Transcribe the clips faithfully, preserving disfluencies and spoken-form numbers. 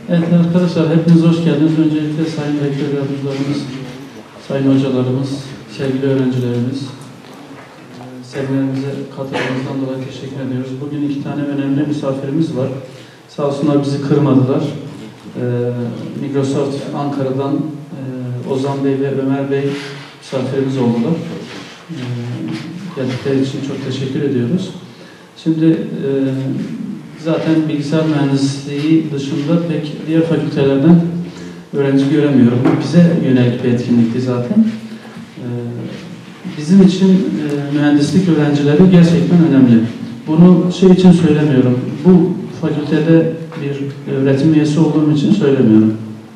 Evet arkadaşlar, hepiniz hoş geldiniz. Öncelikle sayın rektör yardımcılarımız, sayın hocalarımız, sevgili öğrencilerimiz, seminerimize katıldığınızdan dolayı teşekkür ediyoruz. Bugün iki tane önemli misafirimiz var. Sağ olsunlar, bizi kırmadılar. Ee, Microsoft Ankara'dan e, Ozan Bey ve Ömer Bey misafirimiz oldular. Ee, geldikleri için çok teşekkür ediyoruz. Şimdi e, zaten bilgisayar mühendisliği dışında pek diğer fakültelerden öğrenci göremiyorum. Bize yönelik bir etkinlikti zaten. Ee, bizim için e, mühendislik öğrencileri gerçekten önemli. Bunu şey için söylemiyorum. Bu fakültede bir öğretim üyesi olduğum için söylemiyorum.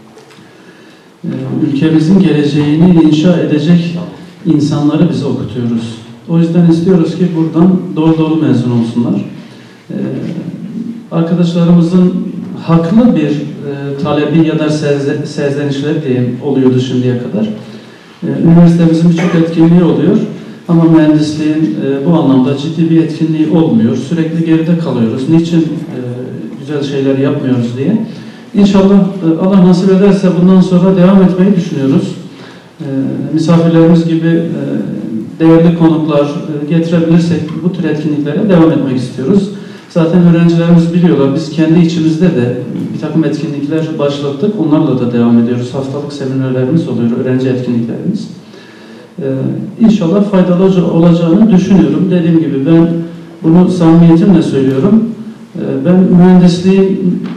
Ee, ülkemizin geleceğini inşa edecek insanları biz okutuyoruz. O yüzden istiyoruz ki buradan dolu dolu mezun olsunlar. Ee, arkadaşlarımızın haklı bir e, talebi ya da serzenişleri diyeyim oluyordu şimdiye kadar. Ee, üniversitemizin birçok etkinliği oluyor ama mühendisliğin e, bu anlamda ciddi bir etkinliği olmuyor. Sürekli geride kalıyoruz. Niçin e, güzel şeyler yapmıyoruz diye. İnşallah e, Allah nasip ederse bundan sonra devam etmeyi düşünüyoruz. E, misafirlerimiz gibi e, değerli konuklar e, getirebilirsek bu tür etkinliklere devam etmek istiyoruz. Zaten öğrencilerimiz biliyorlar, biz kendi içimizde de bir takım etkinlikler başlattık. Onlarla da devam ediyoruz. Haftalık seminerlerimiz oluyor, öğrenci etkinliklerimiz. Ee, İnşallah faydalı olacağını düşünüyorum. Dediğim gibi ben bunu samimiyetimle söylüyorum. Ee, ben mühendisliği,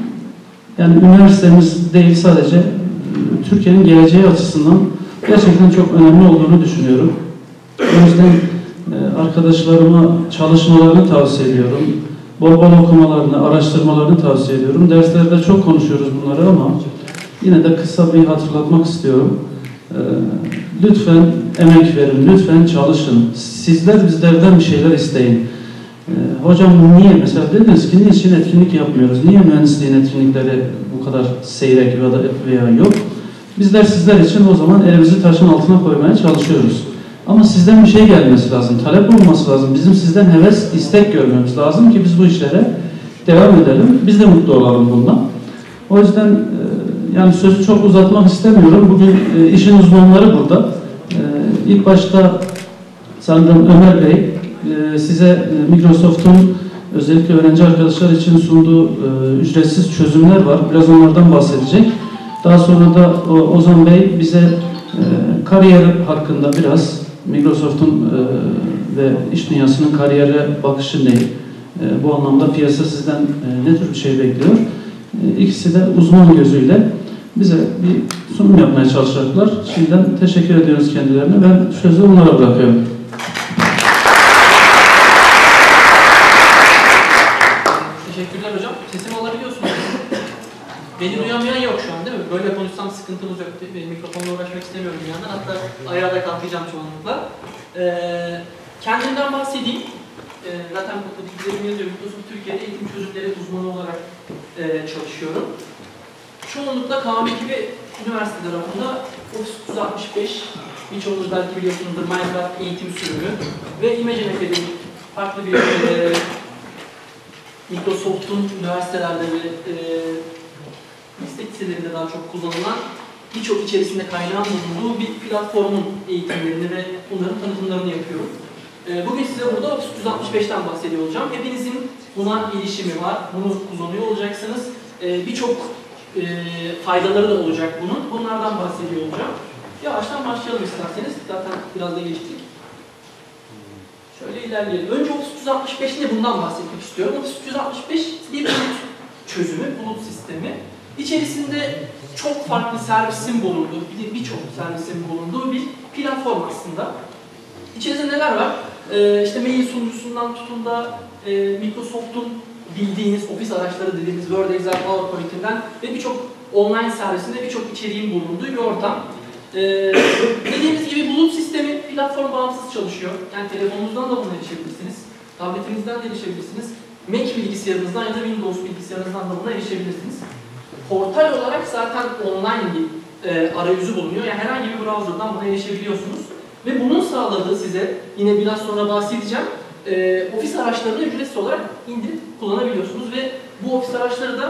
yani üniversitemiz değil sadece Türkiye'nin geleceği açısından gerçekten çok önemli olduğunu düşünüyorum. O yüzden e, arkadaşlarıma çalışmalarını tavsiye ediyorum. Bol bol okumalarını, araştırmalarını tavsiye ediyorum. Derslerde çok konuşuyoruz bunları ama yine de kısa bir hatırlatmak istiyorum. Ee, lütfen emek verin, lütfen çalışın. Sizler bizlerden bir şeyler isteyin. Ee, hocam niye? Mesela dediniz ki niçin etkinlik yapmıyoruz? Niye mühendisliğin etkinlikleri bu kadar seyrek ya da veya yok? Bizler sizler için o zaman elimizi taşın altına koymaya çalışıyoruz. Ama sizden bir şey gelmesi lazım, talep olması lazım. Bizim sizden heves, istek görmemiz lazım ki biz bu işlere devam edelim. Biz de mutlu olalım bundan. O yüzden e, yani sözü çok uzatmak istemiyorum. Bugün e, işin uzmanları burada. E, ilk başta sanırım Ömer Bey e, size e, Microsoft'un özellikle öğrenci arkadaşlar için sunduğu e, ücretsiz çözümler var. Biraz onlardan bahsedecek. Daha sonra da o, Ozan Bey bize e, kariyer hakkında biraz Microsoft'un e, ve iş dünyasının kariyere bakışı ne? E, bu anlamda piyasa sizden e, ne tür bir şey bekliyor? E, ikisi de uzman gözüyle bize bir sunum yapmaya çalışacaklar. Şimdiden teşekkür ediyoruz kendilerine. Ben sözü onlara bırakıyorum. Teşekkürler hocam. Sesimi alabiliyorsunuz. Beni duyamayan yok şu an değil mi? Böyle konuşsam sıkıntımız yok. Benim mikrofonla uğraşmak istemiyorum bir yandan. Hatta ayağa da kalkacağım çoğunlukla. Ee, kendimden bahsedeyim. Ee, zaten bu bilgilerimi yazıyor. Microsoft Türkiye'de eğitim çözümleri uzmanı olarak e, çalışıyorum. Çoğunlukla K M iki ve üniversite tarafında Office üç yüz altmış beş, birçoğunuz belki biliyorsunuzdur, Minecraft eğitim sürümü ve Imagine Academy farklı bir e, Microsoft'un üniversitelerde ve e, meslek liselerinde daha çok kullanılan birçok içerisinde kaynağın bulunduğu bir platformun eğitimlerini ve onların tanıtımlarını yapıyorum. E, bugün size burada Office üç yüz altmış beş'ten bahsediyor olacağım. Hepinizin buna erişimi var, bunu kullanıyor olacaksınız. E, birçok e, faydaları da olacak bunun. Bunlardan bahsediyor olacağım. Yavaştan başlayalım isterseniz. Zaten biraz da geçtik. Şöyle ilerleyelim. Önce Office üç yüz altmış beş ne bundan bahsetmek istiyorum. Office üç yüz altmış beş bir bulut çözümü, bulut sistemi. İçerisinde çok farklı servisin bulunduğu, birçok servisin bulunduğu bir platform aslında. İçerisinde neler var? Ee, işte mail sunucusundan tutun da e, Microsoft'un bildiğiniz ofis araçları dediğimiz Word, Excel, PowerPoint'inden ve birçok online servisinde birçok içeriğin bulunduğu bir ortam. Ee, dediğimiz gibi bulut sistemi platform bağımsız çalışıyor. Yani telefonunuzdan da buna erişebilirsiniz, tabletinizden de erişebilirsiniz, Mac bilgisayarınızdan ya da Windows bilgisayarınızdan da buna erişebilirsiniz. Portal olarak zaten online bir e, arayüzü bulunuyor. Yani herhangi bir browser'dan buna erişebiliyorsunuz. Ve bunun sağladığı size, yine biraz sonra bahsedeceğim, e, ofis araçlarını ücretsiz olarak indirip kullanabiliyorsunuz. Ve bu ofis araçları da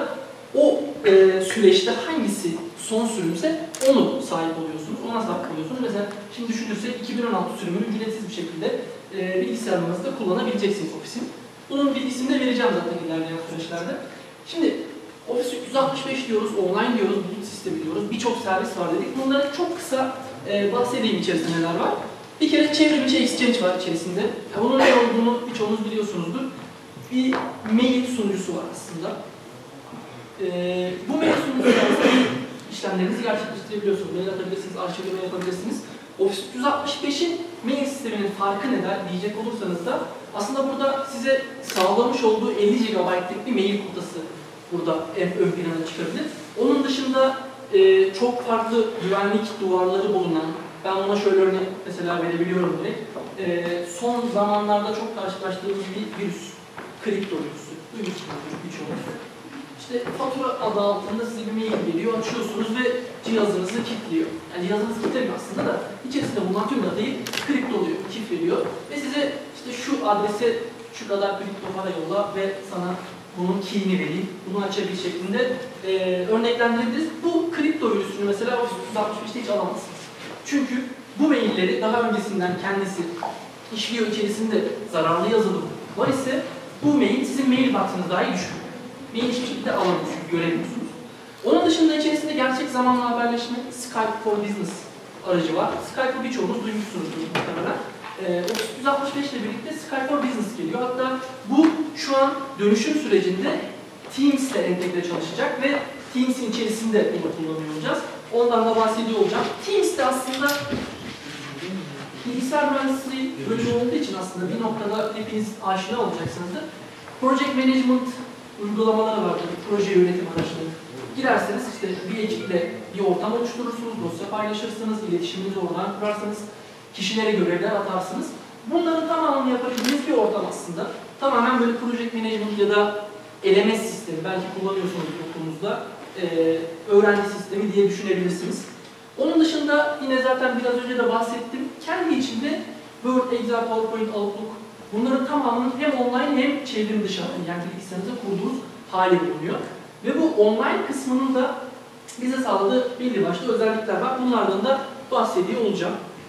o e, süreçte hangisi son sürümse onu sahip oluyorsunuz. Ona sahip oluyorsunuz. Mesela şimdi düşünürsek iki bin on altı sürümünü ücretsiz bir şekilde e, bilgisayarlarınızda kullanabileceksiniz Office'in. Bunun bilgisini de vereceğim zaten ilerleyen süreçlerde. Şimdi Office üç yüz altmış beş diyoruz, online diyoruz, bulut sistemi diyoruz, birçok servis var dedik. Bunları çok kısa e, bahsedeyim içerisinde neler var. Bir kere çevrimiçi Exchange var içerisinde. Yani bunun ne olduğunu birçoğunuz biliyorsunuzdur. Bir mail sunucusu var aslında. E, bu mail sunucusu işlemlerinizi gerçekleştirebiliyorsunuz. Mail atabilirsiniz, arşivleme yapabilirsiniz. Office üç yüz altmış beşin mail sisteminin farkı neler diyecek olursanız da aslında burada size sağlamış olduğu elli gigabaytlık bir mail kotası burada en ön plana çıkabilir. Onun dışında e, çok farklı güvenlik duvarları bulunan, ben ona şöyle örnek mesela verebiliyorum direkt. E, son zamanlarda çok karşılaştığımız bir virüs, kripto virüsü. Duymuşsunuzdur birçoğunuz. İşte fatura adı altında size bir mail geliyor, açıyorsunuz ve cihazınızı kilitliyor. Yani cihazınızı kilitlemiyor aslında da içerisinde bulunan tüm datayı kriptoluyor, kilitleniyor ve size işte şu adrese şu kadar kripto para yolla ve sana bunun key'ini vereyim, bunu açabilir şeklinde e, örneklendirebiliriz. Bu kripto virüsünü mesela Office üç yüz altmış beşte hiç alamazsınız. Çünkü bu mailleri daha öncesinden kendisi işliyor, içerisinde zararlı yazılım var ise bu mail sizin mailbox'ınız dahi düşüyor. Mail hiçbir şekilde alamıyorsunuz, göremiyorsunuz. Onun dışında içerisinde gerçek zamanlı haberleşme Skype for Business aracı var. Skype'ı birçoğunuz duymuşsunuzdur muhtemelen. Ee, Office üç yüz altmış beş ile birlikte Skype for Business geliyor. Hatta bu şu an dönüşüm sürecinde Teams ile entegre çalışacak ve Teams'in içerisinde bunu kullanıyor olacağız. Ondan da bahsediyor olacağım. Teams de aslında bilgisayar mühendisliği bölümü olduğu için aslında bir noktada hepiniz aşina olacaksınızdır. Project Management uygulamaları vardır, proje yönetim araçları. Girerseniz işte bir ekiple bir ortam oluşturursunuz, dosya paylaşırsınız, iletişiminizi oradan kurarsanız, kişilere görevler atarsınız. Bunların tamamını yapabildiğiniz bir ortam aslında. Tamamen böyle project management ya da L M S sistemi, belki kullanıyorsunuz okulunuzda, e, öğrenci sistemi diye düşünebilirsiniz. Onun dışında yine zaten biraz önce de bahsettim, kendi içinde Word, Excel, PowerPoint, Outlook, bunların tamamının hem online hem çevrim dışı, yani bilgisayarınıza kurduğunuz hali bulunuyor. Ve bu online kısmının da bize sağladığı belli başlı özellikler var. Bunlardan da bahsediyor olacağım.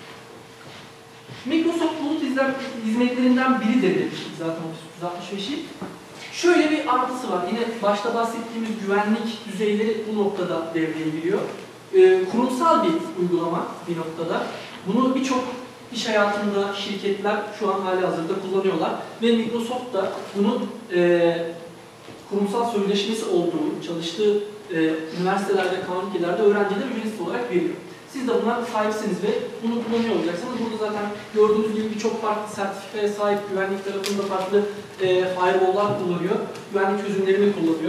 Microsoft Bulut hizmetlerinden biri de demiştik zaten Office üç yüz altmış beşi. Şöyle bir artısı var. Yine başta bahsettiğimiz güvenlik düzeyleri bu noktada devreye giriyor. Ee, kurumsal bir uygulama bir noktada. Bunu birçok iş hayatında şirketler şu an hali hazırda kullanıyorlar. Ve Microsoft da bunun e, kurumsal sözleşmesi olduğu, çalıştığı e, üniversitelerde, kampüslerde öğrencilere ücretsiz olarak veriyor. Siz de buna sahipsiniz ve bunu kullanıyor olacaksınız. Burada zaten gördüğünüz gibi birçok farklı sertifikaya sahip, güvenlik tarafında farklı e, firewall'lar kullanıyor, güvenlik çözümlerini kullanıyor.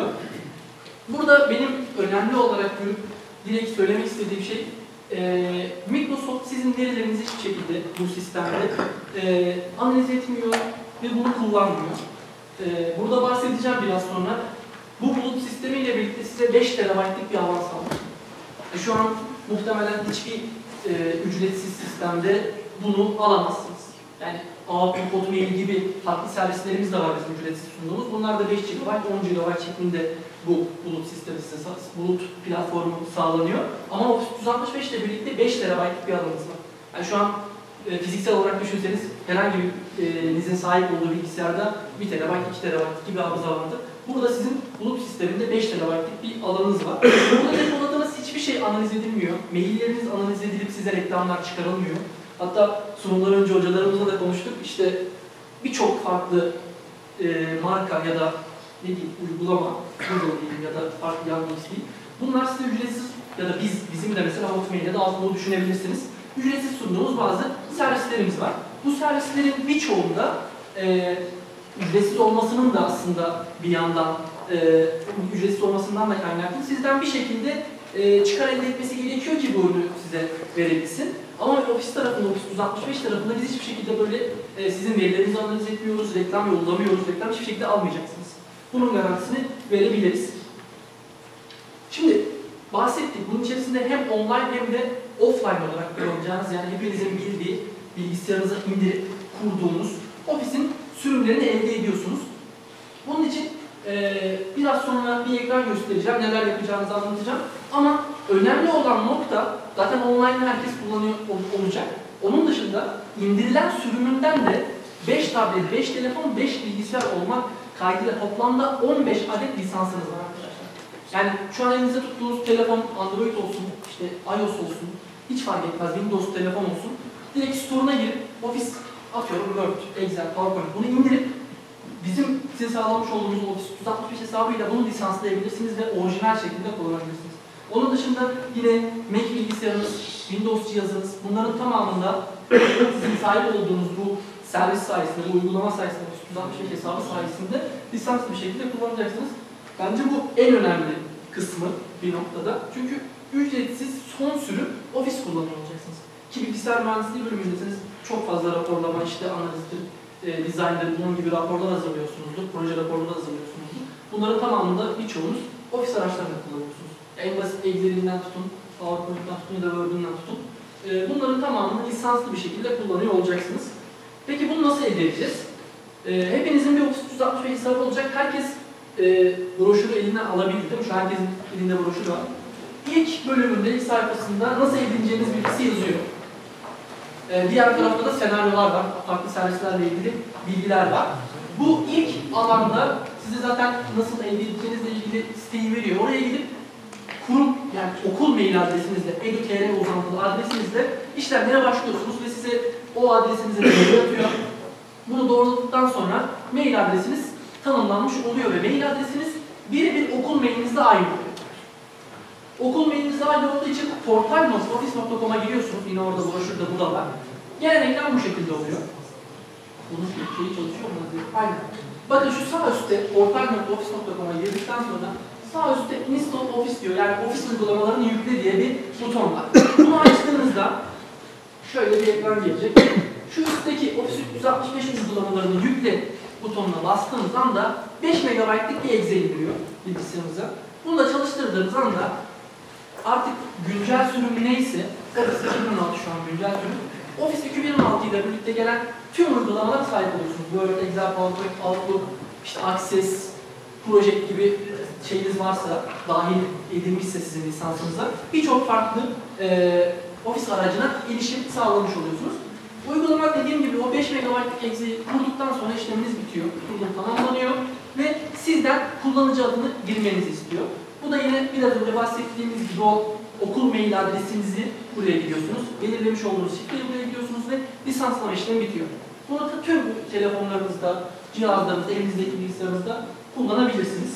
Burada benim önemli olarak görüp direkt söylemek istediğim şey, e, Microsoft sizin verilerinizi hiçbir şekilde bu sistemde e, analiz etmiyor ve bunu kullanmıyor. E, burada bahsedeceğim biraz sonra. Bu bulut sistemiyle birlikte size beş terabaytlık bir alan sağlıyor. E, şu an muhtemelen hiçbir e, ücretsiz sistemde bunu alamazsınız. Yani Outlook, Hotmail gibi farklı servislerimiz de var bizim ücretsiz sunduğumuz. Bunlar da beş gigabayt, on gigabayt şeklinde bu bulut sistemi size, bulut platformu sağlanıyor. Ama Office üç yüz altmış beş ile birlikte beş terabaytlık bir alanınız var. Yani şu an e, fiziksel olarak düşünseniz herhangi birinizin sahip olduğu bilgisayarda bir terabayt, iki terabayt gibi hafıza vardır. Burada sizin bulut sisteminde beş terabaytlık bir alanınız var. Burada depoladığınız hiçbir şey analiz edilmiyor. Mailleriniz analiz edilip size reklamlar çıkarılmıyor. Hatta sunumdan önce hocalarımızla da konuştuk. İşte birçok farklı e, marka ya da ne diyeyim, uygulama, Google diyeyim ya da farklı yanlış değil. Bunlar size ücretsiz ya da biz, bizim de mesela Hotmail'de de altında düşünebilirsiniz. Ücretsiz sunduğumuz bazı servislerimiz var. Bu servislerin birçoğunda e, ücretsiz olmasının da aslında bir yandan e, ücretsiz olmasından da kaynaklı. Sizden bir şekilde e, çıkar elde etmesi gerekiyor ki bu ürünü size verebilsin. Ama Office tarafında, Office üç yüz altmış beş tarafında biz hiçbir şekilde böyle e, sizin verilerinizi analiz etmiyoruz, reklam yollamıyoruz, reklam hiçbir şekilde almayacaksınız. Bunun garantisini verebiliriz. Şimdi bahsettik. Bunun içerisinde hem online hem de offline olarak kullanacağınız, yani hepinizin bildiği, bilgisayarınıza indirip kurduğunuz Office'in sürümlerini elde ediyorsunuz. Bunun için e, biraz Biraz sonra bir ekran göstereceğim, neler yapacağınızı anlatacağım. Ama önemli olan nokta, zaten online herkes kullanıyor olacak. Onun dışında indirilen sürümünden de beş tablet, beş telefon, beş bilgisayar olmak kaydıyla toplamda on beş adet lisansınız var arkadaşlar. Yani şu an elinizde tuttuğunuz telefon Android olsun, işte iOS olsun, hiç fark etmez, Windows telefon olsun. Direkt store'una girip Office, atıyorum Word, Excel, PowerPoint bunu indirip bizim size sağlamış olduğumuz Office üç yüz altmış beş hesabıyla bunu lisanslayabilirsiniz ve orijinal şekilde kullanabilirsiniz. Onun dışında yine Mac bilgisayarınız, Windows cihazınız, bunların tamamında sizin sahip olduğunuz bu servis sayesinde, bu uygulama sayesinde, Office üç yüz altmış beş hesabı sayesinde lisanslı bir şekilde kullanacaksınız. Bence bu en önemli kısmı bir noktada. Çünkü ücretsiz son sürüm Office kullanıyor olacaksınız. Ki bilgisayar mühendisliği bölümündesiniz, çok fazla raporlama, işte analizdir, e, dizayndır, bunun gibi raporlar hazırlıyorsunuzdur, proje raporları hazırlıyorsunuzdur. Bunların tamamında birçoğunuz Office araçlarını kullanıyorsunuz. En basit Excel'inden tutun, PowerPoint'ten tutun ya da Word'ünden tutun. E, bunların tamamını lisanslı bir şekilde kullanıyor olacaksınız. Peki bunu nasıl elde edeceğiz? E, hepinizin bir Office üç yüz altmış beş hesabı olacak. Herkes e, broşürü eline alabildi değil mi? Şu an herkesin elinde broşür var. İlk bölümünde, ilk sayfasında nasıl edineceğiniz bilgisi yazıyor. Ee, diğer tarafta da senaryolar var, farklı servislerle ilgili bilgiler var. Bu ilk alanda size zaten nasıl elde edeceğinizle ilgili siteyi veriyor. Oraya gidip kurum, yani okul mail adresinizle, edu nokta tr uzantılı adresinizle işlemlere başlıyorsunuz ve size o adresinize mail atıyor. Bunu doğruladıktan sonra mail adresiniz tanımlanmış oluyor ve mail adresiniz birebir okul mailinizle aynı oluyor. Okul mailinizle aynı olduğu için portal nokta office nokta com'a giriyorsunuz. Yine orada broşürde bu da var. Gelen ekran bu şekilde oluyor. Bunun şeyi çalışıyor mu? Aynen. Bakın şu sağ üstte portal nokta office nokta com'a girdikten sonra sağ üstte install office diyor. Yani ofis uygulamalarını yükle diye bir buton var. Bunu açtığınızda şöyle bir ekran gelecek. Şu üstteki Office üç yüz altmış beş uygulamalarını yükle butonuna bastığınız anda beş megabaytlık bir Excel indiriyor bilgisayarınıza. Bunu da çalıştırdığınız anda artık güncel sürüm neyse, Office iki bin on altı şu an güncel sürüm. Office iki bin on altı ile birlikte gelen tüm uygulamalara sahip oluyorsunuz. Word, Excel, PowerPoint, Outlook, işte Access, Project gibi şeyiniz varsa, dahil edilmişse sizin lisansınıza birçok farklı e, Office aracına erişim sağlamış oluyorsunuz. Uygulama dediğim gibi o beş megabaytlık Excel'i kurduktan sonra işleminiz bitiyor. Kurulum tamamlanıyor ve sizden kullanıcı adını girmenizi istiyor. Bu da yine biraz önce bahsettiğimiz gibi o okul mail adresinizi buraya giriyorsunuz. Belirlemiş olduğunuz şifreyi buraya giriyorsunuz ve lisanslama işlemi bitiyor. Bunu da tüm telefonlarınızda, cihazlarınızda, elinizdeki bilgisayarınızda kullanabilirsiniz.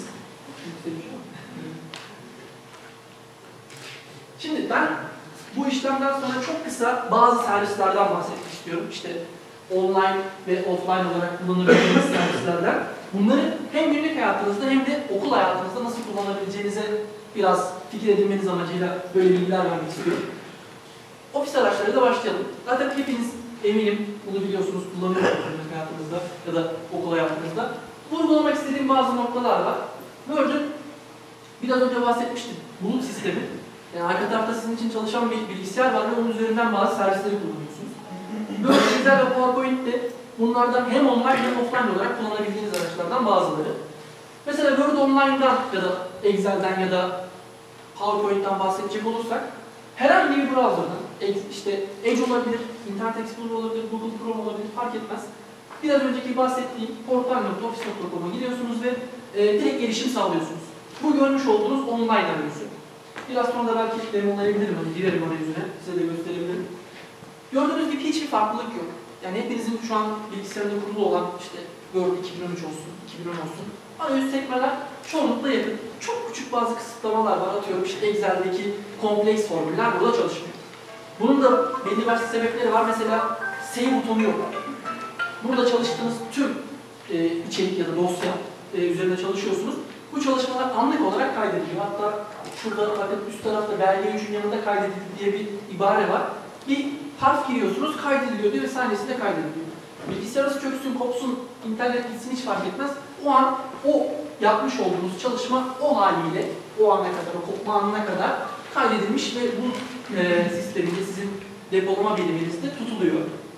Şimdi ben bu işlemden sonra çok kısa bazı servislerden bahsetmek istiyorum. İşte online ve offline olarak kullanabileceğiniz servislerden. Bunları hem günlük hayatınızda hem de okul hayatınızda nasıl kullanabileceğinize biraz fikir edinmeniz amacıyla böyle bilgiler vermek istiyorum. Ofis araçlarıyla başlayalım. Zaten hepiniz eminim bunu biliyorsunuz, kullanıyorsunuz günlük hayatınızda ya da okul hayatınızda. Vurgulamak istediğim bazı noktalar var. Word'ün biraz önce bahsetmiştim. Bulut sistemi. Yani arka tarafta sizin için çalışan bir bilgisayar var ve onun üzerinden bazı servisleri kullanıyorsunuz. Böyle Excel ve PowerPoint de bunlardan hem online hem offline olarak kullanabildiğiniz araçlardan bazıları. Mesela Word Online'dan ya da Excel'den ya da PowerPoint'ten bahsedecek olursak herhangi bir browser'dan, işte Edge olabilir, Internet Explorer olabilir, Google Chrome olabilir, fark etmez. Biraz önceki bahsettiğim portal nokta office nokta com'a giriyorsunuz ve e, direkt erişim sağlıyorsunuz. Bu görmüş olduğunuz online arayüzü. Biraz sonra da belki demolayabilirim, hani girerim arayüzüne, size de gösterebilirim. Gördüğünüz gibi hiçbir farklılık yok. Yani hepinizin şu an bilgisayarında kurulu olan işte Word iki bin on üç olsun, iki bin on olsun. Arayüz sekmeler çoğunlukla yakın. Çok küçük bazı kısıtlamalar var. Atıyorum işte Excel'deki kompleks formüller burada çalışmıyor. Bunun da belli başlı sebepleri var. Mesela save butonu yok. Burada çalıştığınız tüm e, içerik ya da dosya e, üzerinde çalışıyorsunuz. Bu çalışmalar anlık olarak kaydediliyor. Hatta şurada bakın üst tarafta belge üçün yanında kaydedildi diye bir ibare var. Bir harf giriyorsunuz, kaydediliyor diyor ve saniyesinde kaydediliyor. Bilgisayarınız çöksün, kopsun, internet gitsin hiç fark etmez. O an o yapmış olduğunuz çalışma o haliyle, o ana kadar, o kopma anına kadar kaydedilmiş ve bu e, sisteminde sizin depolama biriminizde tutuluyor.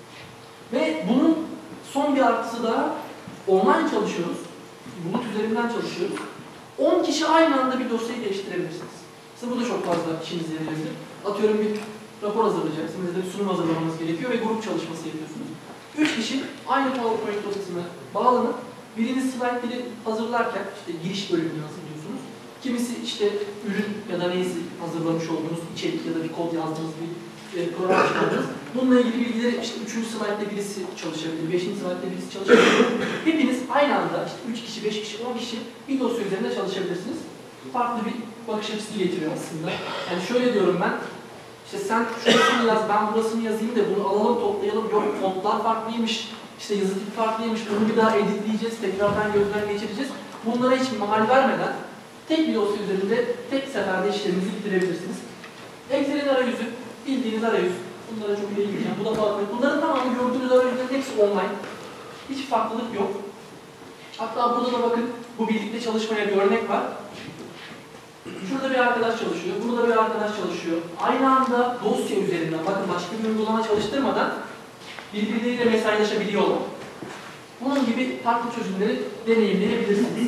Ve bunun son bir artısı da online çalışıyoruz. Bulut üzerinden çalışıyoruz. on kişi aynı anda bir dosyayı değiştirebilirsiniz. Size bu da çok fazla işinize yarayabilir. Atıyorum bir rapor hazırlayacaksınız ya da bir sunum hazırlamanız gerekiyor ve grup çalışması yapıyorsunuz. üç kişi aynı PowerPoint dosyasına bağlanıp biriniz slaytları hazırlarken işte giriş bölümünü hazırlıyorsunuz. Kimisi işte ürün ya da neyse hazırlamış olduğunuz içerik ya da bir kod yazdığınız bir e, program çıkardınız. Bununla ilgili bilgileri işte üçüncü slaytta birisi çalışabilir, beşinci slaytta birisi çalışabilir. Hepiniz aynı anda işte üç kişi, beş kişi, on kişi bir dosya üzerinde çalışabilirsiniz. Farklı bir bakış açısı getiriyor aslında. Yani şöyle diyorum ben, işte sen şurasını yaz, ben burasını yazayım da bunu alalım, toplayalım, yok fontlar farklıymış, işte yazı tipi farklıymış, bunu bir daha editleyeceğiz, tekrardan gözden geçireceğiz. Bunlara hiç mahal vermeden tek bir dosya üzerinde tek seferde işlerinizi bitirebilirsiniz. Excel'in arayüzü, bildiğiniz arayüz. Bunlara çok iyi gideceğim. Bu da PowerPoint. Bunların tamamı gördüğünüz arayüzlerin hepsi online. Hiç farklılık yok. Hatta burada da bakın, bu birlikte çalışmaya bir örnek var. Şurada bir arkadaş çalışıyor, burada bir arkadaş çalışıyor. Aynı anda dosya üzerinden, bakın başka bir uygulama çalıştırmadan birbirleriyle mesajlaşabiliyorlar. Bunun gibi farklı çözümleri deneyimleyebilirsiniz.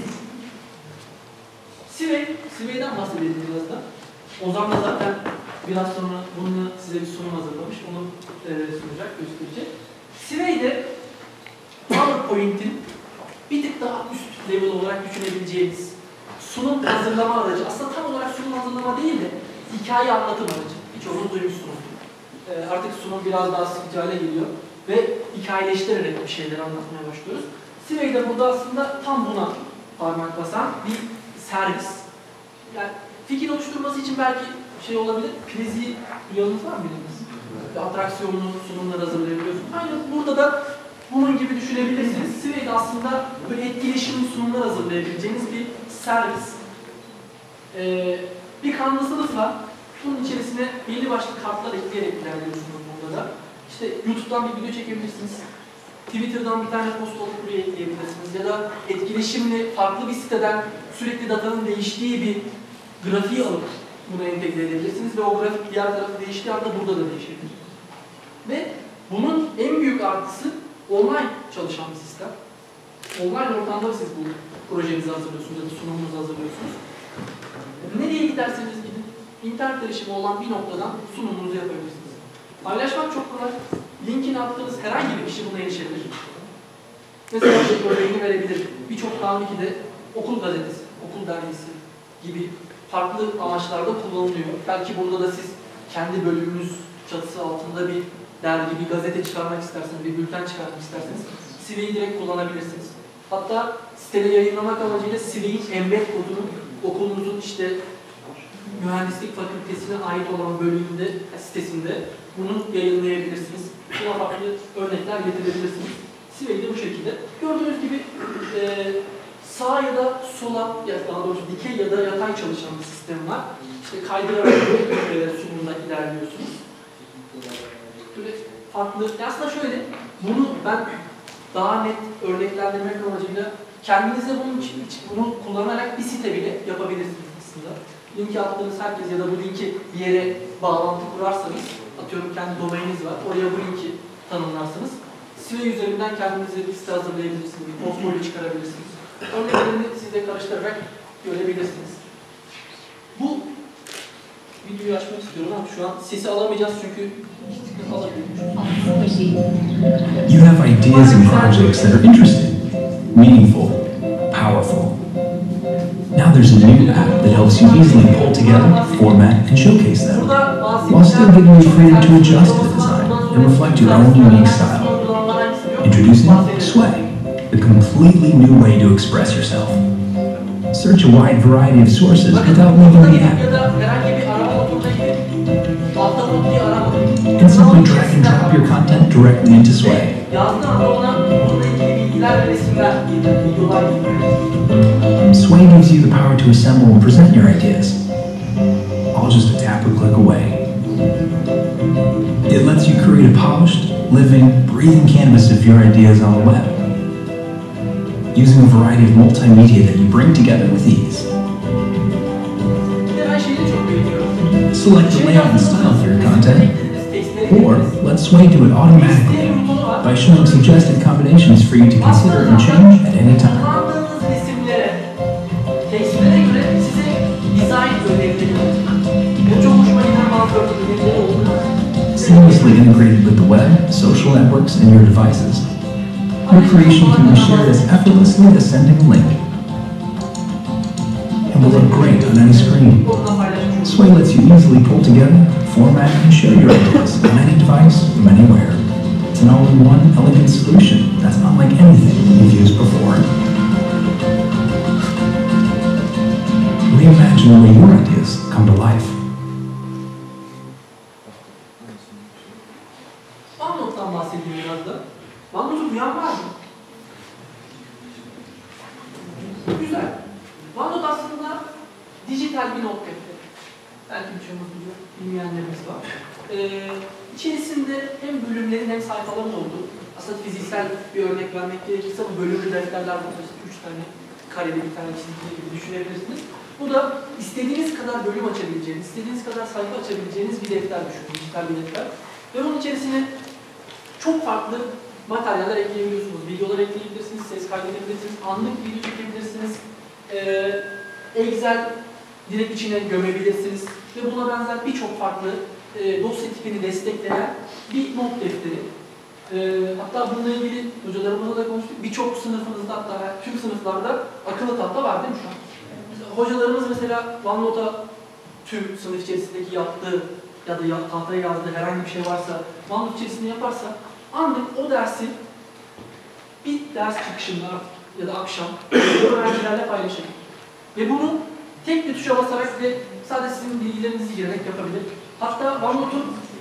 Sway, Sway'den bahsedelim biraz da. Ozan da zaten biraz sonra bunu size bir sunum hazırlamış, onu e, sunacak, gösterecek. Sway'de PowerPoint'in bir tık daha üst level olarak düşünebileceğiniz sunum hazırlama aracı. Aslında tam olarak sunum hazırlama değil de hikaye anlatım aracı. Hiç onu duymuşsunuz. E, artık sunum biraz daha sıkıcı hale geliyor ve hikayeleştirerek bir şeyler anlatmaya başlıyoruz. Sway'de burada aslında tam buna parmak basan bir servis. Yani fikir oluşturması için belki şey olabilir, Prezi duyanınız var mı biliniz? Atraksiyonlu sunumlar hazırlayabiliyorsunuz. Aynen burada da bunun gibi düşünebilirsiniz. Sway'de aslında böyle etkileşimli sunumlar hazırlayabileceğiniz bir servis. Ee, bir kanvasınız var. Bunun içerisine belli başlı kartlar ekleyerek ilerliyorsunuz burada da. İşte YouTube'dan bir video çekebilirsiniz. Twitter'dan bir tane post alıp buraya ekleyebilirsiniz. Ya da etkileşimli farklı bir siteden sürekli datanın değiştiği bir grafiği alıp bunu entegre edebilirsiniz ve o grafik diğer tarafı değiştiği anda burada da değişebilir. Ve bunun en büyük artısı online çalışan bir sistem. Online ortamda siz bu projenizi hazırlıyorsunuz ya da sunumunuzu hazırlıyorsunuz. Nereye giderseniz gidin, internet erişimi olan bir noktadan sunumunuzu yapabilirsiniz. Paylaşmak çok kolay. Linkini attığınız herhangi bir kişi buna erişebilir. Mesela şey örneğini verebilir. Birçok K on ikide okul gazetesi, okul dergisi gibi farklı amaçlarda kullanılıyor. Belki burada da siz kendi bölümünüz çatısı altında bir dergi, bir gazete çıkarmak isterseniz, bir bülten çıkarmak isterseniz Sway'i direkt kullanabilirsiniz. Hatta sitede yayınlamak amacıyla Sway'in embed kodunu okulunuzun işte mühendislik fakültesine ait olan bölümünde, sitesinde bunu yayınlayabilirsiniz. Buna farklı örnekler getirebilirsiniz. Sway de bu şekilde. Gördüğünüz gibi e, sağa ya da sola, ya daha doğrusu dikey ya da yatay çalışan bir sistem var. İşte kaydırarak e, sunumda ilerliyorsunuz. Böyle farklı, aslında şöyle, bunu ben daha net örneklendirmek amacıyla kendinize bunun için, bunu kullanarak bir site bile yapabilirsiniz aslında. Linki attığınız herkes ya da bu linki bir yere bağlantı kurarsanız, atıyorum kendi domaininiz var, oraya bu linki tanımlarsınız. Sway üzerinden kendinize bir site hazırlayabilirsiniz, bir portfolyo çıkarabilirsiniz. Örneklerini siz de karıştırarak görebilirsiniz. Bu videoyu açmak istiyorum ama şu an sesi alamayacağız çünkü You have ideas and projects that are interesting, meaningful, powerful. Now there's a new app that helps you easily pull together, format, and showcase them, while still giving you freedom to adjust the design and reflect your own unique style. Introducing Sway, a completely new way to express yourself. Search a wide variety of sources without leaving the app. And simply drag and drop your content directly into Sway. Sway gives you the power to assemble and present your ideas, all just a tap or click away. It lets you create a polished, living, breathing canvas of your ideas on the web, using a variety of multimedia that you bring together with ease. Select the layout and style for your content, or let Sway do it automatically by showing suggested combinations for you to consider and change at any time. social networks, and your devices. Your creation can be shared as effortlessly ascending a link and will look great on any screen. Sway lets you easily pull together, format, and share your ideas on any device from anywhere. It's an all-in-one, elegant solution that's unlike anything you've used before. Reimagine the way your ideas come to life. OneNote'dan bahsedeyim biraz da. OneNote'u duyan var mı? Güzel. OneNote aslında dijital bir not defteri. Belki birçoğumuz biliyor, bilmeyenlerimiz var. Ee, içerisinde hem bölümlerin hem sayfaların olduğu, aslında fiziksel bir örnek vermek gerekirse bu bölümlü defterler var. İşte üç tane kareli bir tane çizgi gibi düşünebilirsiniz. Bu da istediğiniz kadar bölüm açabileceğiniz, istediğiniz kadar sayfa açabileceğiniz bir defter düşünün, dijital bir defter. Ve onun içerisine çok farklı materyaller ekleyebiliyorsunuz. Videolar ekleyebilirsiniz, ses kaydedebilirsiniz, anlık video çekebilirsiniz, ee, Excel direkt içine gömebilirsiniz ve buna benzer birçok farklı e, dosya tipini destekleyen bir not defteri. E, hatta bununla ilgili hocalarımızla da konuştuk. Birçok sınıfınızda, hatta tüm sınıflarda akıllı tahta var değil mi şu an? Mesela hocalarımız mesela OneNote'a tüm sınıf içerisindeki yaptığı ya da tahtaya yazdığı herhangi bir şey varsa OneNote içerisinde yaparsa anlık o dersi bir ders çıkışında ya da akşam öğrencilerle paylaşabilir. Ve bunu tek bir tuşa basarak ve sadece sizin bilgilerinizi girerek yapabilir. Hatta OneNote'un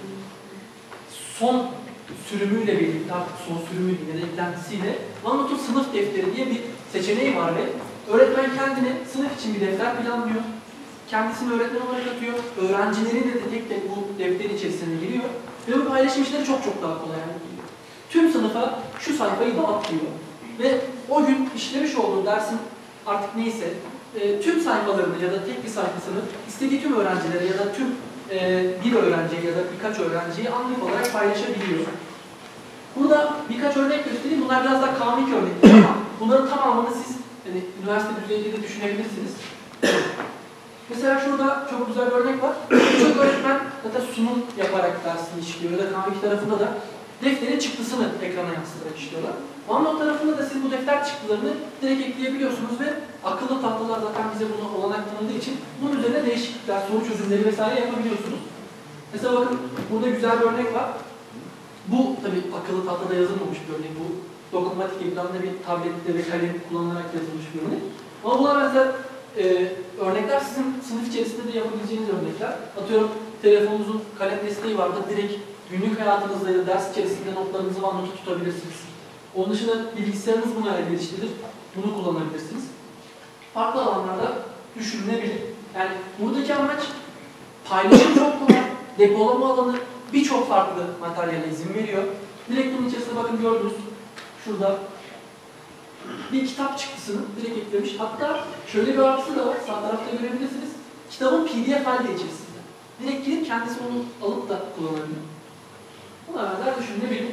son sürümüyle birlikte, artık son sürümüyle ya da eklentisiyle OneNote'un sınıf defteri diye bir seçeneği var ve öğretmen kendine sınıf için bir defter planlıyor. Kendisini öğretmen olarak atıyor. Öğrencileri de tek tek bu defterin içerisine giriyor. Ve bu paylaşım işleri çok çok daha kolay hale geliyor. Tüm sınıfa şu sayfayı dağıt diyor. Ve o gün işlemiş olduğu dersin artık neyse e, tüm sayfalarını ya da tek bir sayfasını istediği tüm öğrencilere ya da tüm e, bir öğrenciye ya da birkaç öğrenciye anlık olarak paylaşabiliyor. Burada birkaç örnek göstereyim. Bunlar biraz daha kamik örnekler ama bunların tamamını siz yani, üniversite düzeyinde de düşünebilirsiniz. Mesela şurada çok güzel bir örnek var. Birçok öğretmen hatta sunum yaparak dersini işliyor ya da kamik tarafında da defterin çıktısını ekrana yansıtarak işliyorlar. OneNote tarafında da siz bu defter çıktılarını direkt ekleyebiliyorsunuz ve akıllı tahtalar zaten bize buna olanak tanıdığı için bunun üzerine değişiklikler, soru çözümleri vesaire yapabiliyorsunuz. Mesela bakın burada güzel bir örnek var. Bu tabii akıllı tahtada yazılmamış bir örnek. Bu dokunmatik ekranda bir tablette ve kalem kullanılarak yazılmış bir örnek. Ama buna benzer e, örnekler sizin sınıf içerisinde de yapabileceğiniz örnekler. Atıyorum telefonunuzun kalem desteği vardı. Direkt günlük hayatınızda ya da ders içerisinde notlarınızı OneNote'u tutabilirsiniz. Onun dışında bilgisayarınız buna elverişlidir. Bunu kullanabilirsiniz. Farklı alanlarda düşünülebilir. Yani buradaki amaç paylaşım çok kolay, depolama alanı birçok farklı materyale izin veriyor. Direkt bunun içerisinde bakın gördünüz. Şurada bir kitap çıktısını direkt eklemiş. Hatta şöyle bir artısı da var. Sağ tarafta görebilirsiniz. Kitabın P D F halde içerisinde. Direkt girip kendisi onu alıp da kullanabilir. Buna benzer düşünülebilir.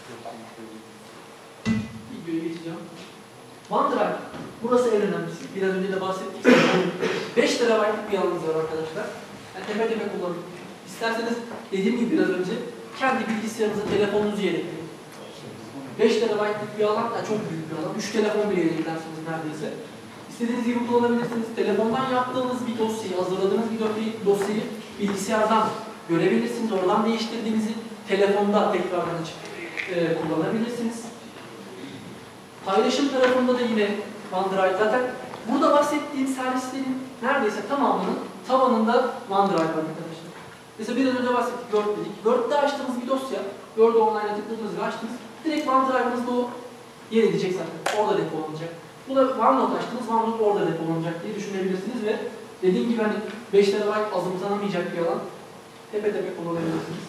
Videoya geçeceğim. OneDrive. Burası en önemlisi. Biraz önce de bahsettik. beş terabaytlık bir alanınız var arkadaşlar. Yani tepe tepe kullanın. İsterseniz dediğim gibi biraz önce kendi bilgisayarınızı, telefonunuzu yedekleyin. beş terabaytlık bir alan, yani çok büyük bir alan. üç telefon bile yedeklersiniz neredeyse. İstediğiniz gibi kullanabilirsiniz. Telefondan yaptığınız bir dosyayı, hazırladığınız bir dosyayı bilgisayardan görebilirsiniz. Oradan değiştirdiğinizi telefonda tekrardan açıp e, kullanabilirsiniz. Paylaşım tarafında da yine OneDrive zaten burada bahsettiğim servislerin neredeyse tamamının tabanında OneDrive var arkadaşlar. Mesela biraz önce bahsettik Word dedik. Word'da açtığınız bir dosya, Word'u online'a tıkladığınızda açtınız. Direkt OneDrive'ınızda o yer edecek zaten. Orada depolanacak. Bu da OneNote açtınız, OneNote orada depolanacak diye düşünebilirsiniz ve dediğim gibi hani beş terabayt azımsanamayacak bir alan tepe tepe kullanabilirsiniz.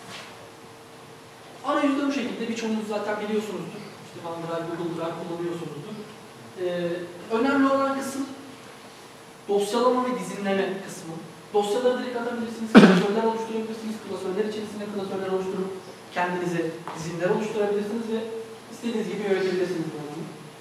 Arayüzde bu şekilde birçoğunuz zaten biliyorsunuzdur. İşte OneDrive, Google Drive kullanıyorsunuzdur. Ee, önemli olan kısım dosyalama ve dizinleme kısmı. Dosyaları direkt atabilirsiniz, klasörler oluşturabilirsiniz, klasörler içerisinde klasörler oluşturup kendinize dizinler oluşturabilirsiniz ve istediğiniz gibi yönetebilirsiniz bunu.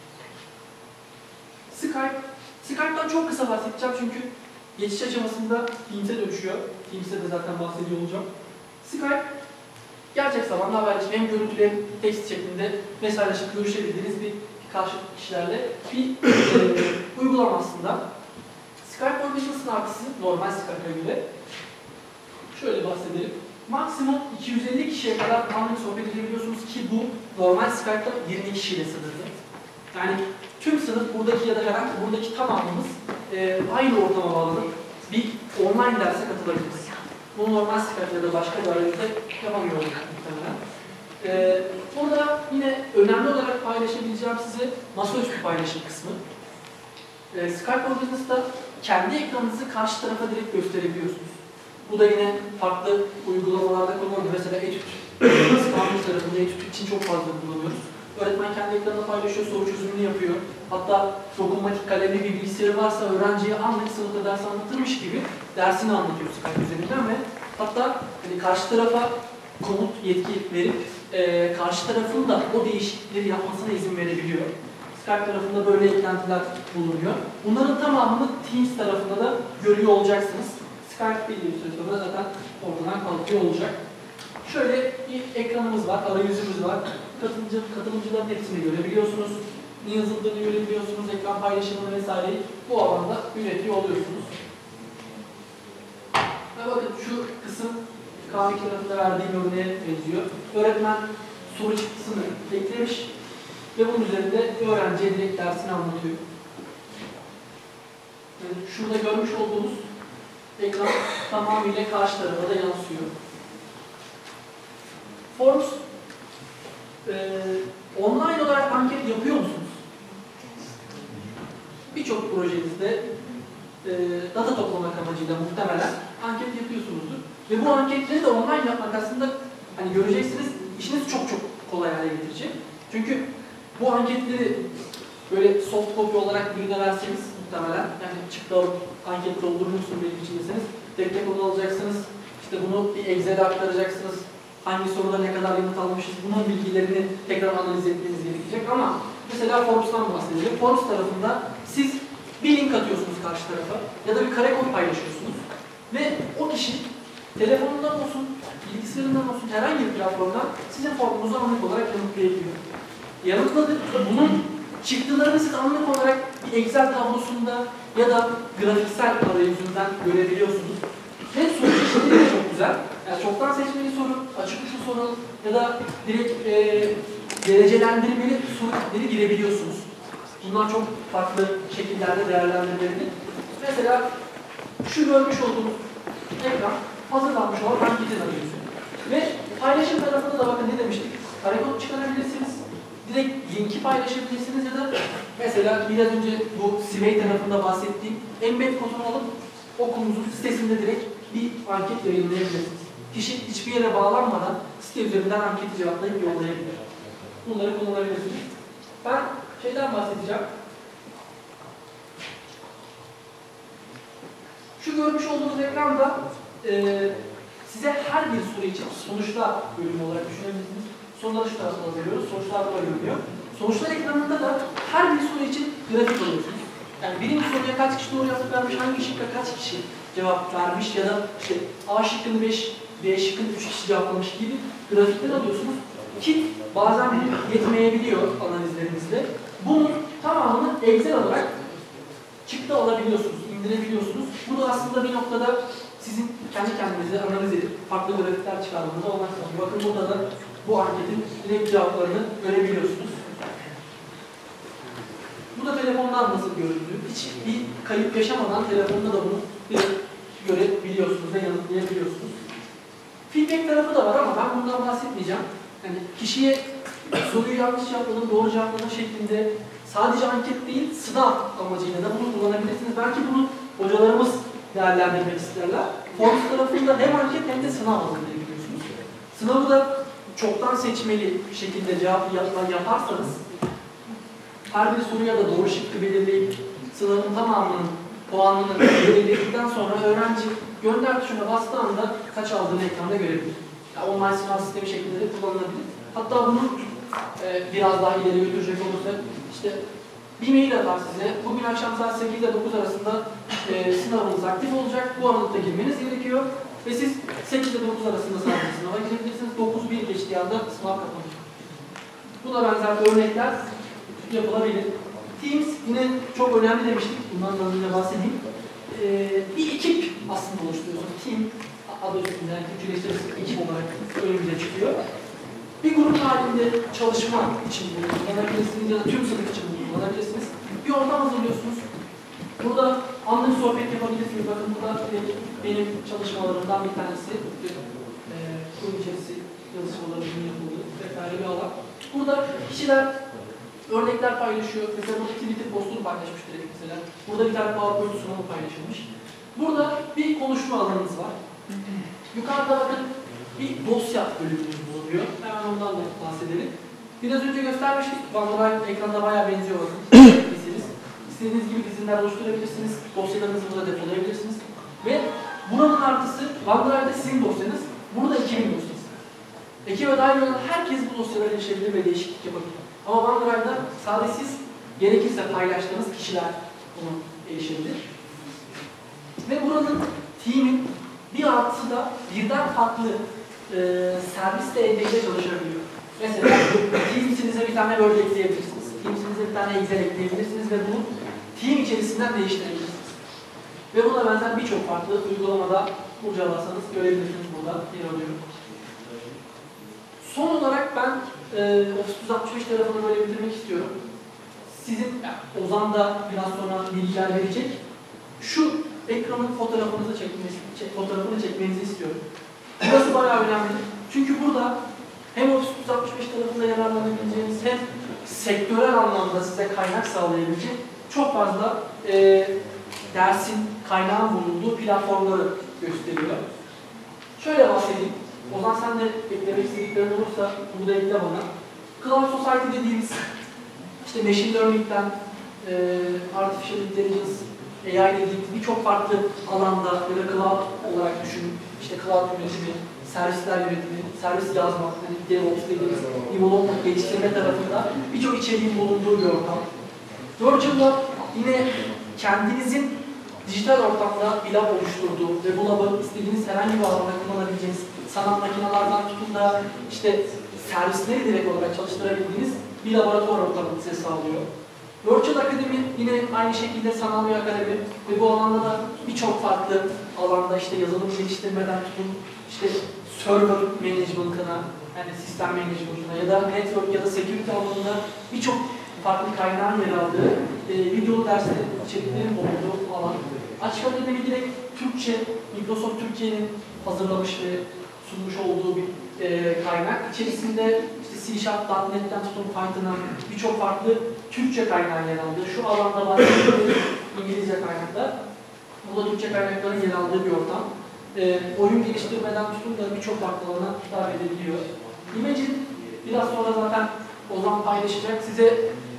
Skype, Skype'dan çok kısa bahsedeceğim çünkü geçiş aşamasında Teams'e dönüşüyor. Teams'e de zaten bahsediyor olacağım. Skype gerçek zamanlı haberleşme, hem görüntülü hem tekst şeklinde mesajlaşıp görüşebildiğiniz bir karşı kişilerle bir e, uygulama aslında. Skype for Business'ın artısı normal Skype'a göre. Şöyle bahsedelim. Maksimum iki yüz elli kişiye kadar anlık sohbet edebiliyorsunuz ki bu normal Skype'da yirmi kişiyle sınırlı. Yani tüm sınıf buradaki ya da herhangi buradaki tamamımız e, aynı ortama bağlanıp bir online derse katılabiliriz. Bunu normal Skype ya da başka bir arayüzde yapamıyoruz muhtemelen. Ee, burada yine önemli olarak paylaşabileceğim size masaüstü paylaşım kısmı. Ee, Skype for Business'ta kendi ekranınızı karşı tarafa direkt gösterebiliyorsunuz. Bu da yine farklı uygulamalarda kullanılıyor. Mesela Etüt, İstanbul tarafında Etüt için çok fazla kullanıyoruz. Öğretmen kendi ekranını paylaşıyor, soru çözümünü yapıyor. Hatta dokunmatik kalemli bir bilgisayarı varsa öğrenciye anlık sınıfta ders anlatırmış gibi dersini anlatıyor Skype üzerinden ve hatta hani karşı tarafa komut, yetki verip e, karşı tarafın da o değişiklikleri yapmasına izin verebiliyor. Skype tarafında böyle eklentiler bulunuyor. Bunların tamamını Teams tarafında da görüyor olacaksınız. Skype belli bir süre sonra zaten oradan kalkıyor olacak. Şöyle bir ekranımız var, arayüzümüz var. Katılımcı, katılımcıların hepsini görebiliyorsunuz. Ne yazıldığını görebiliyorsunuz, ekran paylaşımını vesaireyi bu alanda üretiyor oluyorsunuz. Ve bakın şu kısım K iki tarafında verdiğim örneğe benziyor. Öğretmen soru çıktısını eklemiş ve bunun üzerinde öğrenciye direkt dersini anlatıyor. Yani şurada görmüş olduğunuz ekran tamamıyla karşı tarafa da yansıyor. Forms, e, online olarak anket yapıyor musunuz? Birçok projenizde e, data toplamak amacıyla muhtemelen anket yapıyorsunuzdur. Ve bu anketleri de online yapmak aslında hani göreceksiniz işiniz çok çok kolay hale getirecek. Çünkü bu anketleri böyle soft copy olarak birine verseniz muhtemelen yani çıktı alıp anket doldurmuşsun benim için deseniz tek tek onu alacaksınız. İşte bunu bir Excel'e aktaracaksınız. Hangi soruda ne kadar yanıt almışız, bunun bilgilerini tekrar analiz etmeniz gerekecek ama mesela Forms'tan bahsedelim. Forms tarafında siz bir link atıyorsunuz karşı tarafa ya da bir karekod paylaşıyorsunuz ve o kişi telefonundan olsun, bilgisayarından olsun herhangi bir platformdan sizin formunuzu anlık olarak yanıtlayabiliyor. Yanıtladı, bunun çıktılarını siz anlık olarak bir Excel tablosunda ya da grafiksel arayüzünden görebiliyorsunuz. Ve soru çeşitleri de çok güzel. Yani çoktan seçmeli soru, açık uçlu soru ya da direkt e, derecelendirmeli soruları girebiliyorsunuz. Bunlar çok farklı şekillerde değerlendirmeli. Mesela şu görmüş olduğunuz ekran hazırlanmış olan anketin arayüzü. Ve paylaşım tarafında da bakın ne demiştik? Karekod çıkarabilirsiniz. Direkt linki paylaşabilirsiniz ya da mesela biraz önce bu Sway tarafında bahsettiğim embed kodunu alıp okulunuzun sitesinde direkt bir anket yayınlayabilirsiniz. Kişi hiçbir yere bağlanmadan site üzerinden anketi cevaplayıp yollayabilir. Bunları kullanabilirsiniz. Ben şeyden bahsedeceğim. Şu görmüş olduğunuz ekranda e, size her bir soru için sonuçlar bölümü olarak düşünebilirsiniz. Soruları şu tarafa veriyoruz. Sonuçlar burada görünüyor. Sonuçlar ekranında da her bir soru için grafik alıyorsunuz. Yani birinci soruya kaç kişi doğru yanıt vermiş, hangi şıkka kaç kişi cevap vermiş ya da işte A şıkkını beş, B şıkkını üç kişi cevaplamış gibi grafikler alıyorsunuz. Ki bazen bu yetmeyebiliyor analizlerinizde. Bunun tamamını Excel olarak çıktı alabiliyorsunuz, indirebiliyorsunuz. Bu da aslında bir noktada sizin kendi kendinize analiz edip farklı grafikler çıkarmanıza olmak lazım. Bakın burada da bu anketin direkt cevaplarını görebiliyorsunuz. Bu da telefondan nasıl göründüğü. Hiç bir kayıp yaşamadan telefonda da bunu direkt görebiliyorsunuz ve yanıtlayabiliyorsunuz. Feedback tarafı da var ama ben bundan bahsetmeyeceğim. Yani kişiye soruyu yanlış cevapladım, doğru cevapladım şeklinde sadece anket değil, sınav amacıyla da bunu kullanabilirsiniz. Belki bunu hocalarımız değerlendirmek isterler. Forms tarafında hem anket hem de sınav hazırlayabiliyorsunuz. Sınavı da çoktan seçmeli şekilde cevap yaparsanız her bir soruya da doğru şıkkı belirleyip sınavın tamamının puanını belirledikten sonra öğrenci gönder tuşuna bastığı anda kaç aldığını ekranda görebilir. Yani online sınav sistemi şeklinde de kullanılabilir. Hatta bunu e, biraz daha ileri götürecek olursak işte bir mail atar size. Bugün akşam saat sekiz ile dokuz arasında e, sınavınız aktif olacak. Bu aralıkta girmeniz gerekiyor. Ve siz sekiz ile dokuz arasında sadece sınava girebilirsiniz. dokuz bir geçtiği anda sınav kapanır. Buna benzer örnekler yapılabilir. Teams yine çok önemli demiştik. Bundan da önce bahsedeyim. Ee, bir ekip aslında oluşturuyorsunuz. Team adı üstünde, yani Türkçeleştirirse ekip olarak önümüze çıkıyor. Bir grup halinde çalışma için kullanabilirsiniz ya da tüm sınıf için kullanabilirsiniz. Bir ortam hazırlıyorsunuz. Burada anlık sohbet yapabilirsiniz. Bakın burada benim çalışmalarımdan bir tanesi. E, Kurum içerisi çalışmalarımın yapıldığı vesaire bir alan. Burada kişiler örnekler paylaşıyor. Mesela burada Twitter postunu paylaşmış direkt mesela. Burada bir tane PowerPoint sunumu paylaşılmış. Burada bir konuşma alanınız var. Yukarıda bakın bir dosya bölümümüz bulunuyor. Hemen ondan da bahsedelim. Biraz önce göstermiştik. OneDrive ekranda bayağı benziyor bakın. İstediğiniz gibi dizinler oluşturabilirsiniz. Dosyalarınızı burada depolayabilirsiniz. Ve buranın artısı OneDrive'de sizin dosyanız. Burada ekibin dosyası. Ekibe dahil olan herkes bu dosyalara erişebilir ve değişiklik yapabilir. Ama OneDrive'da sadece siz gerekirse paylaştığınız kişiler buna erişebilir. Ve buranın team'in bir artısı da birden farklı e, servisle elde çalışabiliyor. Mesela Teams'inize bir tane Word ekleyebilirsiniz. Teams'inize bir tane Excel ekleyebilirsiniz ve bunu Team içerisinden değiştirebilirsiniz. Ve buna benzer birçok farklı uygulamada kurcalarsanız görebilirsiniz burada yer alıyor. Son olarak ben e, Office üç yüz altmış beş tarafını böyle bitirmek istiyorum. Sizin, yani Ozan da biraz sonra bilgiler verecek. Şu ekranın fotoğrafınızı çekmenizi, çek, fotoğrafını çekmenizi istiyorum. Burası bayağı önemli. Çünkü burada hem Office üç yüz altmış beş tarafında yararlanabileceğiniz hem sektörel anlamda size kaynak sağlayabilecek çok fazla e, dersin, kaynağın bulunduğu platformları gösteriyor. Şöyle bahsedeyim. Ozan sen de eklemek istediklerin olursa burada ekle bana. Cloud Society dediğimiz işte Machine Learning'den e, Artificial Intelligence, A I dediğimiz birçok farklı alanda ya da cloud olarak düşünün. İşte cloud yönetimi, servisler yönetimi, servis yazmak, hani DevOps dediğimiz development, geliştirme tarafında birçok içeriğin bulunduğu bir ortam. Virtual Lab yine kendinizin dijital ortamda bir lab oluşturduğu ve bu labı istediğiniz herhangi bir alanda kullanabileceğiniz sanat makinelerden tutun da işte servisleri direkt olarak çalıştırabildiğiniz bir laboratuvar ortamını size sağlıyor. Virtual Academy yine aynı şekilde sanal bir akademi ve bu alanda da birçok farklı alanda işte yazılım geliştirmeden tutun işte server management'ına, yani sistem management'ına ya da network ya da security alanında birçok farklı kaynağın yer aldığı e, video dersleri, içeriklerin bulunduğu alan. Açık Akademi direkt Türkçe, Microsoft Türkiye'nin hazırlamış ve sunmuş olduğu bir e, kaynak. İçerisinde işte C Sharp, .NET'ten tutun Python'a birçok farklı Türkçe kaynağı yer aldığı, şu alanda bahsediyoruz İngilizce kaynaklar. Bu da Türkçe kaynakların yer aldığı bir ortam. E, oyun geliştirmeden tutun da birçok farklı alana hitap edebiliyor. Imagine biraz sonra zaten Ozan paylaşacak. Size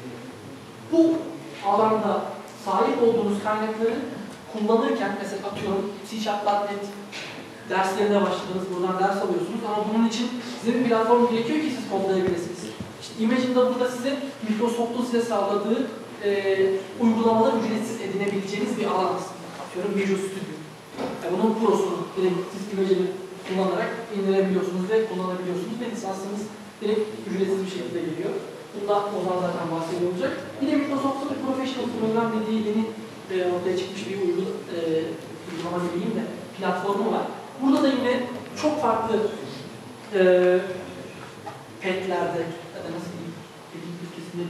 bu alanda sahip olduğunuz kaynakları kullanırken, mesela atıyorum C Sharp nokta net derslerine başladınız, buradan ders alıyorsunuz ama bunun için size bir platform gerekiyor ki siz kodlayabilirsiniz. İşte Imagine'da burada size Microsoft'un size sağladığı e, uygulamaları ücretsiz edinebileceğiniz bir alan aslında. Atıyorum Visual Studio. Yani bunun prosunu direkt siz Imagine'i kullanarak indirebiliyorsunuz ve kullanabiliyorsunuz ve lisansınız direkt ücretsiz bir şekilde geliyor. Bundan Ozan zaten bahsediyor olacak. Bir de Microsoft'un Professional program dediği yeni e, ortaya çıkmış bir uygu, e, uygulama dediğim de platformu var. Burada da yine çok farklı e, petlerde ya da nasıl diyeyim, dediğim ülkesinde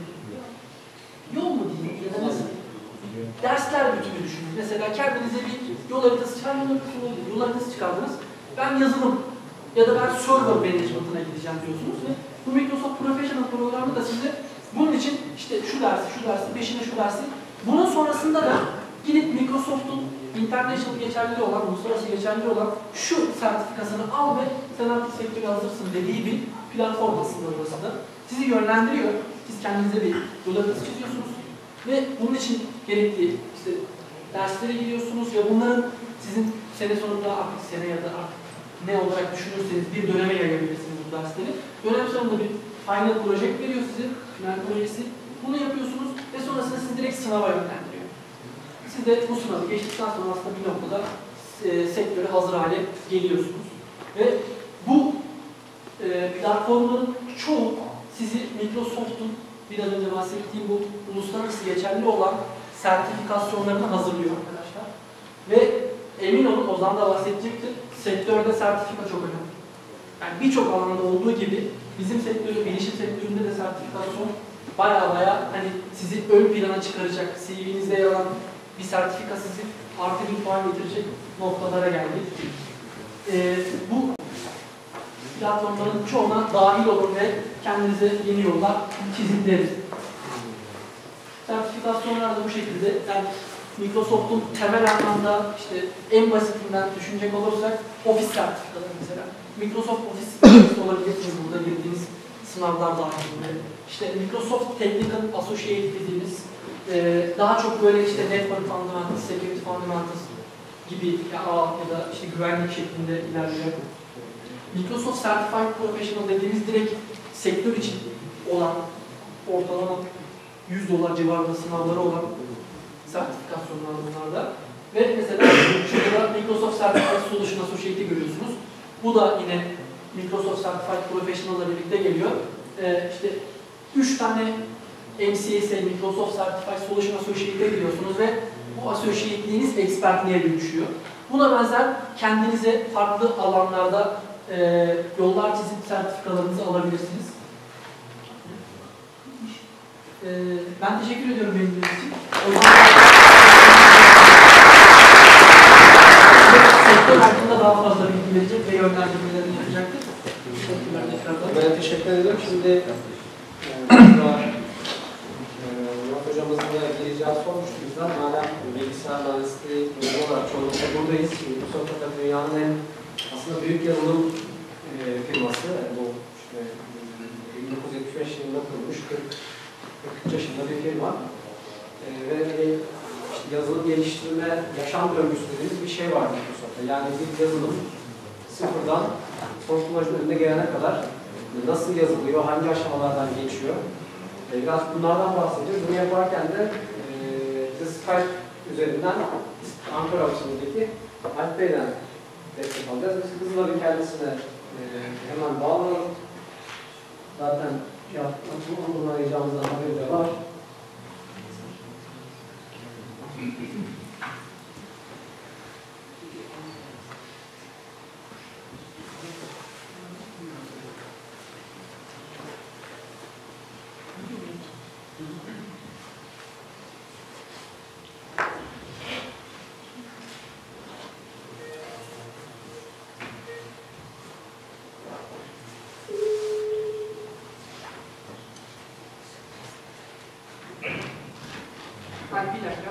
yol mu diyeyim ya da nasıl diyeyim, dersler bütünü düşünün. Mesela kendinize bir yol haritası çıkar, yol haritası, yol haritası çıkardınız. Ben yazılım ya da ben server management'ına gideceğim diyorsunuz ve bu Microsoft Professional programı da size bunun için işte şu dersi, şu dersi, peşine şu dersi, bunun sonrasında da gidip Microsoft'un international geçerli olan, uluslararası geçerli olan şu sertifikasını al ve sen artık sektöre hazırsın dediği bir platform aslında burası da. Sizi yönlendiriyor. Siz kendinize bir yol haritası çiziyorsunuz ve bunun için gerekli işte derslere gidiyorsunuz ve bunların sizin sene sonunda artık sene ya da artık ne olarak düşünürseniz bir döneme yayabilirsiniz bu dersleri. Dönem sonunda bir final project veriyor size, final projesi. Bunu yapıyorsunuz ve sonrasında sizi direkt sınava yönlendiriyor. Siz de bu sınavı geçtikten sonra aslında bir noktada e, sektöre hazır hale geliyorsunuz. Ve bu e, platformların çoğu sizi Microsoft'un biraz önce bahsettiğim bu uluslararası geçerli olan sertifikasyonlarını hazırlıyor arkadaşlar. Ve emin olun, Ozan da bahsedecektir, sektörde sertifika çok önemli. Yani birçok alanda olduğu gibi bizim sektörü, bilişim sektöründe de sertifikasyon baya baya hani sizi ön plana çıkaracak, C V'nizde yer alan bir sertifika sizi artı bir puan getirecek noktalara geldik. Ee, bu platformların çoğuna dahil olun ve kendinize yeni yollar çizin deriz. Sertifikasyonlar da bu şekilde. Yani Microsoft'un temel anlamda işte en basitinden düşünecek olursak Office sertifikaları mesela. Microsoft Office sertifikası olabilirsiniz burada girdiğiniz sınavlar dahilinde. İşte Microsoft Technical Associate dediğimiz e, daha çok böyle işte Network Fundamentals, Security Fundamentals gibi ya, ya da işte güvenlik şeklinde ilerliyor. Microsoft Certified Professional dediğimiz direkt sektör için olan ortalama yüz dolar civarında sınavları olan sertifikasyonlar bunlarda. Ve mesela şurada Microsoft Certified Solution Associate'i görüyorsunuz. Bu da yine Microsoft Certified Professional ile birlikte geliyor. Ee, işte üç tane M C S, Microsoft Certified Solution Associate'e giriyorsunuz ve bu associate'liğiniz expertliğe dönüşüyor. Buna benzer kendinize farklı alanlarda e, yollar çizip sertifikalarınızı alabilirsiniz. E, ben teşekkür ediyorum benim için. O zaman sektör hakkında daha fazla bilgi verecek ve yönlendirmelerini yapacaktır. Teşekkürler tekrardan. Ben teşekkür ederim. Şimdi e, Murat hocamızın da geleceği sormuştu bizden. Madem bilgisayar mühendisliği olarak çoğunlukla buradayız. Bu sonuçta dünyanın en aslında büyük yazılım e, firması. Bu işte bin dokuz yüz yetmiş beş yılında kurulmuş, kırk üç yaşında bir firma. E, ve işte yazılım geliştirme, yaşam döngüsü dediğimiz bir şey var Microsoft'ta. Yani bir yazılım sıfırdan son kullanıcının önüne gelene kadar nasıl yazılıyor, hangi aşamalardan geçiyor. E, biraz bunlardan bahsediyoruz. Bunu yaparken de e, Skype üzerinden Ankara ofisindeki Alp Bey'den destek alacağız. Biz hızla bir kendisine e, hemen bağlanalım. Zaten onu arayacağımızdan haberi de var. Hadi bir dakika.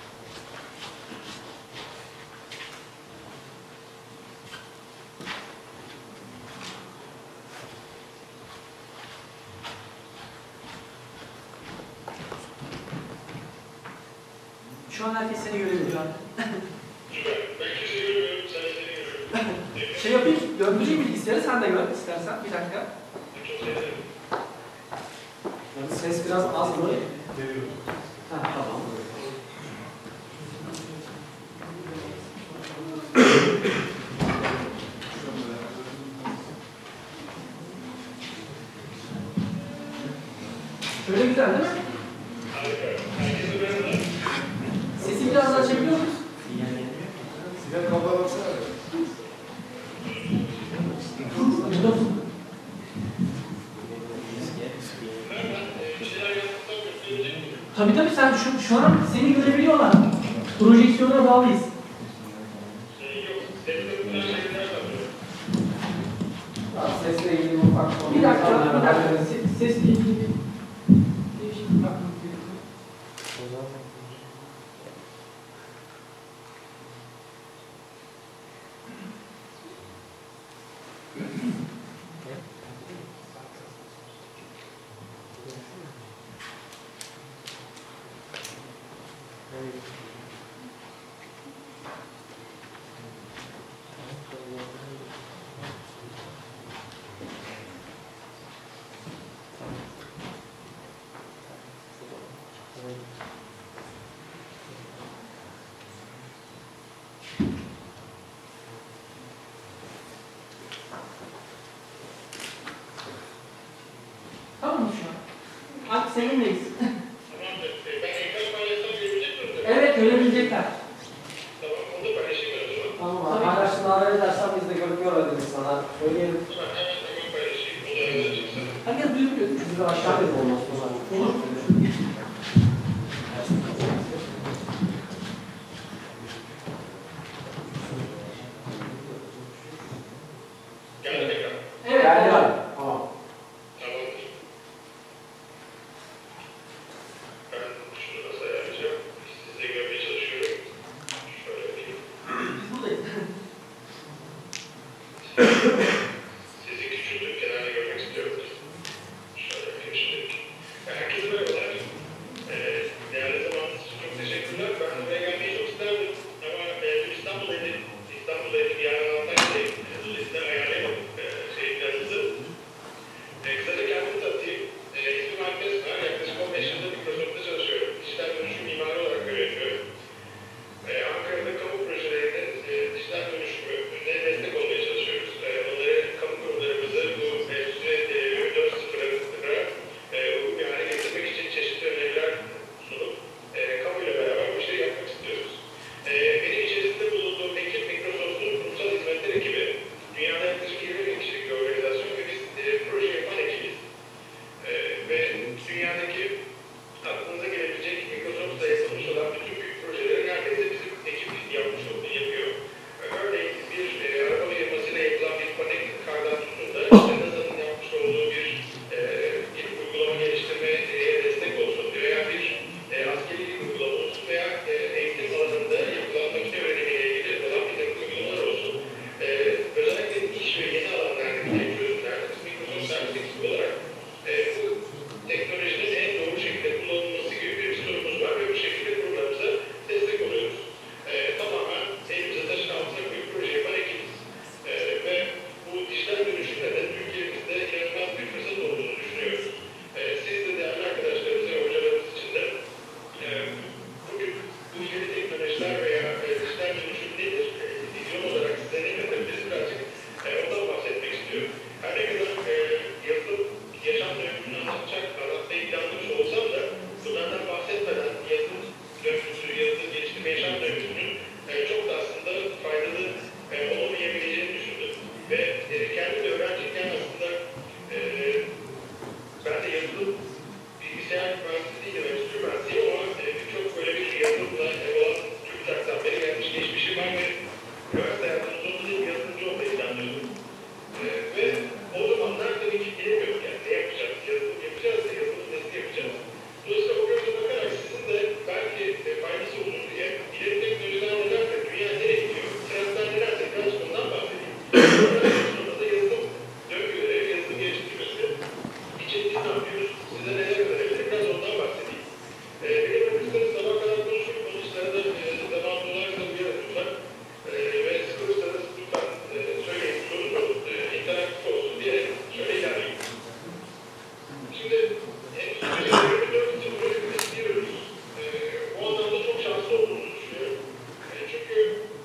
Şu an herkes seni görebiliyor. Şey yapayım, döndüreyim bilgisayarı, sen de gör istersen. Bir dakika. Yani ses biraz az mı? Geliyor. Ha, tamam. Şöyle güzel değil mi? Sesi biraz daha çekiyor musun? Size kapağı baksana. Tabii tabii sen şu, şu an seni görebiliyorlar. Projeksiyona bağlıyız. Sesle ilgili ufak Bir dakika, bir dakika. Ses, sesle ilgili bir değişiklik yapmamız gerekiyor. söyleyebilecekler. Tamam, onu da paylaşayım ben o zaman. Tamam Tabii. abi. Paylaştığını haber edersen biz de görüp görmediğimiz sana söyleyelim. Hemen hemen paylaşayım. O da yazacaksın. Herkes duyuruyor. Biz de aşağı bir olmaz o zaman. Olur. Geldi tekrar. Evet. Geldi evet. abi. Tamam. Tamamdır. Ben şunu nasıl ayarlayacağım? Sizi de görmeye çalışıyorum. Şöyle yapayım. Biz buradayız. Sizi küçültüp kenarda görmek istiyorum. Şöyle yapayım şimdi. Herkese merhabalar. Ee, değerli zamanınız için çok teşekkürler. Ben buraya gelmeyi çok isterdim. Ama e, İstanbul'daydım. İstanbul'daydım. Yarın Antalya'dayım. Dolayısıyla ayarlayamadım e, şey planınızı. E, kısaca kendimi tanıtayım. E, ismim Alp Esmer. Yaklaşık on beş yıldır Microsoft'ta çalışıyorum. Dijital dönüşüm mimarı olarak görev yapıyorum. E, Ankara'da kamu projelerinde e, dijital dönüşümüne destek olmaya çalışıyoruz. E, onları, kamu kurumlarımızı bu endüstri e, dört nokta sıfıra e, uygun bir hale getirmek için çeşitli öneriler sunup e, kamuyla beraber bu işleri yapmak istiyoruz. E, benim içerisinde bulunduğum ekip Microsoft'un kurumsal hizmetler ekibi. Dünyada yaklaşık yirmi bin kişilik bir organizasyon ve biz e, proje yapan ekibiz. E, ve dünyadaki aklınıza gelebilecek Microsoft'ta yapılmış olan bütün büyük projeleri neredeyse bizim ekip yapmış olduğu yapıyor. Örneğin bir e, araba firmasıyla yapılan bir connected car'dan tutun da işte NASA'nın yapmış olduğu bir e, bir uygulama geliştirmeye destek olsun veya bir e, askeri bir uygulama olsun veya e, eğitim alanında yapılan makine öğrenimiyle ilgili olan bir takım uygulamalar olsun. E, özellikle iş ve yeni alanlardaki çözümlerde biz Microsoft servis ekibi olarak e, bu teknolojinin en doğru şekilde kullanılması gibi bir sorumuz var ve bu şekilde kurumlarımıza destek oluyoruz. E, tamamen elimize taşın altına koyup proje yapan ekibiz. E, ve bu dijital dönüşümde de Türkiye'mizde inanılmaz bir fırsat olduğunu düşünüyoruz. E, siz de değerli arkadaşlarımız ve hocalarımız için de e, bugün bu yeni teknolojiler veya e, dijital dönüşüm nedir? E, vizyon olarak size ne katabiliriz birazcık e, ondan bahsetmek istiyorum. Her ne kadar e, yazılım yaşam döngüsünü anlatacak, anlatmayı planlamış olsam da bunlardan bahsetmeden yazılım döngüsü, yazılım geliştirme yaşam döngüsünün e, çok da aslında faydalı e, olamayabileceğini düşündüm. Ve e, kendim de öğrenciyken aslında e, ben de yazılım bilgisayar mühendisi değilim, endüstri mühendisiyim ama e, çok böyle bir yazılımla e, olan TÜBİTAK'tan beri gelmiş geçmişim var ve üniversite hayatımın sonunda bir yazılımcı olmayı planlıyordum. E, ve o zamanlar tabii ki bilemiyorum yani ne yapacağız, yazılım yapacağız da yazılım nasıl yapacağız. Dolayısıyla o gözle bakarak sizin de belki e, faydası olur diye ileri teknolojiler nelerse, dünya nereye gidiyor, trendler nelerse biraz bundan bahsedeyim. Sonra da yazılım döngüleri, yazılım geliştirmesi için biz ne yapıyoruz, size neler önerebilir, biraz ondan bahsedeyim. E, benim ömrümüzde sabah kadar konuşup, konuşlara da e, zaman dolarsa uyarın lütfen. E, ve sıkılırsanız lütfen e, söyleyin, sorun olun, e, interaktif olsun diye şöyle ilerleyeyim. Şimdi endüstri yirmi dört yıldır bekliyoruz. E, bu anlamda çok şanslı olduğumuzu düşünüyorum. E, çünkü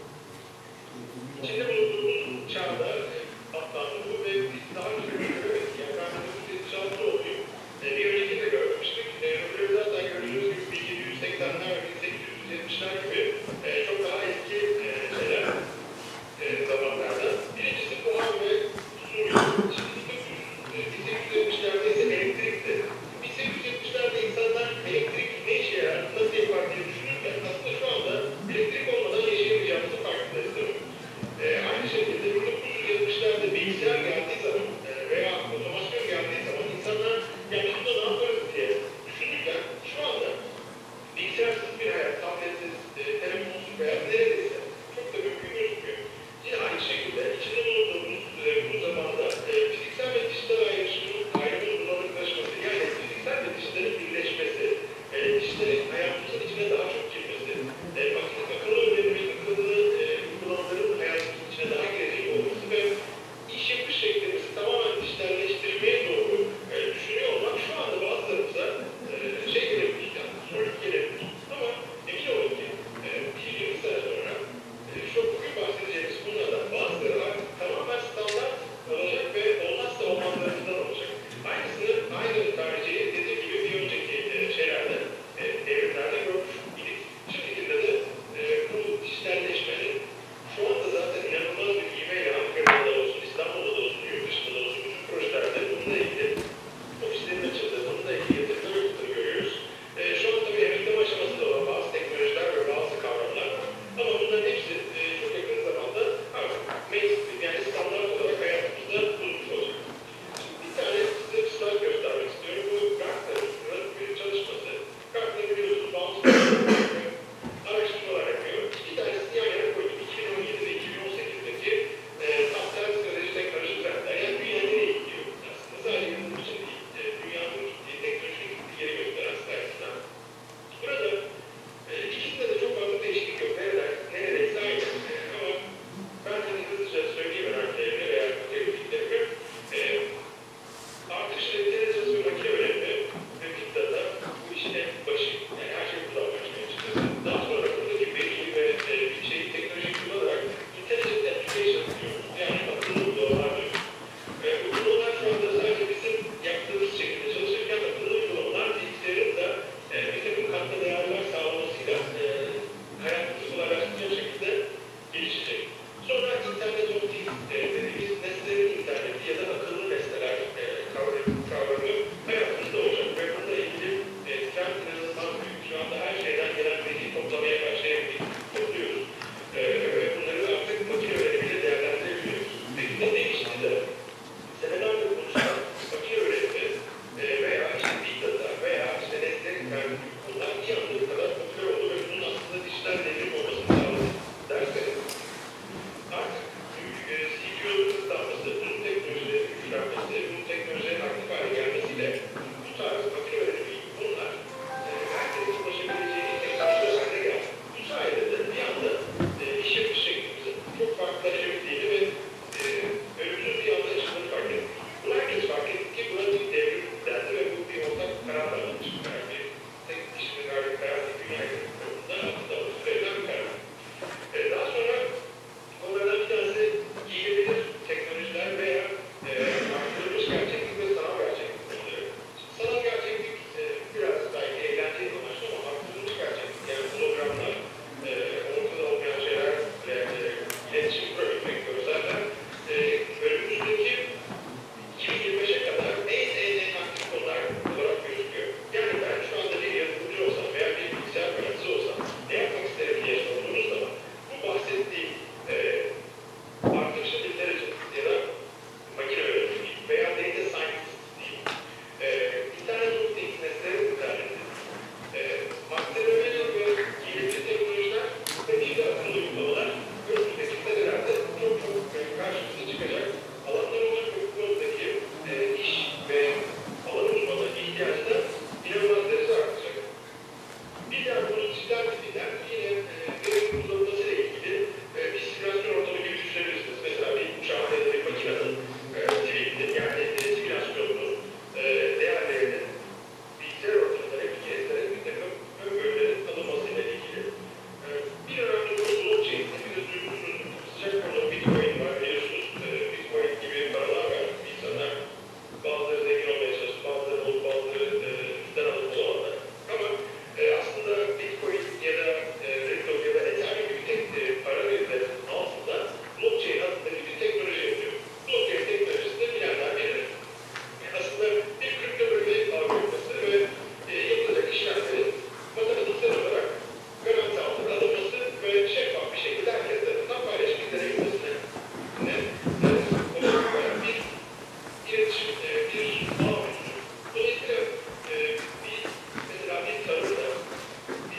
içinde bulunduğumuz çağda e, atlandı ve biz daha önce göremedik. Yani ben de bu yetmiş altı olayım. E, bir önceki de görmemiştik. E, öbürleri zaten gördüğünüz gibi bin yedi yüz seksenler ve bin sekiz yüz yetmişler gibi e, çok daha eski e, şeyler e, zamanlarda. Birincisi buhar ve su. Şimdi bin sekiz yüz yetmişlerde ise elektrikti. bin sekiz yüz yetmişlerde insanlar elektrik ne işe yarar, nasıl yapar diye düşünürken aslında şu anda elektrik olmadan yaşayamayacağımızı farkındayız. E, aynı şekilde bin dokuz yüz yetmişlerde bilgisayar geldiği zaman e, veya otomasyon geldiği zaman insanlar ya biz bunda ne yaparız diye düşünürken şu anda bilgisayarsız bir hayat, tabletsiz, e,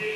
bir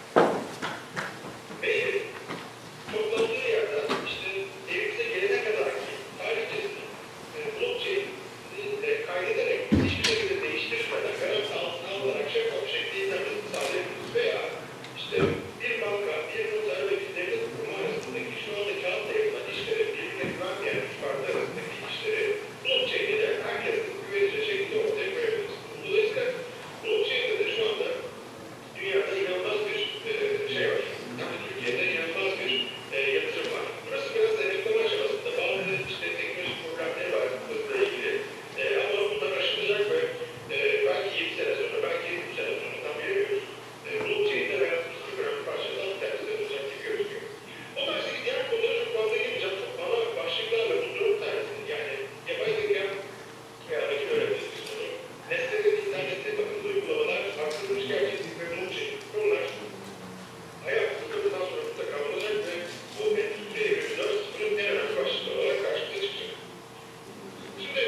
mail toplandığı yerden işte evimize gelene kadar ki tarihçesini e, blockchain'i e, kaydederek hiçbir şekilde değiştirmeden garantı altına alarak şeffaf bir şekilde internet sağlayabiliriz veya işte bir banka, bir noter ve bir devlet kurumu arasındaki şu anda kağıtla yapılan işleri, birbirine güvenmeyen üç parti arasındaki işleri blockchain ile herkesin güvenilir şekilde ortaya koyabiliriz. Dolayısıyla blockchain'de de şu anda dünyada inanılmaz bir e, şey var. Yani Türkiye'de inanılmaz bir e, yatırım var. Burası biraz denetleme aşamasında. Bazı işte teknolojik problemleri var bununla ilgili. E, ama bunlar aşılacak ve e, belki yedi sene sonra, belki yedi sene sonra tam bilemiyoruz. E, blockchain'de hayatımızın çok önemli parçalarından bir tanesi olacak gibi gözüküyor. Ondan sonra diğer konulara çok fazla girmeyeceğim. Çok ana başlıklarla bu dört tanesi. Yani yapay zeka veya makine öğrenmesi kısmını, nesnelerin internette bakımlı uygulamalar, arttırılmış gerçeklik ve blockchain konular hayatımızın kapıdan sonra mutlaka olacak ve bu endüstri evrimi dört nokta sıfırın en önemli başlıkları olarak karşımıza çıkacak. Şimdi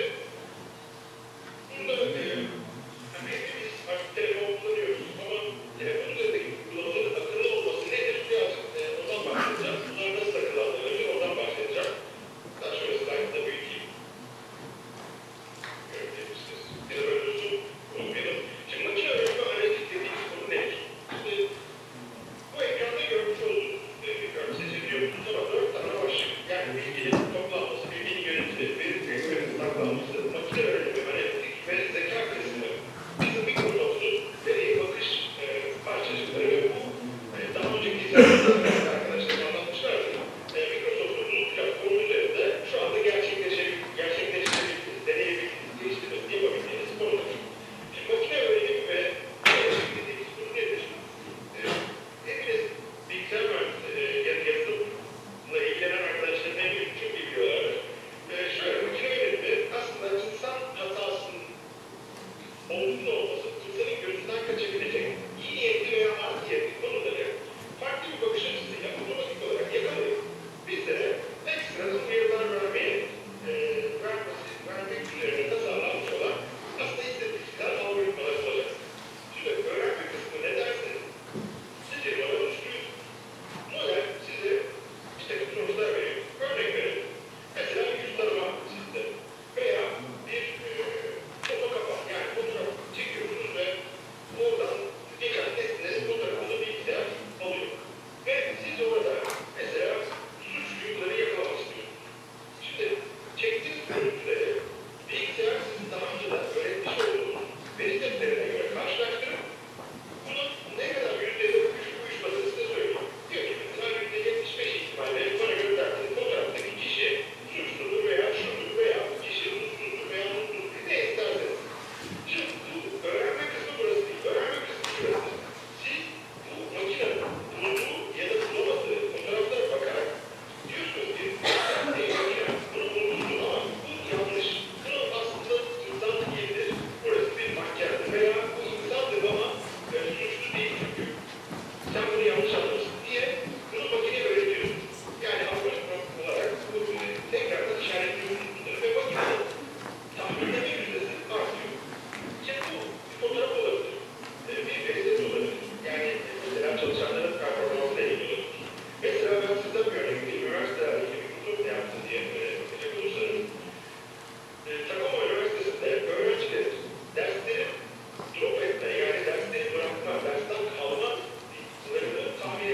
burada e, yani hepimiz artık telefon kullanıyoruz ama telefon üzerindeki uygulamaların akıllı olması nedir? Birazcık e, ondan bahsedeceğim. Bunlar nasıl akıllı alınır? Ondan bahsedeceğim. Daha şöyle slide'da büyüteyim. Görebilirsiniz. Bir de böyle uzun unutmayalım. Şimdi makine öğrenme analitik dediğimiz konu nedir? Şimdi bu ekranda görmüş olduğunuz, e, bilmiyorum siz biliyor musunuz ama dört tane başlık. Yani bilginin toplanması, bilginin yönetimi, veri teknolojinin saklanması, makine öğrenimi analitik ve zeka kısmı bizim Microsoft'un veriye bakış e, parçacıkları ve bu e, daha önceki izlediğimizde arkadaşlar anlatmışlardı. E, Microsoft'un bu platformu üzerinde şu anda gerçekleşebildiğiniz, gerçekleştirebildiğiniz, deneyebildiğiniz, geliştirmesini yapabildiğiniz konular. Şimdi makine öğrenimi ve gelecek dediğimiz konu nedir? E, hepiniz bilgisayar mühendisleri, e, yazılımla ilgilenen arkadaşların eminim çok iyi biliyorlardır. E, şöyle makine öğrenimi aslında insan hatasının olumsuz olması, insanın gözünden kaçabilecek iyi niyetli veya art niyetli konuları farklı bir bakış açısıyla otomatik olarak yakalayıp bizlere ekstradan uyarılar vermeye e, vermesi, vermek üzerine tasarlanmış olan aslında istatistikler algoritmaları olacak. Şimdi öğrenme kısmı ne derseniz siz bir model oluşturuyorsunuz. Model size işte sonuçlar veriyor. Örnek verin. Mesela yüz tanıma sistemi veya bir e, foto kapak yani fotoğraf çekiyorsunuz ve oradan geçen nesnelerin fotoğrafını bilgisayar alıyor. Ve siz orada mesela suçluları yakalamak istiyorsunuz. Şimdi çektiğiniz görüntüleri bilgisayar sizin daha önceden öğretmiş olduğunuz veri setlerine göre karşılaştırıp bunun ne kadar yüzdeyle uyuşup uyuşmadığını size söylüyor. Diyor ki mesela yüzde yetmiş beş ihtimalle bana gönderdiğiniz fotoğraftaki kişi suçludur veya şudur veya bu kişi suçsuzdur veya mutsuzdur ne isterseniz. Şimdi bu öğrenme kısmı burası değil. Öğrenme kısmı şurası. Siz bu makinenin bulunduğu ya da bulamadığı fotoğraflara bakarak diyorsunuz ki ey makine bunu bulmuşsun ama bu yanlış. Bunun aslında insan değildir. Burası bir mahkemdir veya bu insandır ama e, suçlu değil çünkü. Sen bunu yanlış anlamışsın diye bunu makineye öğretiyorsun. Yani algoritma olarak bu e, tekrardan işaretliyorsunuz bunları ve makinenin tahminleme yüzdesi artıyor. Şimdi bu bir fotoğraf olabilir, e, bir veri seti olabilir. Yani e, mesela çalışanların performansıyla ilgili olabilir. Mesela ben sizden bir örnek vereyim. Üniversitelerde ilgili Microsoft ne yaptı diye e, bakacak olursanız. E, Takoma Üniversitesi'nde öğrencilerin dersleri drop etme yani dersleri bırakma, dersten kalma sınırını tahmin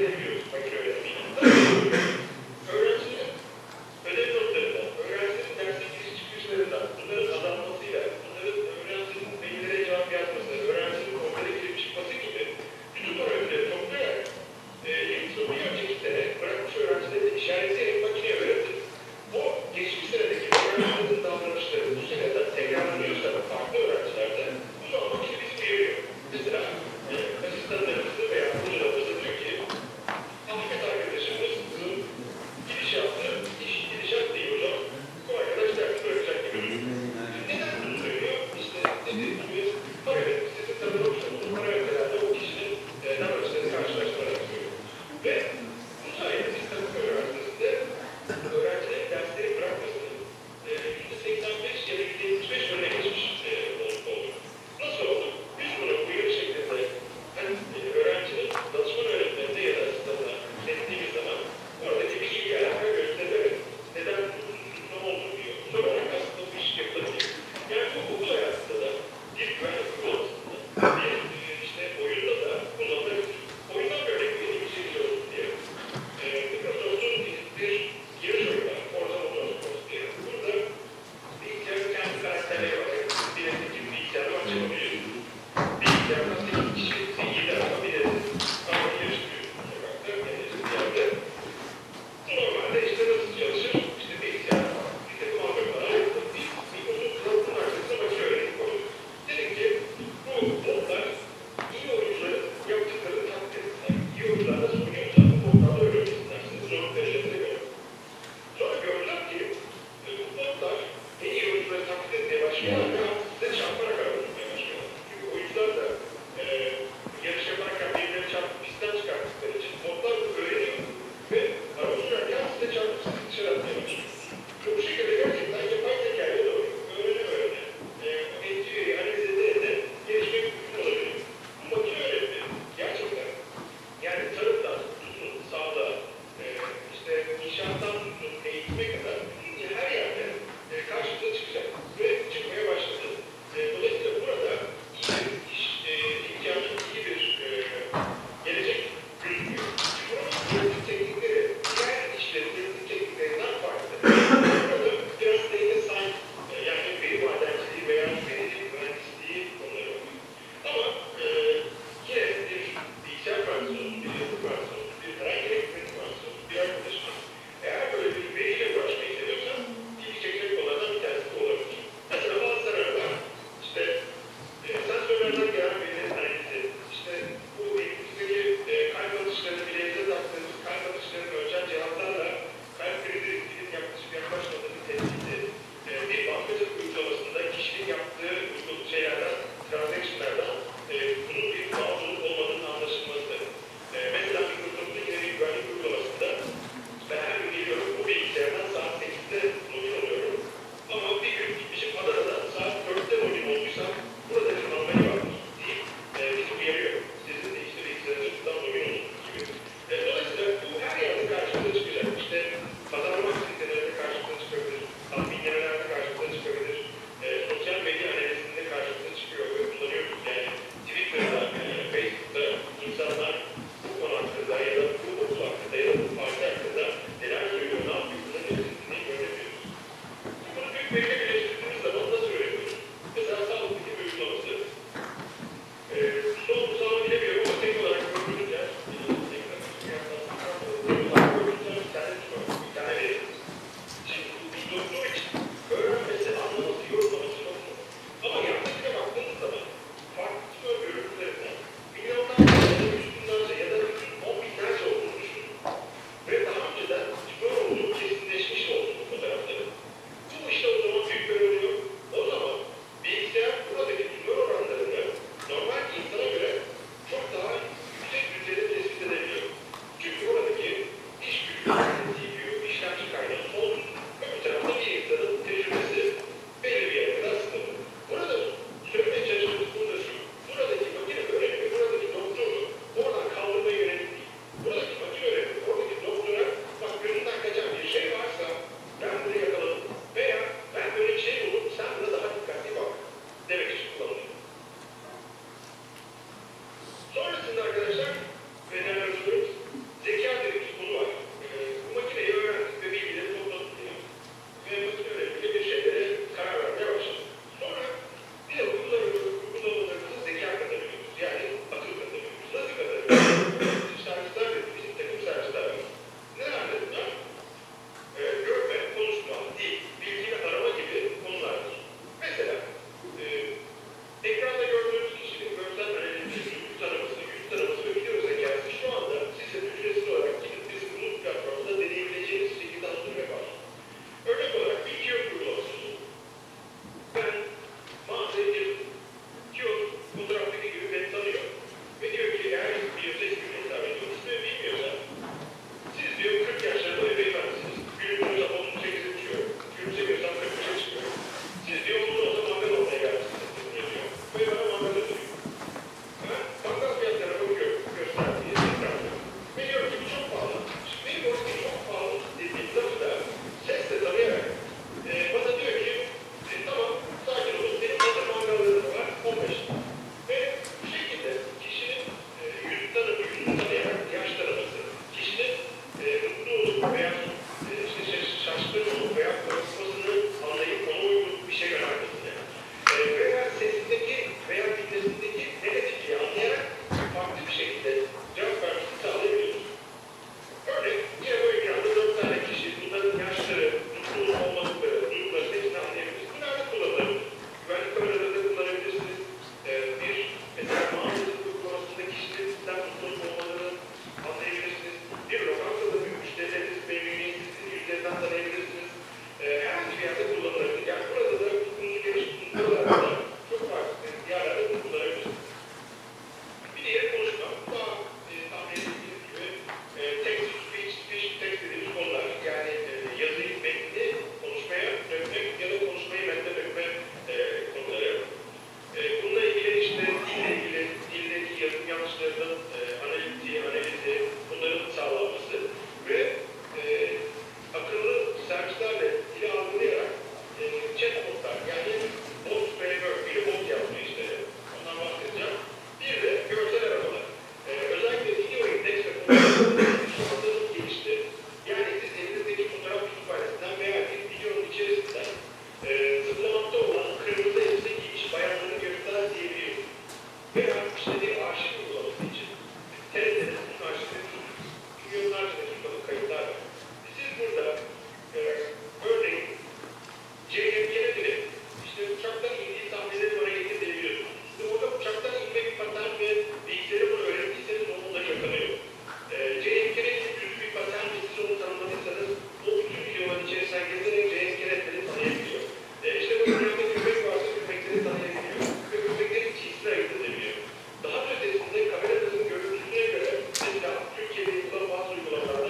arşivde milyonlarca dakikalık kayıtlar var. Siz burada e, örneğin C M K'nin işte uçaktan indiği sahneleri bana getirebiliyorsunuz. Siz orada uçaktan inme bir patern ve bilgisayarı bunu öğrettiyseniz onunla yakalıyor. E, C M K'nin düz bir patern ve siz onu tanımladıysanız o bütün videoların içerisinden gezerek C M K'leri tanıyabiliyor. E, işte bu önümde köpek varsa köpekleri tanıyabiliyor. Ve köpekleri cinsine ayırt edebiliyor. Daha ötesinde kameranızın görüntüsüne göre mesela Türkiye'de yapılan bazı uygulamalar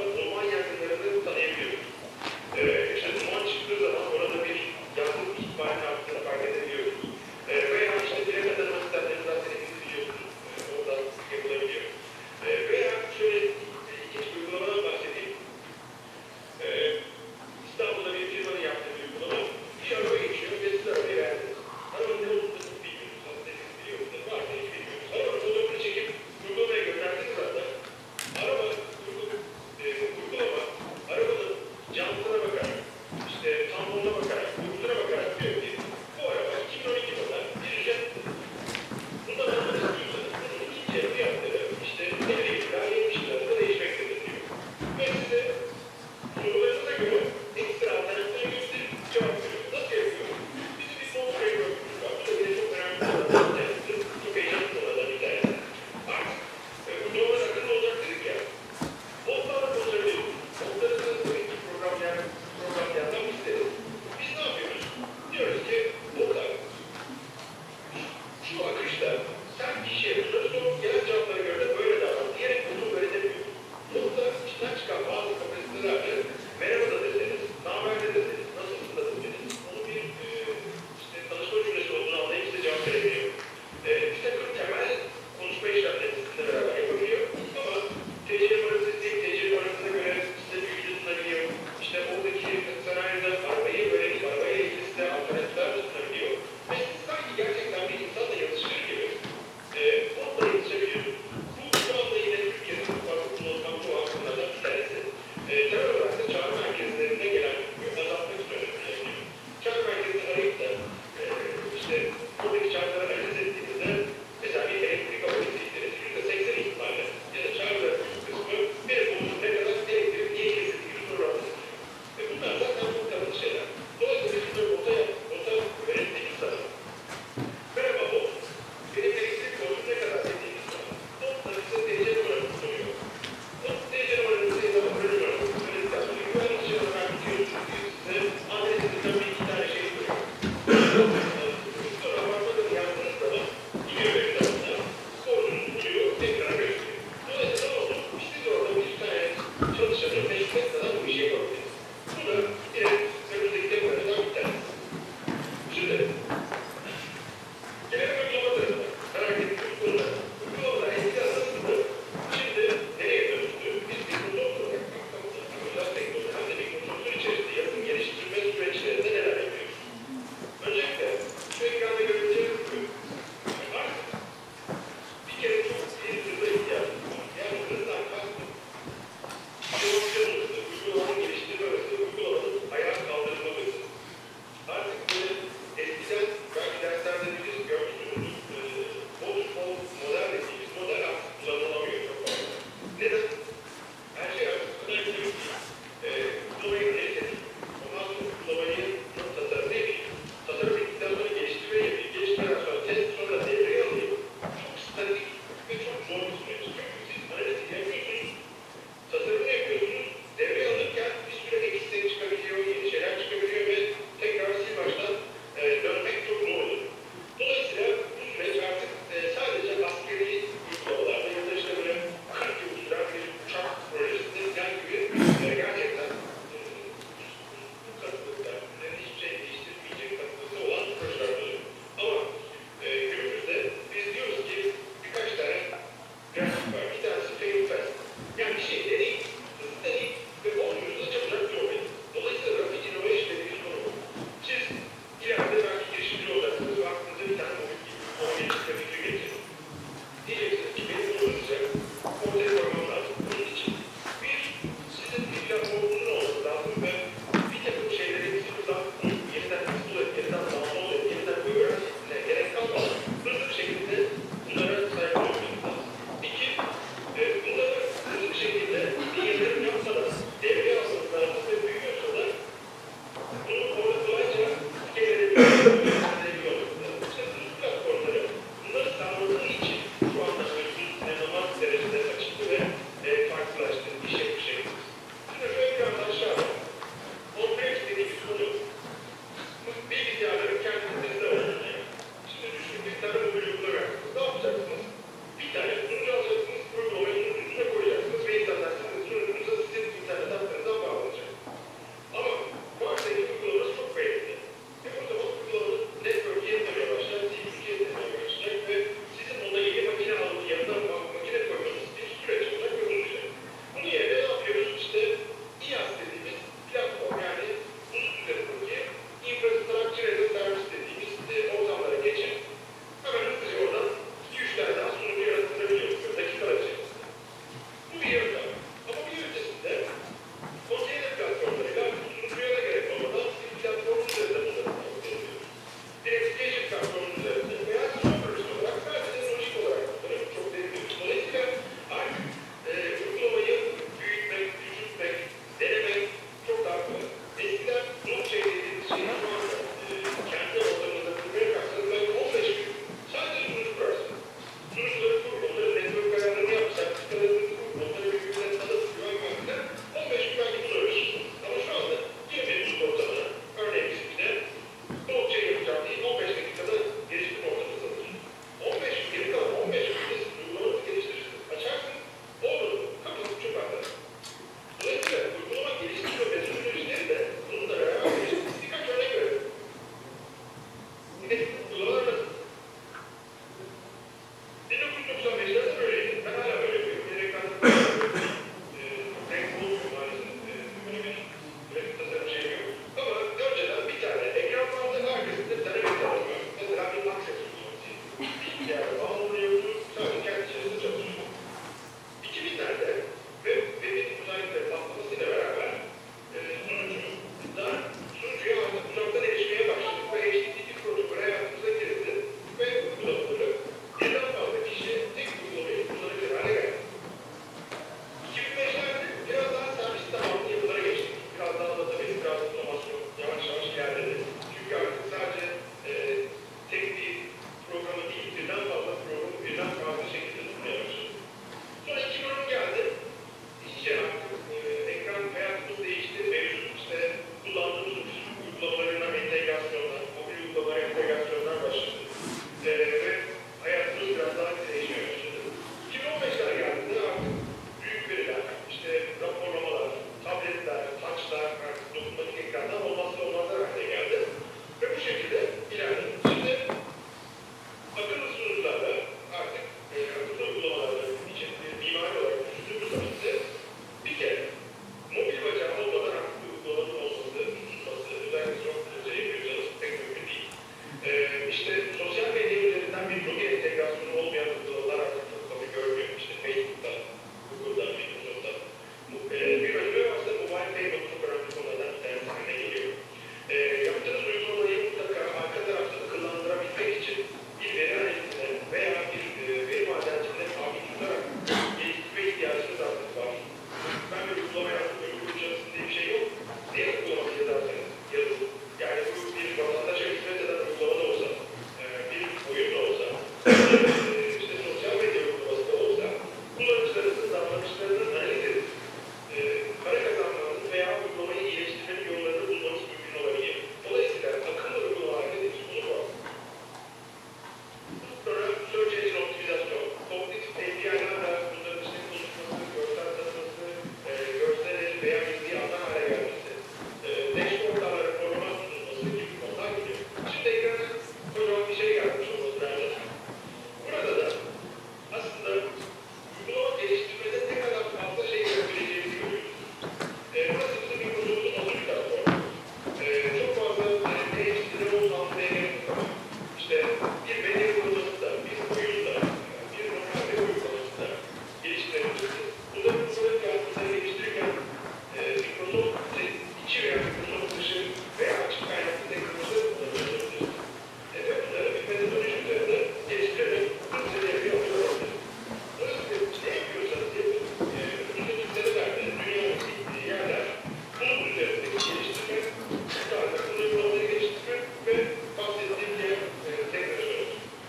veya milli ana hale gelmesi, e, dashboardlarla korumak tutulması gibi konular gidiyor. Şimdi ekrana kocaman bir şey gelmiş olması lazım. Burada da aslında uygulama geliştirmede ne kadar fazla şey yapabileceğimizi görüyoruz. E, burası bizim Microsoft'un olduğu bir platform. E, çok fazla ne ilişkide olsam ne ama işte bir medya uygulaması da, bir oyun da, bir normal web uygulaması da geliştirebiliriz. Bunların bunların yardımları geliştirirken e, Microsoft içi veya Microsoft dışı veya açık kaynaklı teknolojileri kullanabiliriz. E, ve bunları bir metodoloji üzerinde geliştirerek bu seviyeyi yapıyoruz. Burası ne yapıyorsanız yapın. E, önümüzdeki senelerde dünyanın gittiği yerler bunun üzerinde geliştirmek, bu uygulamaları geliştirmek ve bahsettiğim diğer e, teknolojiler.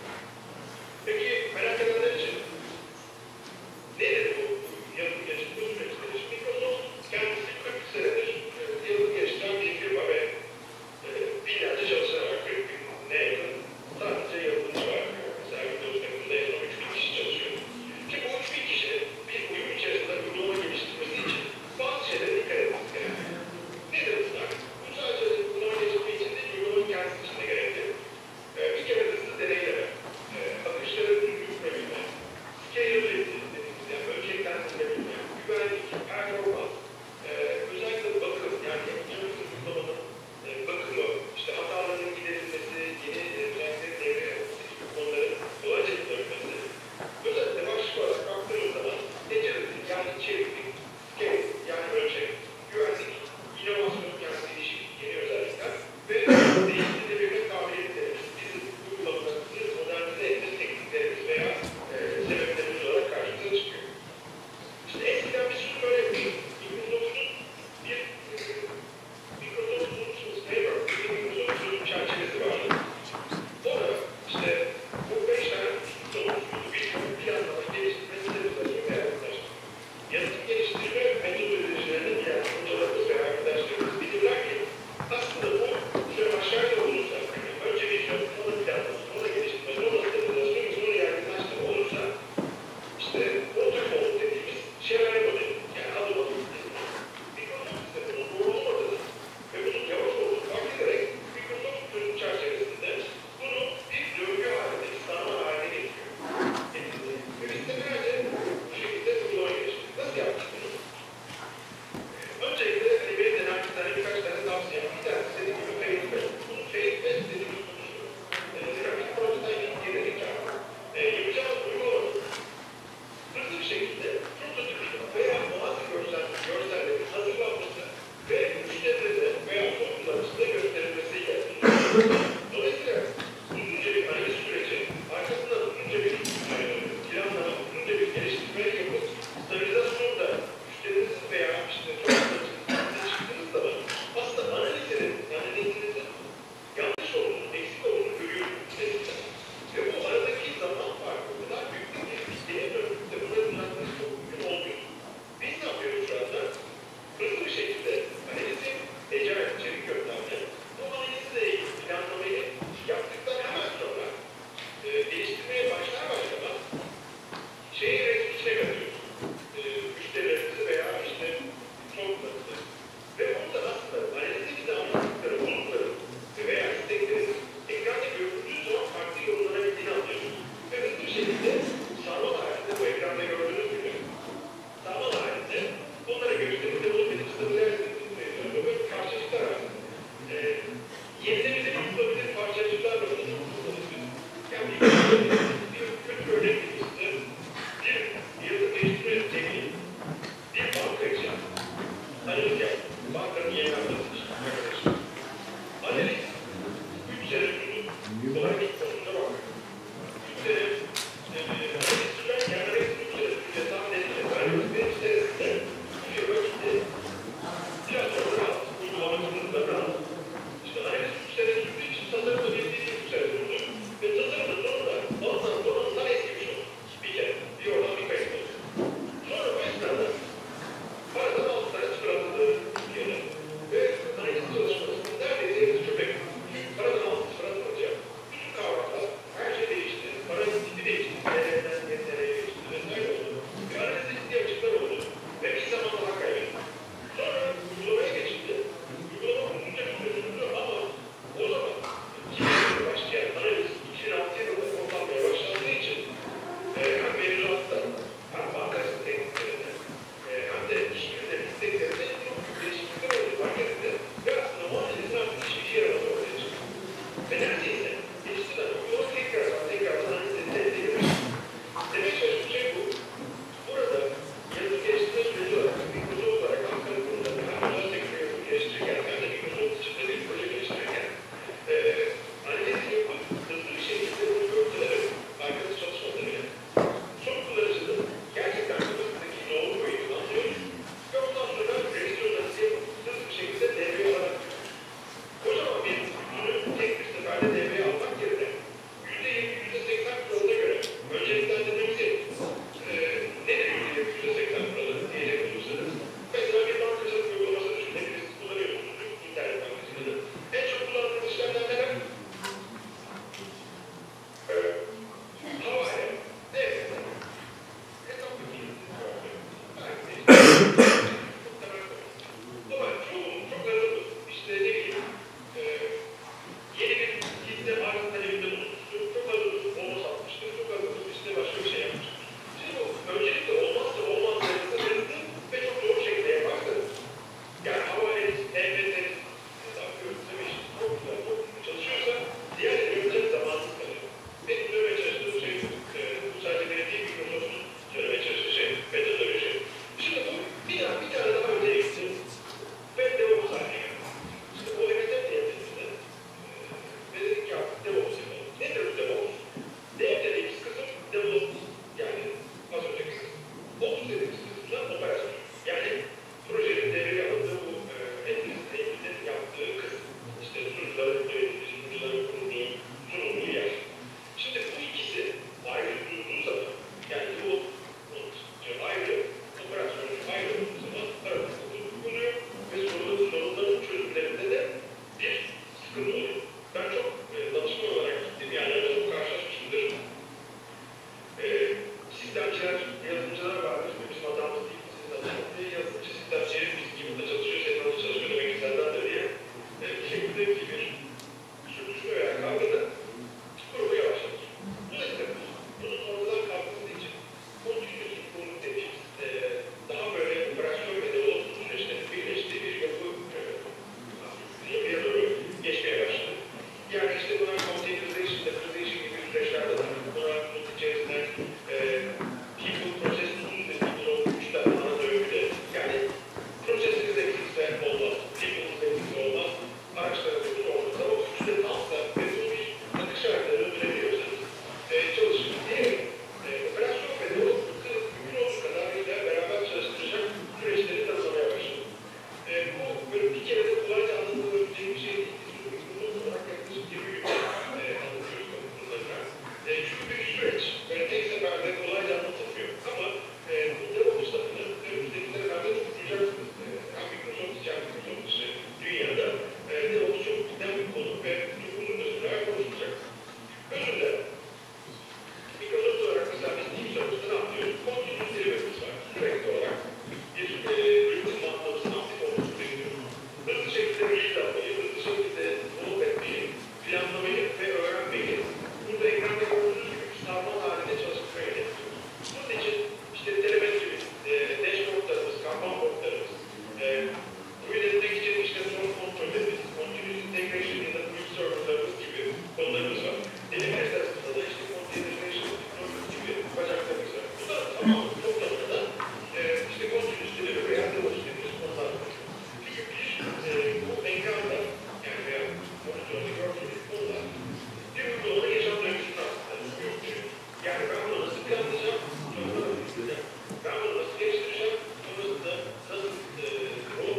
Peki merak edenler için nedir bu yazılım geliştirme süreçleri? Microsoft kendisi kırk senedir e, yazılım geliştiren bir firma ve e, binlerce çalışan var. kırk bin ne yakın sadece yazılımcı var. Mesela Windows takımında yazılım üç bin kişi çalışıyor. Şimdi bu üç bin kişi bir uyum içerisinde uygulama geliştirmesi için bazı şeylere dikkat etmesi gerekiyor. Nedir bunlar? Bu sadece uygulama geliştirme için değil, uygulamanın kendisi için de gerekli. E, bir kere hızlı deneyleme, e, akışları yürütmebilme, scalability dediğimiz yani ölçekten sınırlabilme, güvenlik, performans, e, özellikle bakım yani yapacağımız uygulamanın e, bakımı, işte hataların giderilmesi, yeni e, özellikleri devreye alınması gibi konuların kolayca giderilmesi. Özellikle başlık olarak baktığımız zaman agility yani içeriklik, scale yani ölçek, güvenlik, inovasyon yani değişik yeni özellikler ve değiştirilebilme kabiliyetlerimiz bizim uygulamalarımızı modernize etme tekniklerimiz veya e, sebeplerimiz olarak karşımıza çıkıyor. İşte eskiden biz şunu böyle yapıyorduk. Microsoft'un bir e, Microsoft Solutions Framework, bir Microsoft Solutions çerçevesi vardı. Sonra işte bu beş tane sonuçlu bir planlama geliştirme sistemleri ve arkadaşlar. Yazılım geliştirme metodolojilerinde diğer hocalarımız ve arkadaşlarımız bilirler ki aslında bu şöyle aşağıya olursa, önce bir sonra planlama, sonra geliştirme, sonra stabilizasyon, sonra yaygınlaştırma olursa işte waterfall dediğimiz şelale modeli, yani adım adım dediğimiz Microsoft sisteminin doğru olmadığını ve bunun yavaş olduğunu fark ederek Microsoft çözüm çerçevesinde bunu bir döngü halinde, İslam'a haline getiriyor. Ve biz senelerce bu şekilde uygulama geliştirdik. Nasıl yaptık bunu? Öncelikle hani benim de naçizane birkaç tane tavsiyem. Bir tanesi dediğim gibi Phase Best. Bunu Phase Best dediğimiz konusu. Rapid Prototyping dedik ya. E, yapacağımız uygulamanın hızlı bir şekilde prototipik veya bazı görsel, görsellerin hazırlanması ve müşterilere veya son kullanıcıda gösterilmesiyle dolayısıyla uzunca bir analiz süreci, arkasından uzunca bir e, planlama, uzunca bir geliştirme yapıp stabilizasyonda müşterinizin veya işte çok kullanıcınızın çıktığınız zaman aslında analizlerin, yani analizinizin yanlış olduğunu, eksik olduğunu görüyorsunuz eskiden. Ve bu aradaki zaman farkı o kadar büyük ki bittiğine döndüğünde bunları düzeltmesi çok mümkün olmuyor. Biz ne yapıyoruz şu anda? Hızlı bir şekilde analizi, agile içerik yöntemle bu analizle ilgili planlama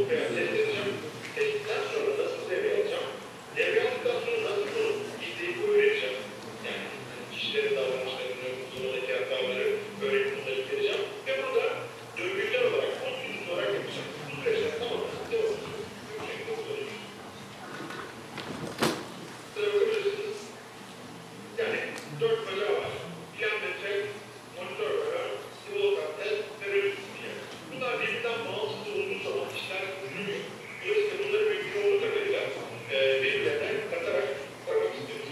veya test edeceğim. Testten sonra nasıl devre alacağım? Devre aldıktan sonra nasıl bunu izleyip öğreneceğim? Yani kişilerin davranışlarını, sonundaki hataları öğrenip bunları vereceğim. Ve burada döngüsel olarak, konusuz olarak yapacağım. Bu süreçler tamamen devam ediyor. Yüksek noktaları. Sıra bakabilirsiniz. Yani dört bacağı var. Plan ve track, monitör var, development test ve release diye. Bunlar birbirinden bağımsız olduğu zaman işler yürümüyor. Dolayısıyla bunları mümkün olduğu kadarıyla e, birbirlerine katarak koymak istiyoruz.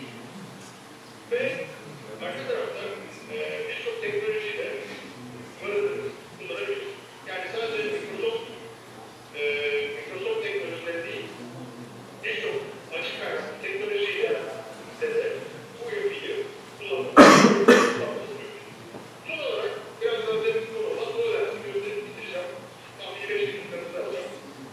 Ve arka tarafta e, birçok teknolojiyle kullanılır, kullanabiliriz. Yani sadece Microsoft, e, Microsoft teknolojileri değil, birçok açık kaynak teknolojiyle de bu yapıyı kullanmamız mümkün. Son olarak biraz daha derin konu olan o dersi gösterip bitireceğim. Tam bir beş dakikanızı alacağım.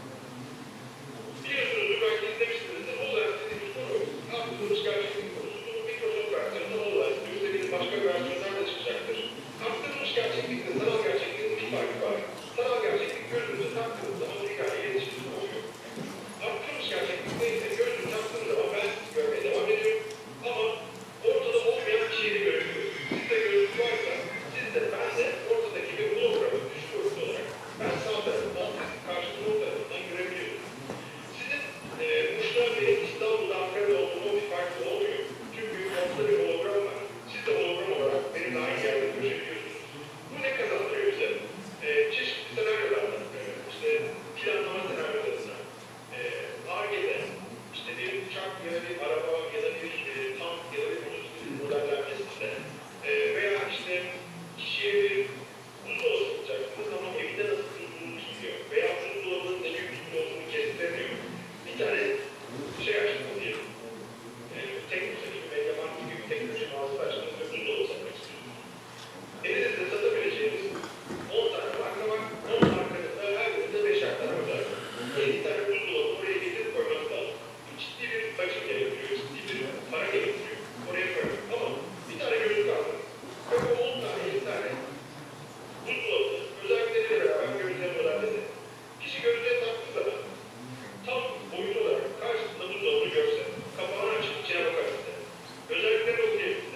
Biliyorsunuzdur, belki izlemişsinizdir. O dersi dediğimiz konu, aklımız gerçeklik konusu. Bunun Microsoft versiyonunda o dersi gösterdiğiniz başka versiyonlar da çıkacaktır. Aklımız gerçeklikle sanal gerçekliğin bir farkı var. Sanal gerçeklik gözünüzü taktığınız zaman dünyayla iletişim oluyor. Aklımız gerçeklikte ise gözünüzü taktığınız zaman ben sizi görmeye devam ediyorum. Ama ortada olmayan bir şeyi görebiliyoruz. Sizde gözlük varsa, siz de ben de ortadaki bir hologramı düşük boyutlu olarak ben sağ tarafından, sizin karşınızda o tarafından görebiliyorum. Sizin e, Muş'ta ve İstanbul'da, Ankara'da olduğunu bir farkı olmuyor. Çünkü ortada bir hologram var. Siz de hologram olarak benimle aynı yerde görüşebiliyorsunuz. Bu ne kazandırıyor bize? E, çeşitli senaryolarda, e, işte planlama senaryolarında, e, Ar-Ge'de, işte bir uçak ya da bir araba ya da bir e, tank ya da bir motosiklet modellenmesinde e, veya işte kişiye bir buzdolabı satacaksınız ama evinde nasıl tutulduğunu bilmiyor veya buzdolabının ne büyük tutulu olduğunu kestiremiyor. Bir tane şey açtınız diyelim. E, Teknosa gibi, Mediamarkt gibi bir teknoloji mağazası açtınız ve buzdolabı satmak istiyorsunuz. Elinizde satabileceğiniz on tane marka var, on markanın da her birinde beşer tane özel. elli tane buzdolabı oraya getirip koymanız lazım. Ciddi bir bakım gerektiriyor, ciddi bir para gerektiriyor. Oraya koymak. Ama bir tane gözlük aldım. Ve bu on tane, elli tane buzdolabı özellikleriyle beraber gözlüğe modelledi. Kişi gözlüğe taktığı zaman tam boyut olarak karşısında buzdolabını görse, kapağını açıp içine bakabilse, özelliklerini okuyabilse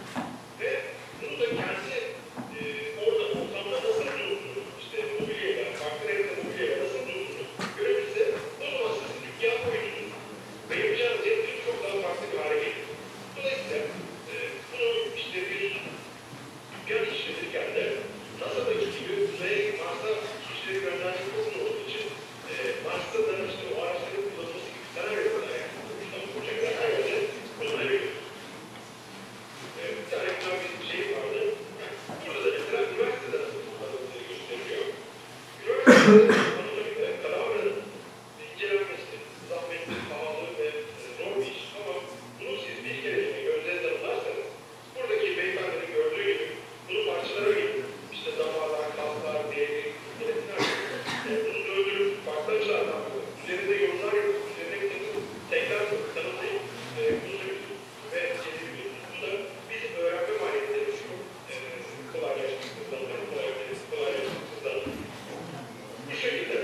ve bunu da kendi e, orada ortamda nasıl durduğunu, işte mobilyayla, farklı renkli mobilyayla nasıl durduğunu görebilse, o zaman sizin dükkan boyutunuz ve yapacağınız yatırım çok daha farklı bir hale gelir. Dolayısıyla e, bunu işte bir dükkan işletirken de NASA'daki gibi uzaya Mars'a kişileri göndermek çok zor olduğu için e, Mars'ta da işte o araçların kullanılması gibi senaryolar yani. Uçtan uçaklar her yerde kullanabiliyor. E, bir tane güzel bir şey vardı. Yani burada da mesela üniversitede nasıl kullanıldığını gösteriyor. Üniversitede kullanılabilir. Kadavranın incelenmesi, zahmetli, pahalı ve zor bir iş. Ama bunu siz bir kereliğine gözlerinize atarsanız, buradaki beyefendinin gördüğü gibi bunu parçalara ayırın. İşte damarlar, kaslar, deri, iskeletler. E, bunu döndürüp farklı açılardan üzerinde yorumlar yapıp, üzerine takıp, tekrar tanımlayıp, e, bunu söylüyorsunuz ve çekebiliyorsunuz. Bu da bizim öğrenme maliyetleri çok e, kolaylaştırdığı zaman, kolaylaştırdığı zaman. Bu şekilde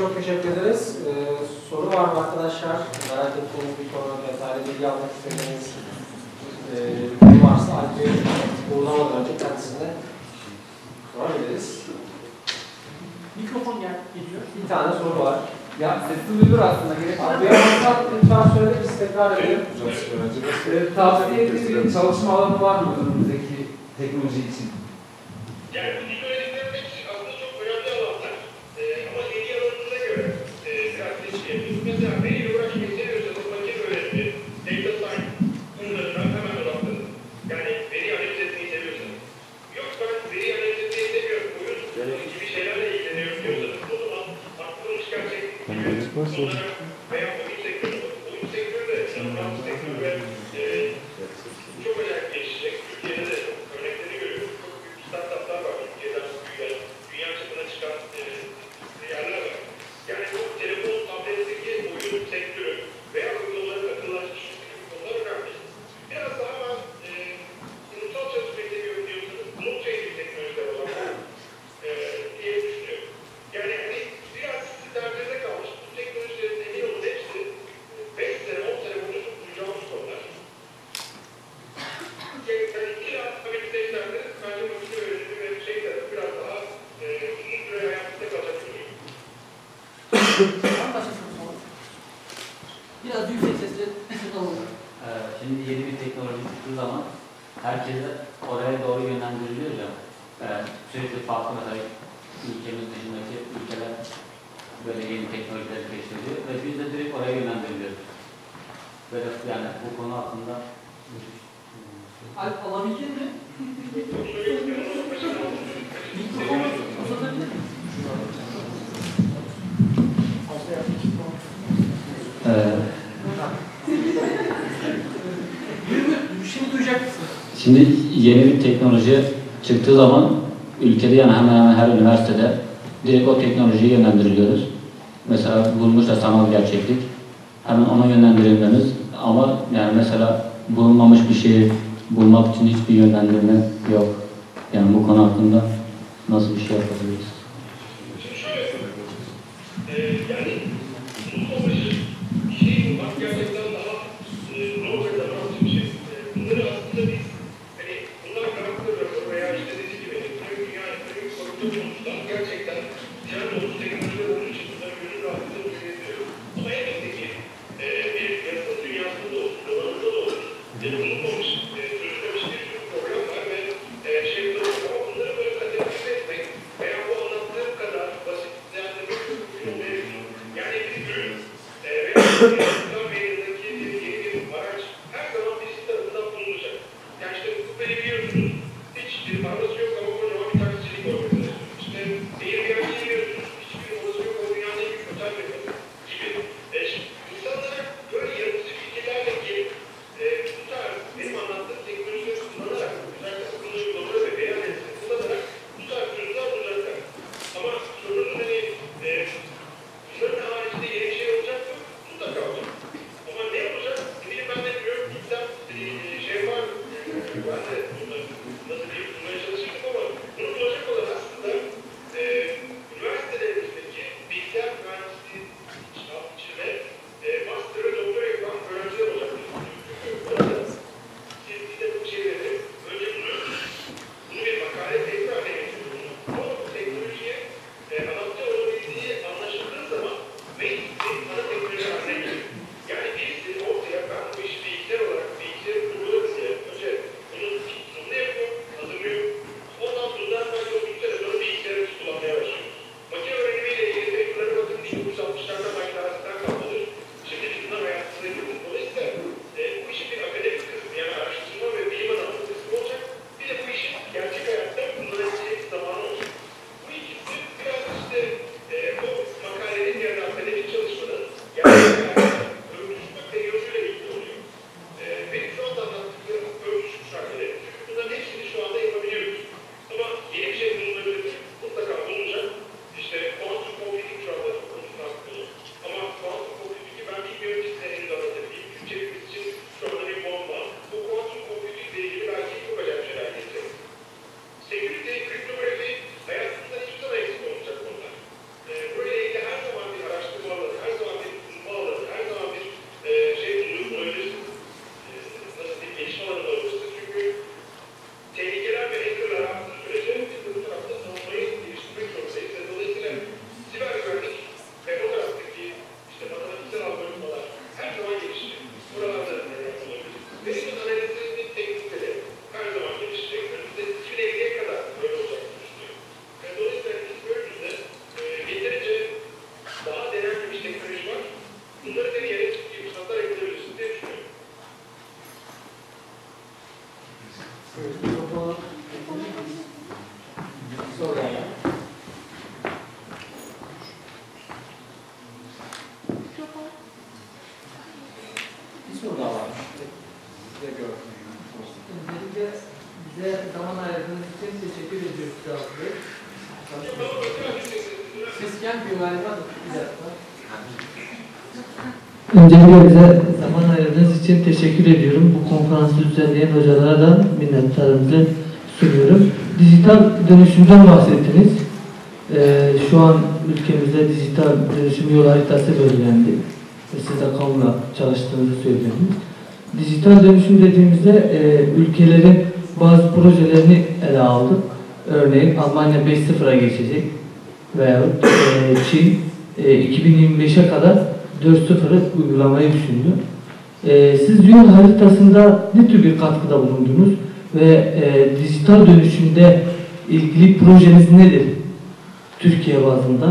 çok teşekkür ederiz. Ee, soru var mı arkadaşlar? Merak ettiğiniz bir konu, detaylı bilgi almak istediğiniz e, bir konu varsa Alp'i uğurlamadan önce kendisine sorabiliriz. Mikrofon gel, geliyor. Bir tane soru var. Ya sesli duyulur aslında. Gerek Abi yapmasak lütfen söyle, biz tekrar edelim. Ee, tavsiye ettiğiniz bir çalışma alanı var mı önümüzdeki teknoloji için? Yani bu söylediklerim hepsi aslında çok önemli alanlar. Ee, ama yeni alanına göre e, biraz seçiyoruz. Mesela veriyle uğraşmayı seviyorsanız makine öğrenimi, data science, bunlarına hemen odaklanın. Yani veri analiz etmeyi seviyorsanız. Yok ben veri analiz etmeyi seviyorum, oyun gibi şeylerle ilgileniyorum diyorsanız o zaman aklınız çıkaracak bunlara veya oyun sektörü, oyun sektörü de sanatçı sektörü ve e, çok acayip gelişecek. Türkiye'de de çok örnekleri görüyoruz. Çok büyük startuplar var Türkiye'den büyüyen, dünya çapına çıkan e, yerler var. Yani bu telefon, tabletteki oyun sektörü veya uygulamaların akıllaştırılması gibi konular önemli. Biraz daha ben e, kurumsal çalışmayı seviyorum diyorsanız blockchain gibi teknolojiler olan e, diye düşünüyorum. Yani hani biraz sizin derdinize kalmış bu teknolojilerin emin olun hepsi beş sene, on sene boyunca çok duyacağımız konular. Yani illa tabii ki seçlerde bence makine öğrenimi ve şey de biraz daha e, uzun süre hayatında kalacak bir durum. Biraz yüksek sesle alalım. Ee, Şimdi yeni bir teknoloji çıktığı zaman herkes de oraya doğru yönlendiriliyor ya. Ee, Sürekli farklı mesela ülkemiz dışındaki ülkeler böyle yeni teknolojileri keşfediyor ve biz de direkt oraya yönlendiriliyoruz. Böyle yani bu konu hakkında Alp alabildin mi? Mikrofonu uzatabilir miyim? Ee, Şimdi duyacak mısın? Şimdi yeni bir teknoloji çıktığı zaman ülkede yani hemen hemen her üniversitede direkt o teknolojiye yönlendiriliyoruz. Mesela bulmuşlar sanal gerçeklik. Hemen ona yönlendirilmemiz ama yani mesela bulunmamış bir şeyi bulmak için hiçbir yönlendirme yok. Yani bu konu hakkında nasıl bir şey yapabiliriz? Şimdi şöyle, e, yani bulunmamış bir şey bulmak gerçekten daha e, zor ve zamansız bir şey. E, bunları aslında biz, hani bunlar karakter raporu veya işte dediğim gibi ekonomik dünya, ekonomik sorunlu konusunda gerçekten trend olmuş teknolojiler olduğu için bunları gönül rahatsızlığı söyleyebiliyoruz. Ama elbette ki e, bir yazılım dünyasında da olsun, donanımda da olsun, e, bulunmamış, e, çözülmemiş bir sürü program var ve e, şey var ama bunları böyle kategorize etmek veya bu anlattığım kadar basit değerlendirmek mümkün olmayabilir. Yani bir ürün e, veya bir reklam medyadaki bir yeni bir araç her zaman birisi tarafından bulunacak. Yani işte Uber'i biliyorsunuz, hiç bir parası yok ama kocaman bir taksicilik organizasyonu. İşte Airbnb'yi biliyorsunuz, hiçbir parası yok ama dünyanın en büyük otel firması gibi. E, insanlara böyle yaratıcı fikirlerle gelip e, bu tarz benim anlattığım teknolojileri kullanarak, özellikle akıllı uygulamaları ve veri analizini kullanarak bu tarz çözümler bulacaklar. Ama sorunun hani e, bunların haricinde yeni bir şey olacak mı? Mutlaka olacak. Bir soru daha var. Size gördüm. Öncelikle bize zaman ayırdığınız için teşekkür ediyoruz Kral Bey. Sesken bir galiba bir dakika. Öncelikle bize zaman ayırdığınız için teşekkür ediyorum. Bu konferansı düzenleyen hocalara da minnettarımızı sunuyorum. Dijital dönüşümden bahsettiniz. Ee, şu an ülkemizde dijital dönüşüm yol haritası belirlendi. Siz de kamuda çalıştığınızı söylediniz. Dijital dönüşüm dediğimizde e, ülkelerin bazı projelerini ele aldık. Örneğin Almanya beş sıfıra geçecek veyahut e, Çin e, iki bin yirmi beşe kadar dört sıfırı uygulamayı düşünüyor. E, siz yol haritasında ne tür bir katkıda bulundunuz ve e, dijital dönüşümde ilgili projeniz nedir Türkiye bazında?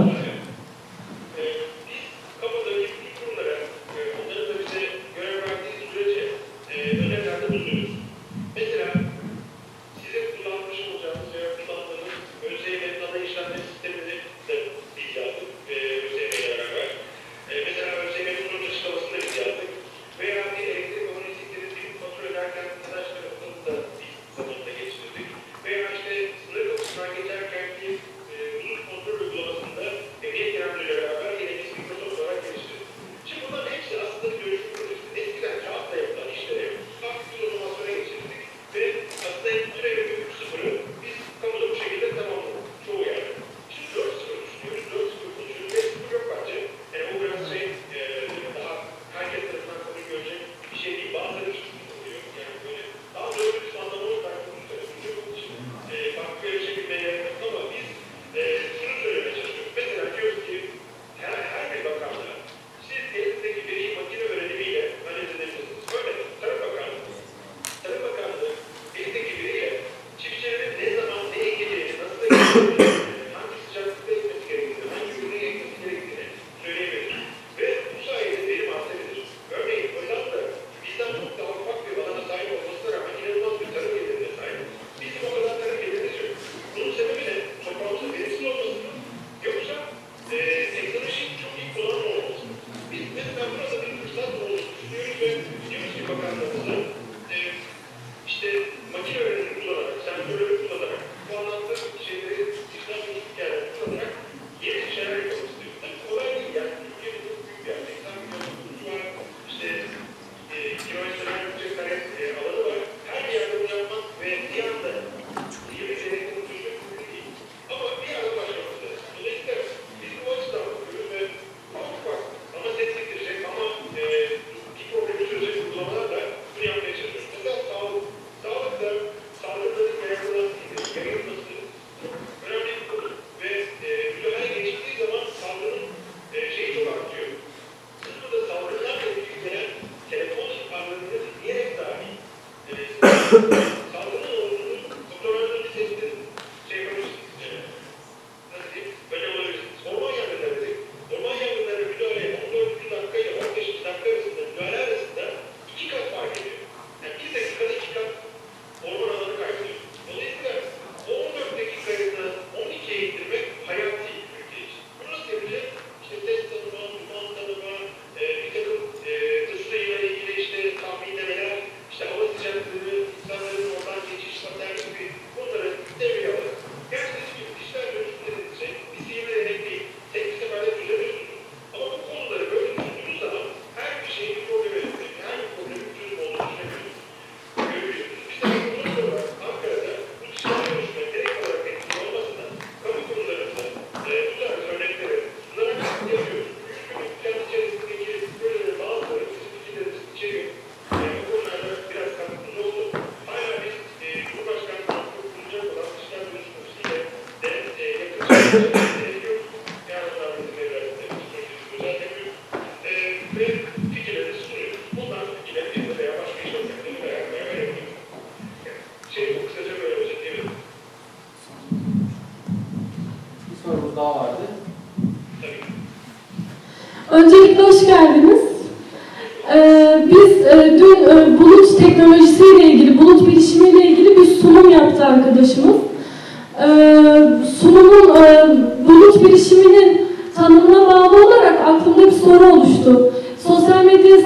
Öncelikle hoş geldiniz. Ee, biz e, dün e, bulut teknolojisiyle ilgili, bulut bilişimiyle ilgili bir sunum yaptı arkadaşımız. Ee, sunumun e, bulut bilişiminin tanımına bağlı olarak aklımda bir soru oluştu. Sosyal medya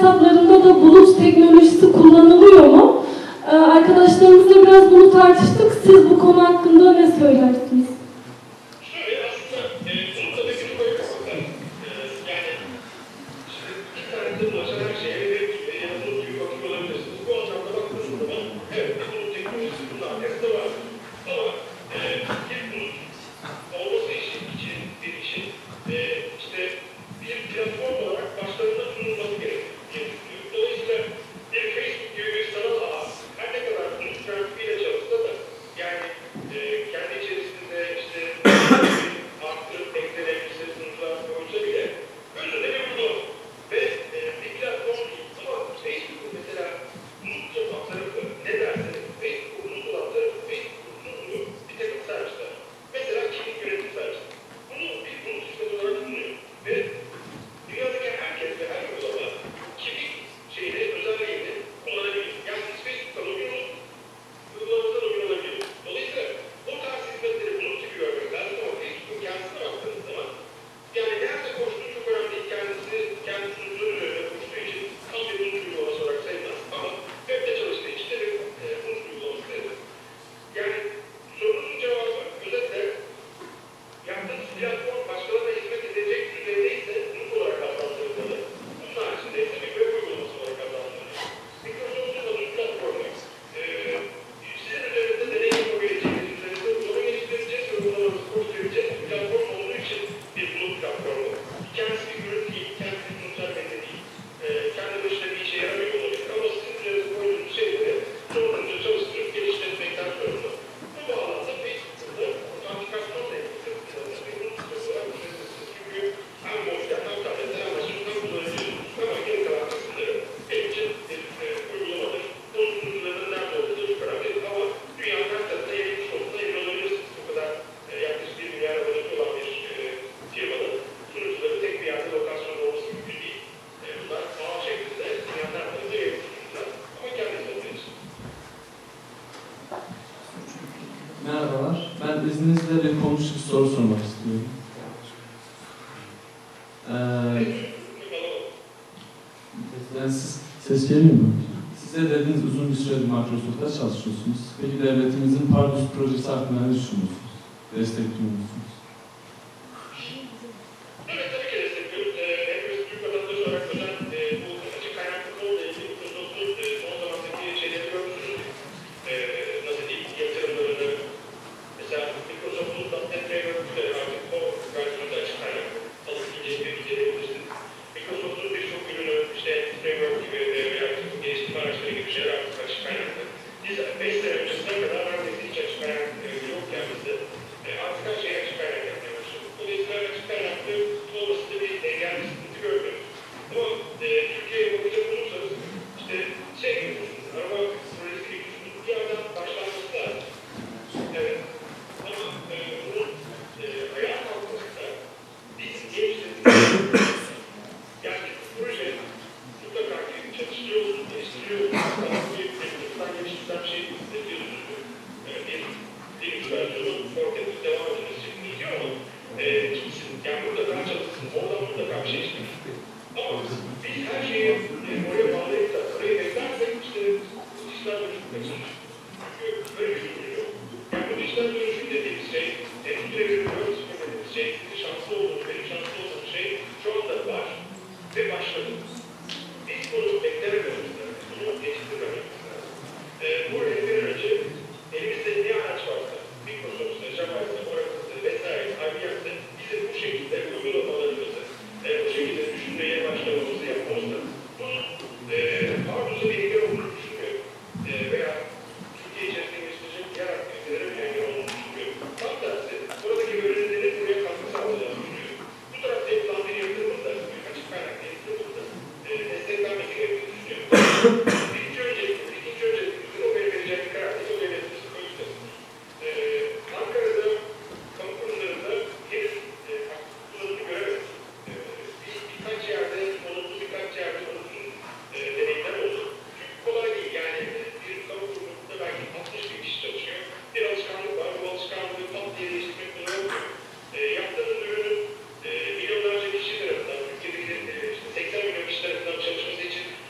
hesaplarında da bulut teknolojisi kullanılıyor mu? Ee, arkadaşlarımızla biraz bunu tartıştık. Siz bu konu hakkında ne söylersiniz? Şöyle aslında e, bunu tabii ki çok önemli. E, yani şimdi internette ulaşan her şeye web gibi ya da bulut gibi bakıyor olabilirsiniz. Bu anlamda baktığınız zaman evet bir bulut teknolojisi bunun arkasında var. Ama e, bir bulut olması için, için bir işin e, işte bir platform olarak başlarında sunulması gerekiyor diye düşünüyorum. Dolayısıyla bir Facebook gibi bir sanal ağ her ne kadar bulut prensibiyle çalışsa da yani e, kendi içerisinde işte arttırıp eklenebilse sunucular koysa bile özünde bir bulut ve e, bir platform değil. Ama Facebook'un mesela bulut yapan tarafı ne derseniz Facebook'un bulut olan tarafı Facebook'un sunduğu bir takım servisler. Mesela kimlik yönetim servisi. Bunu bir bulut hizmet olarak sunuyor ve dünyadaki herkes ve her uygulama kimlik şeyini, özelliğini kullanabilir. Yani siz Facebook'tan login olup uygulamanızdan login olabilir. Dolayısıyla o tarz hizmetleri bulut gibi görmek lazım ama Facebook'un kendisine baktığınız zaman yani nerede koştuğu çok önemli değil. Kendisi, kendi sunucuları üzerine koştuğu için tam bir bulut uygulaması olarak sayılmaz. Ama web'de çalıştığı için de bir e, bulut uygulaması sayılır. Yani sorunuzun cevabı özetle yaptığınız platform başkalarına hizmet edecek düzeydeyse bulut olarak adlandırılmalı. Bunun haricinde ise bir web uygulaması olarak adlandırılmalı. Microsoft'un da bulut platformu e, sizin üzerinde deney yapabileceğiniz, üzerinde uygulama geliştireceğiz ve uygulamanızı koşturabileceğiz bir platform olduğu için bir bulut platformu. Kendisi bir ürün değil, kendisi bir sosyal medya değil. E, kendi başına bir işe yaramıyor olabilir ama sizin üzerinde koyduğunuz şeyleri sorunca çalıştırıp geliştirmekten sorumlu. Bu bağlamda Facebook'un da aplikasyon da yapılır. Çünkü hem boşlar hem tabletler hem açık hem kullanıcısınız. Ama geri kalan kısımları benim için bir e, uygulamadır. Onun sunucularının nerede olduğu da çok önemli. Ama dünyanın her tarafında yayılmış olduğuna emin olabilirsiniz. Bu kadar e, yaklaşık bir milyar abonesi olan bir e, firmanın sunucuları tek bir yerde lokasyonda olması mümkün değil. E, bunlar ağ şeklinde dünyanın her tarafında yayılmış sunucular. Ama kendi hizmetleri için. Merhabalar. Ben izninizle bir komşu bir soru sormak istiyorum. Ee, yani siz, ses geliyor mu? Size dediniz uzun bir süredir Microsoft'ta çalışıyorsunuz. Peki devletimizin Pardus projesi hakkında ne düşünüyorsunuz? Destekliyor musunuz? Evet, tabii ki destekliyoruz. Ee, hepimiz Türk vatandaşı olarak özel e, bu açık kaynaklı konuyla ilgili Microsoft'un e, son zamandaki şeyleri görmüşsünüz. E, nasıl diyeyim, yatırımlarını, mesela Microsoft'un .NET Framework'ları artık o versiyonda açık kaynaklı. Alıp inceleyebilir, inceleyebilirsiniz. Microsoft'un birçok ürünü, işte Framework gibi veya geliştirme araçları gibi şeyler artık açık kaynaklı. Biz beş sene öncesine kadar neredeyse hiç açık kaynaklı yokken bizde e, artık her şeyi açık kaynak yapmaya başladık. Dolayısıyla açık kaynaklı olmasında bir engel bir sıkıntı görmüyoruz. Ama e, Türkiye'ye bakacak olursanız işte şey gibi düşünün, araba projesi gibi düşünün, bir yerden başlanması lazım. Evet. Ama e, bunun e, ayağa kalkmasında biz gençlerimiz yani proje mutlaka ki çalıştırıyoruz, geliştiriyoruz. Ama bu teknolojiden geliştirilen şey biliyorsunuz. E, bir birinci versiyonu forketip devam edilmesi için gidiyor ama e, gitsin. Yani burada daha çalışsın. Oradan mutlaka bir şey çıkıyor. Ama biz her şeyi e, oraya bağlayıp da oraya beklersek işte dijital dönüşümle çalışıyoruz. Çünkü böyle bir durum yok. Yani bu dijital dönüşüm dediğimiz şey, endüstri ve üniversite dediğimiz şey, sizin şanslı olduğunuz, benim şanslı olduğum şey şu anda var ve başladı. Biz bunu beklememiz lazım. Bunu geliştirmemiz lazım. E, bu örnekten önce elimizde ne araç varsa, Microsoft'ta, Java'da, Oracle'da vesaire, I B M'de bizim bu şekilde uygulamalarımızı, e, bu şekilde düşünmeye başlamamızı yapmamız lazım. Bunun e, Pardus'a bir engel olduğunu düşünmüyorum. E, veya Türkiye içerisinde geliştirecek diğer aktivitelere bir engel olduğunu düşünmüyorum. Tam tersi, buradaki öğrencilerin buraya katkı sağlayacağını düşünüyorum. Bu tarafta yapılan bir yatırımın da, açık kaynaklı yatırımın da e, desteklenmesi gerektiğini düşünüyorum. Birinci öncelikle, ikinci öncelikle o benim vereceğim bir karar değil, o devletimiz koyacağız. E, Ankara'da, kamu kurumlarında henüz e, kullanımı göremedik. E, bir, birkaç yerde olumlu, birkaç yerde olumsuz e, deneyimler oldu. Çünkü kolay değil. Yani bir kamu kurumunda belki altmış bin kişi çalışıyor. Bir alışkanlık var. Bu alışkanlığı tam diye değiştirmek kolay olmuyor. E, yaptığınız ürünün e, milyonlarca kişi tarafından, Türkiye'deki e, işte seksen milyon kişi tarafından çalışması için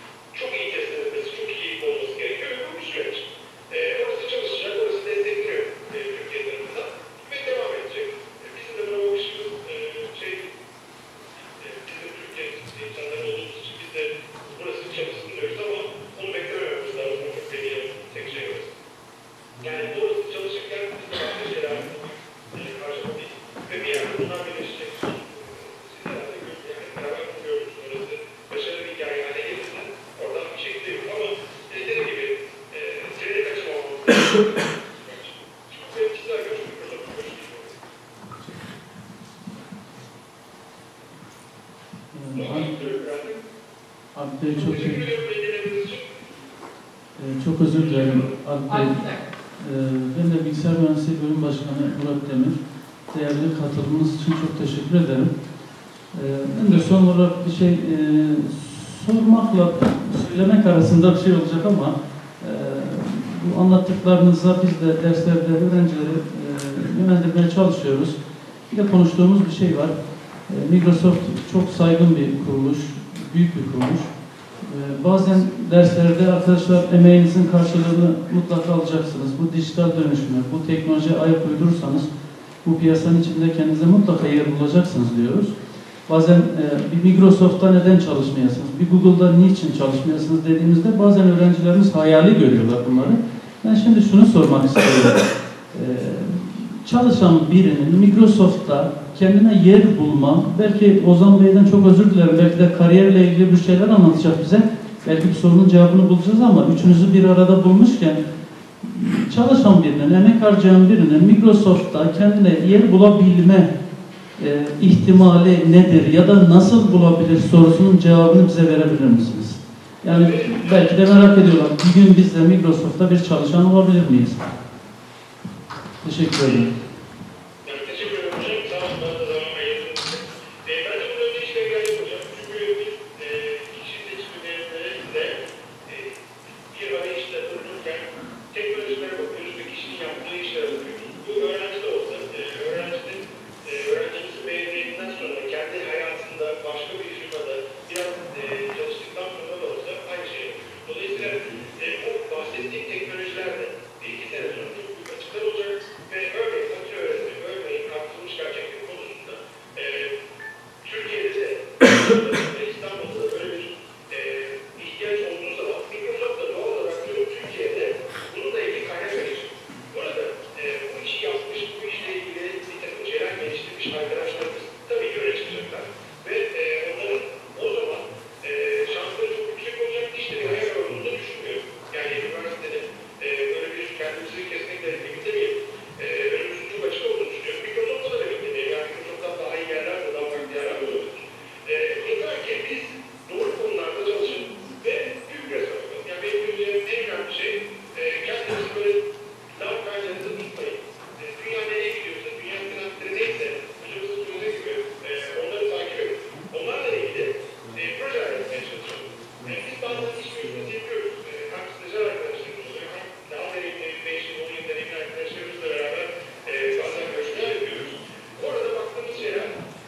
insanlar olduğumuz için biz de burası çalışsın diyoruz ama onu beklemememiz lazım. Çok benim tek şey var. Yani burası çalışırken biz de başka şeyler karşılık değil. Ve bir yerde bunlar birleşecek. Siz herhalde yani beraber kuruyoruz. Orası başarılı bir hikaye haline gelirse oradan bir şekilde yok. Ama dediğim gibi treni kaçırmamamız lazım. Çünkü benim kişisel görüşüm bir fırsat bir görüş değil. Alp Bey çok, çok özür dilerim. Alp Bey, ben de Bilgisayar Mühendisliği Bölüm Başkanı Murat Demir. Değerli katılımınız için çok teşekkür ederim. Ben de son olarak bir şey e, sormakla söylemek arasında bir şey olacak ama e, bu anlattıklarınızla biz de derslerde öğrencileri e, yönlendirmeye çalışıyoruz. Bir de konuştuğumuz bir şey var. E, Microsoft çok saygın bir kuruluş, büyük bir kuruluş. E, bazen derslerde arkadaşlar emeğinizin karşılığını mutlaka alacaksınız. Bu dijital dönüşüme, bu teknolojiye ayak uydurursanız bu piyasanın içinde kendinize mutlaka yer bulacaksınız diyoruz. Bazen e, bir Microsoft'ta neden çalışmayasınız, bir Google'da niçin çalışmayasınız dediğimizde bazen öğrencilerimiz hayali görüyorlar bunları. Ben şimdi şunu sormak istiyorum. E, çalışan birinin Microsoft'ta kendine yer bulma, belki Ozan Bey'den çok özür dilerim, belki de kariyerle ilgili bir şeyler anlatacak bize. Belki bir sorunun cevabını bulacağız ama üçünüzü bir arada bulmuşken çalışan birinin, emek harcayan birinin Microsoft'ta kendine yer bulabilme e, ihtimali nedir ya da nasıl bulabilir sorusunun cevabını bize verebilir misiniz? Yani belki de merak ediyorlar. Bir gün biz de Microsoft'ta bir çalışan olabilir miyiz? Teşekkür ederim. Yani teşekkür ederim hocam. Sağ olun. Ben de zaman ayırdığınız için. E, bence bunun önce işle geldik hocam. Çünkü biz e, kişi seçimlerinde e, bir arayışta dururken teknolojilere bakıyoruz ve kişinin yaptığı işlere bakıyoruz. Bu öğrenci de olsa, e, öğrencinin e, öğrencimizin mezuniyetinden sonra kendi hayatında başka bir firmada biraz e, çalıştıktan sonra da olsa aynı şey yapıyor. Dolayısıyla e, o bahsettiğim teknolojiler de bir iki sene sonra çok büyük açıklar olacak ve örneğin fakir öğretimi, örneğin artırılmış gerçeklik konusunda e, Türkiye'de de ve İstanbul'da da böyle bir e, ihtiyaç olduğu zaman Microsoft da doğal olarak Türkiye'de bununla ilgili kaynak verecek. Burada e, bu işi yapmış, bu işle ilgili bir takım şeyler geliştirmiş arkadaşlarımız tabii ki öne çıkacaklar. Ve e, onların o zaman e, şansları çok yüksek olacak. İşte bir hayal olduğunu da düşünmüyorum. Yani üniversitede e, böyle bir kendimizi kesinlikle emin demeyelim. E, önümüzün çok açık olduğunu düşünüyorum. Microsoft'ta da emin demeyelim. Yani Microsoft'tan daha iyi yerler de daha farklı yerler de olabilir. E, yeter ki biz doğru konularda çalışalım ve büyük resim yapalım. Yani benim gördüğüm en önemli şey e, kendimizi böyle daha karşınızda tutmayın. E, dünya nereye gidiyorsa, dünya trendleri neyse, hocamızın söylediği gibi e, onları takip edin. Onlarla ilgili e, projeler yapmaya çalışalım. E, biz bazen iş görüşmesi yapıyoruz. E, hem stajyer arkadaşlarımız oluyor, hem daha deneyimli beş yıl, on yıl deneyimli arkadaşlarımızla beraber e, bazen görüşmeler yapıyoruz. Orada baktığımız şeyler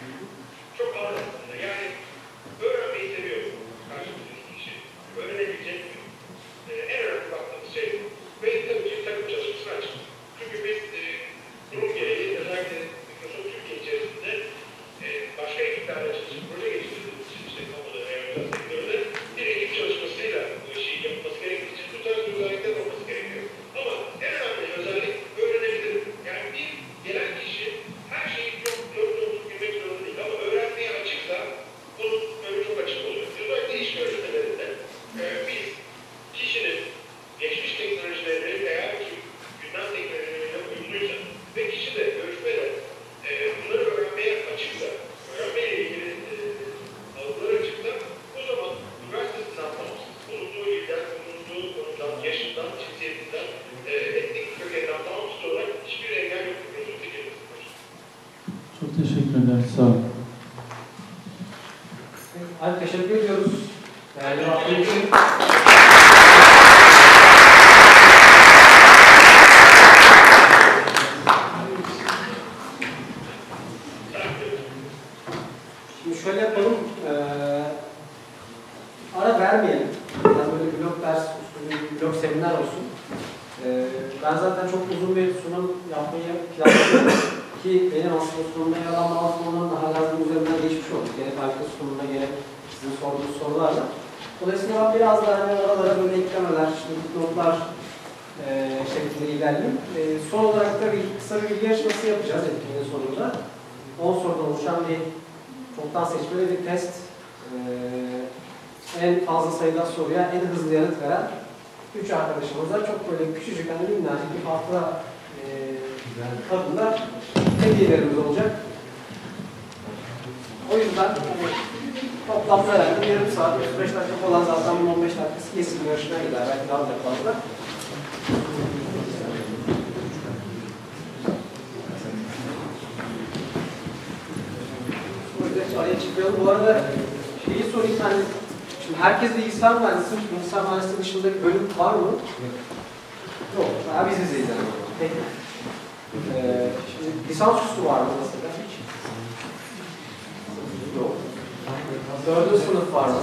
çok ağır aslında. Yani öğrenmeyi seviyor karşımızdaki kişi. Öğrenebilecek mi? E, en önemli baktığımız şey bu. Ve tabii ki takım çalışmasına açık. Çünkü biz e, kurum gereği özellikle Microsoft Türkiye içerisinde e, başka ekiplerle çalışıp proje geliştirdiğimiz için işte kamuda veya özel sektörde bir ekip çalışmasıyla bu işi yapılması gerektiği için bu tarz özellikler olması gerekiyor. Ama en önemli özellik öğrenebilir. Yani bir gelen kişi her şeyi çok dört dörtlük bilmek zorunda değil ama öğrenmeye açıksa bunun önü çok açık oluyor. Özellikle iş görüşmelerinde e, biz kişinin geçmiş teknolojileri eğer ki gündem teknolojilerine uyumluysa ve kişi de görüşmede e, bunları öğrenmeye açıksa, öğrenmeyle ilgili e, algıları açıksa o zaman üniversitesinden bağımsız, bulunduğu ilden, bulunduğu konudan, yaşından, cinsiyetinden, e, etnik kökeninden bağımsız olarak hiçbir engel yok. Çok teşekkür ederim. Sağ olun. Alp teşekkür ediyoruz. Değerli vakti için. Şimdi şöyle yapalım. Ee, ara vermeyelim. Yani böyle blok ders, bir blok seminer olsun. Ee, ben zaten çok uzun bir sunum yapmayı planlıyorum. Ki benim aslında sunumda yer alan bazı konuların da halihazırda üzerinden geçmiş olduk. Gerek harika sunumunda gerek sizin sorduğunuz sorularla. Dolayısıyla ben biraz daha hani oralara böyle eklemeler, işte notlar e, şeklinde ilerleyeyim. E, son olarak da bir kısa bir bilgi yarışması yapacağız etkinliğin sonunda. on sorudan oluşan bir çoktan seçmeli bir test. E, en fazla sayıda soruya en hızlı yanıt veren üç arkadaşımıza çok böyle küçücük, hani minnacık bir hafta e, tadında hediyelerimiz olacak. O yüzden hani, toplamda herhalde yarım saat, otuz beş dakika falan zaten on beş dakikası kesin yarışmaya gider. Belki daha da fazla. Burada araya çıkmayalım. Bu arada şeyi sorayım, hani şimdi herkes bilgisayar mühendisi, bilgisayar mühendisliği dışında bir bölüm var mı? Yok. Daha biz bizeyiz yani. Peki. Ee, şimdi lisans üstü var mı mesela? Hiç. Yok. Dördüncü sınıf var mı?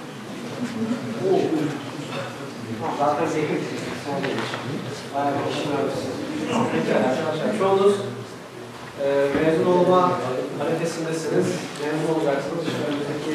Oo. Zaten zehir. Bayağı bir işin öğretisi. Peki arkadaşlar. Çoğunuz e, mezun olma arifesindesiniz. Mezun olacaksınız. İşte önümüzdeki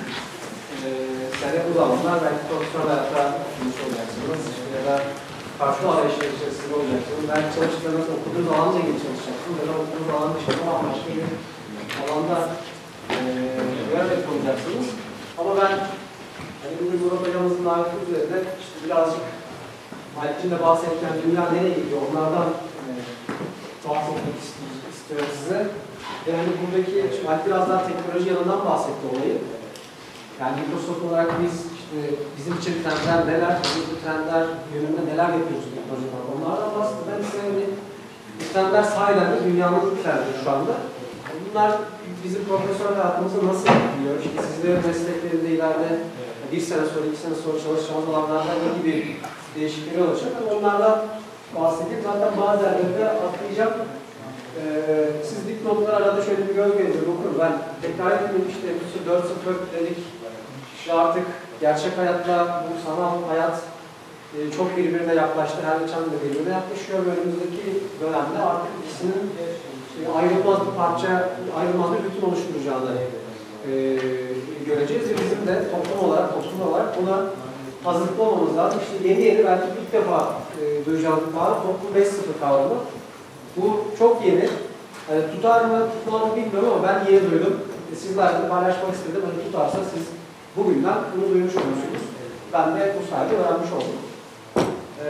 e, sene bu zamanlar belki profesyonel hayatta girmiş olacaksınız. İşte ya da farklı arayışlar içerisinde olacaksınız. Belki çalıştığınız, okuduğunuz alanla ilgili çalışacaksınız. Ya da okuduğunuz alan dışında başka bir alanda e, görerek olacaksınız. Ama ben hani bugün Murat Hocamızın daveti üzerinde işte birazcık Alp'in de bahsettiğim dünya nereye gidiyor onlardan e, bahsetmek istiyorum size. Yani buradaki, şimdi Alp biraz daha teknoloji yanından bahsetti olayı. Yani Microsoft olarak biz işte bizim için trendler neler, bizim bu trendler yönünde neler yapıyoruz teknolojiden. Onlardan bahsetti. Ben size hani bu trendler sahiden de dünyanın trendleri şu anda. Bunlar bizim profesyonel hayatımızı nasıl etkiliyor? İşte sizlerin mesleklerinde ileride bir sene sonra, iki sene sonra çalışacağınız alanlarda ne gibi değişiklikler olacak? Yani onlardan bahsedeyim. Zaten bazı yerlerde atlayacağım. Ee, siz dipnotlar arada şöyle bir göz gezdir, okuruz. Ben tekrar etmeyeyim, işte dört sıfır dedik. İşte artık gerçek hayatla bu sanal hayat e, çok birbirine yaklaştı. Her geçen de birbirine yaklaşıyor. Önümüzdeki dönemde artık ikisinin e, ayrılmaz bir parça, ayrılmaz bir bütün oluşturacağını e, göreceğiz. Ve bizim de toplum olarak, toplum olarak buna hazırlıklı olmamız lazım. İşte yeni yeni belki ilk defa e, duyacağımız bir kavram toplum beş sıfır kavramı. Bu çok yeni. Yani tutar mı, tutmaz mı bilmiyorum ama ben yeni duydum. E, sizlerle paylaşmak istedim. Hani tutarsa siz bugünden bunu duymuş olursunuz. Ben de bu sayede öğrenmiş oldum. Ee,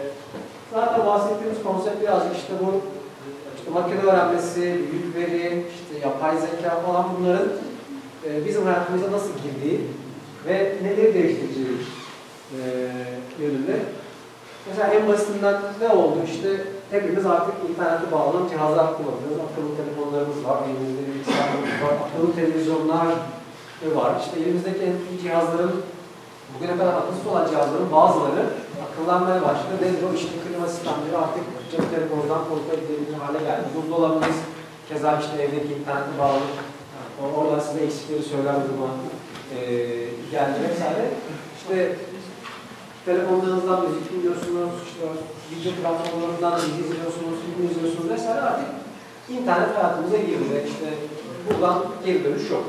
zaten bahsettiğimiz konsept birazcık işte bu işte makine öğrenmesi, büyük veri, işte yapay zeka falan bunların e, bizim hayatımıza nasıl girdiği ve neleri değiştireceği e, yönünde. Mesela en basitinden ne oldu? İşte hepimiz artık internete bağlanan cihazlar kullanıyoruz. Akıllı telefonlarımız var, elimizde bilgisayarlarımız var, akıllı televizyonlar var. İşte elimizdeki en iyi cihazların, bugüne kadar akılsız olan cihazların bazıları akıllanmaya başladı. Nedir o? İşte klima sistemleri artık cep telefonundan kontrol edilebilir hale geldi. Buzdolabımız keza işte evdeki internete bağlı. Oradan size eksikleri söyler duruma e, geldi vesaire. İşte telefonlarınızdan müzik dinliyorsunuz, işte video platformlarından dizi izliyorsunuz, film izliyorsunuz vesaire artık internet hayatımıza girdi. İşte buradan geri dönüş yok.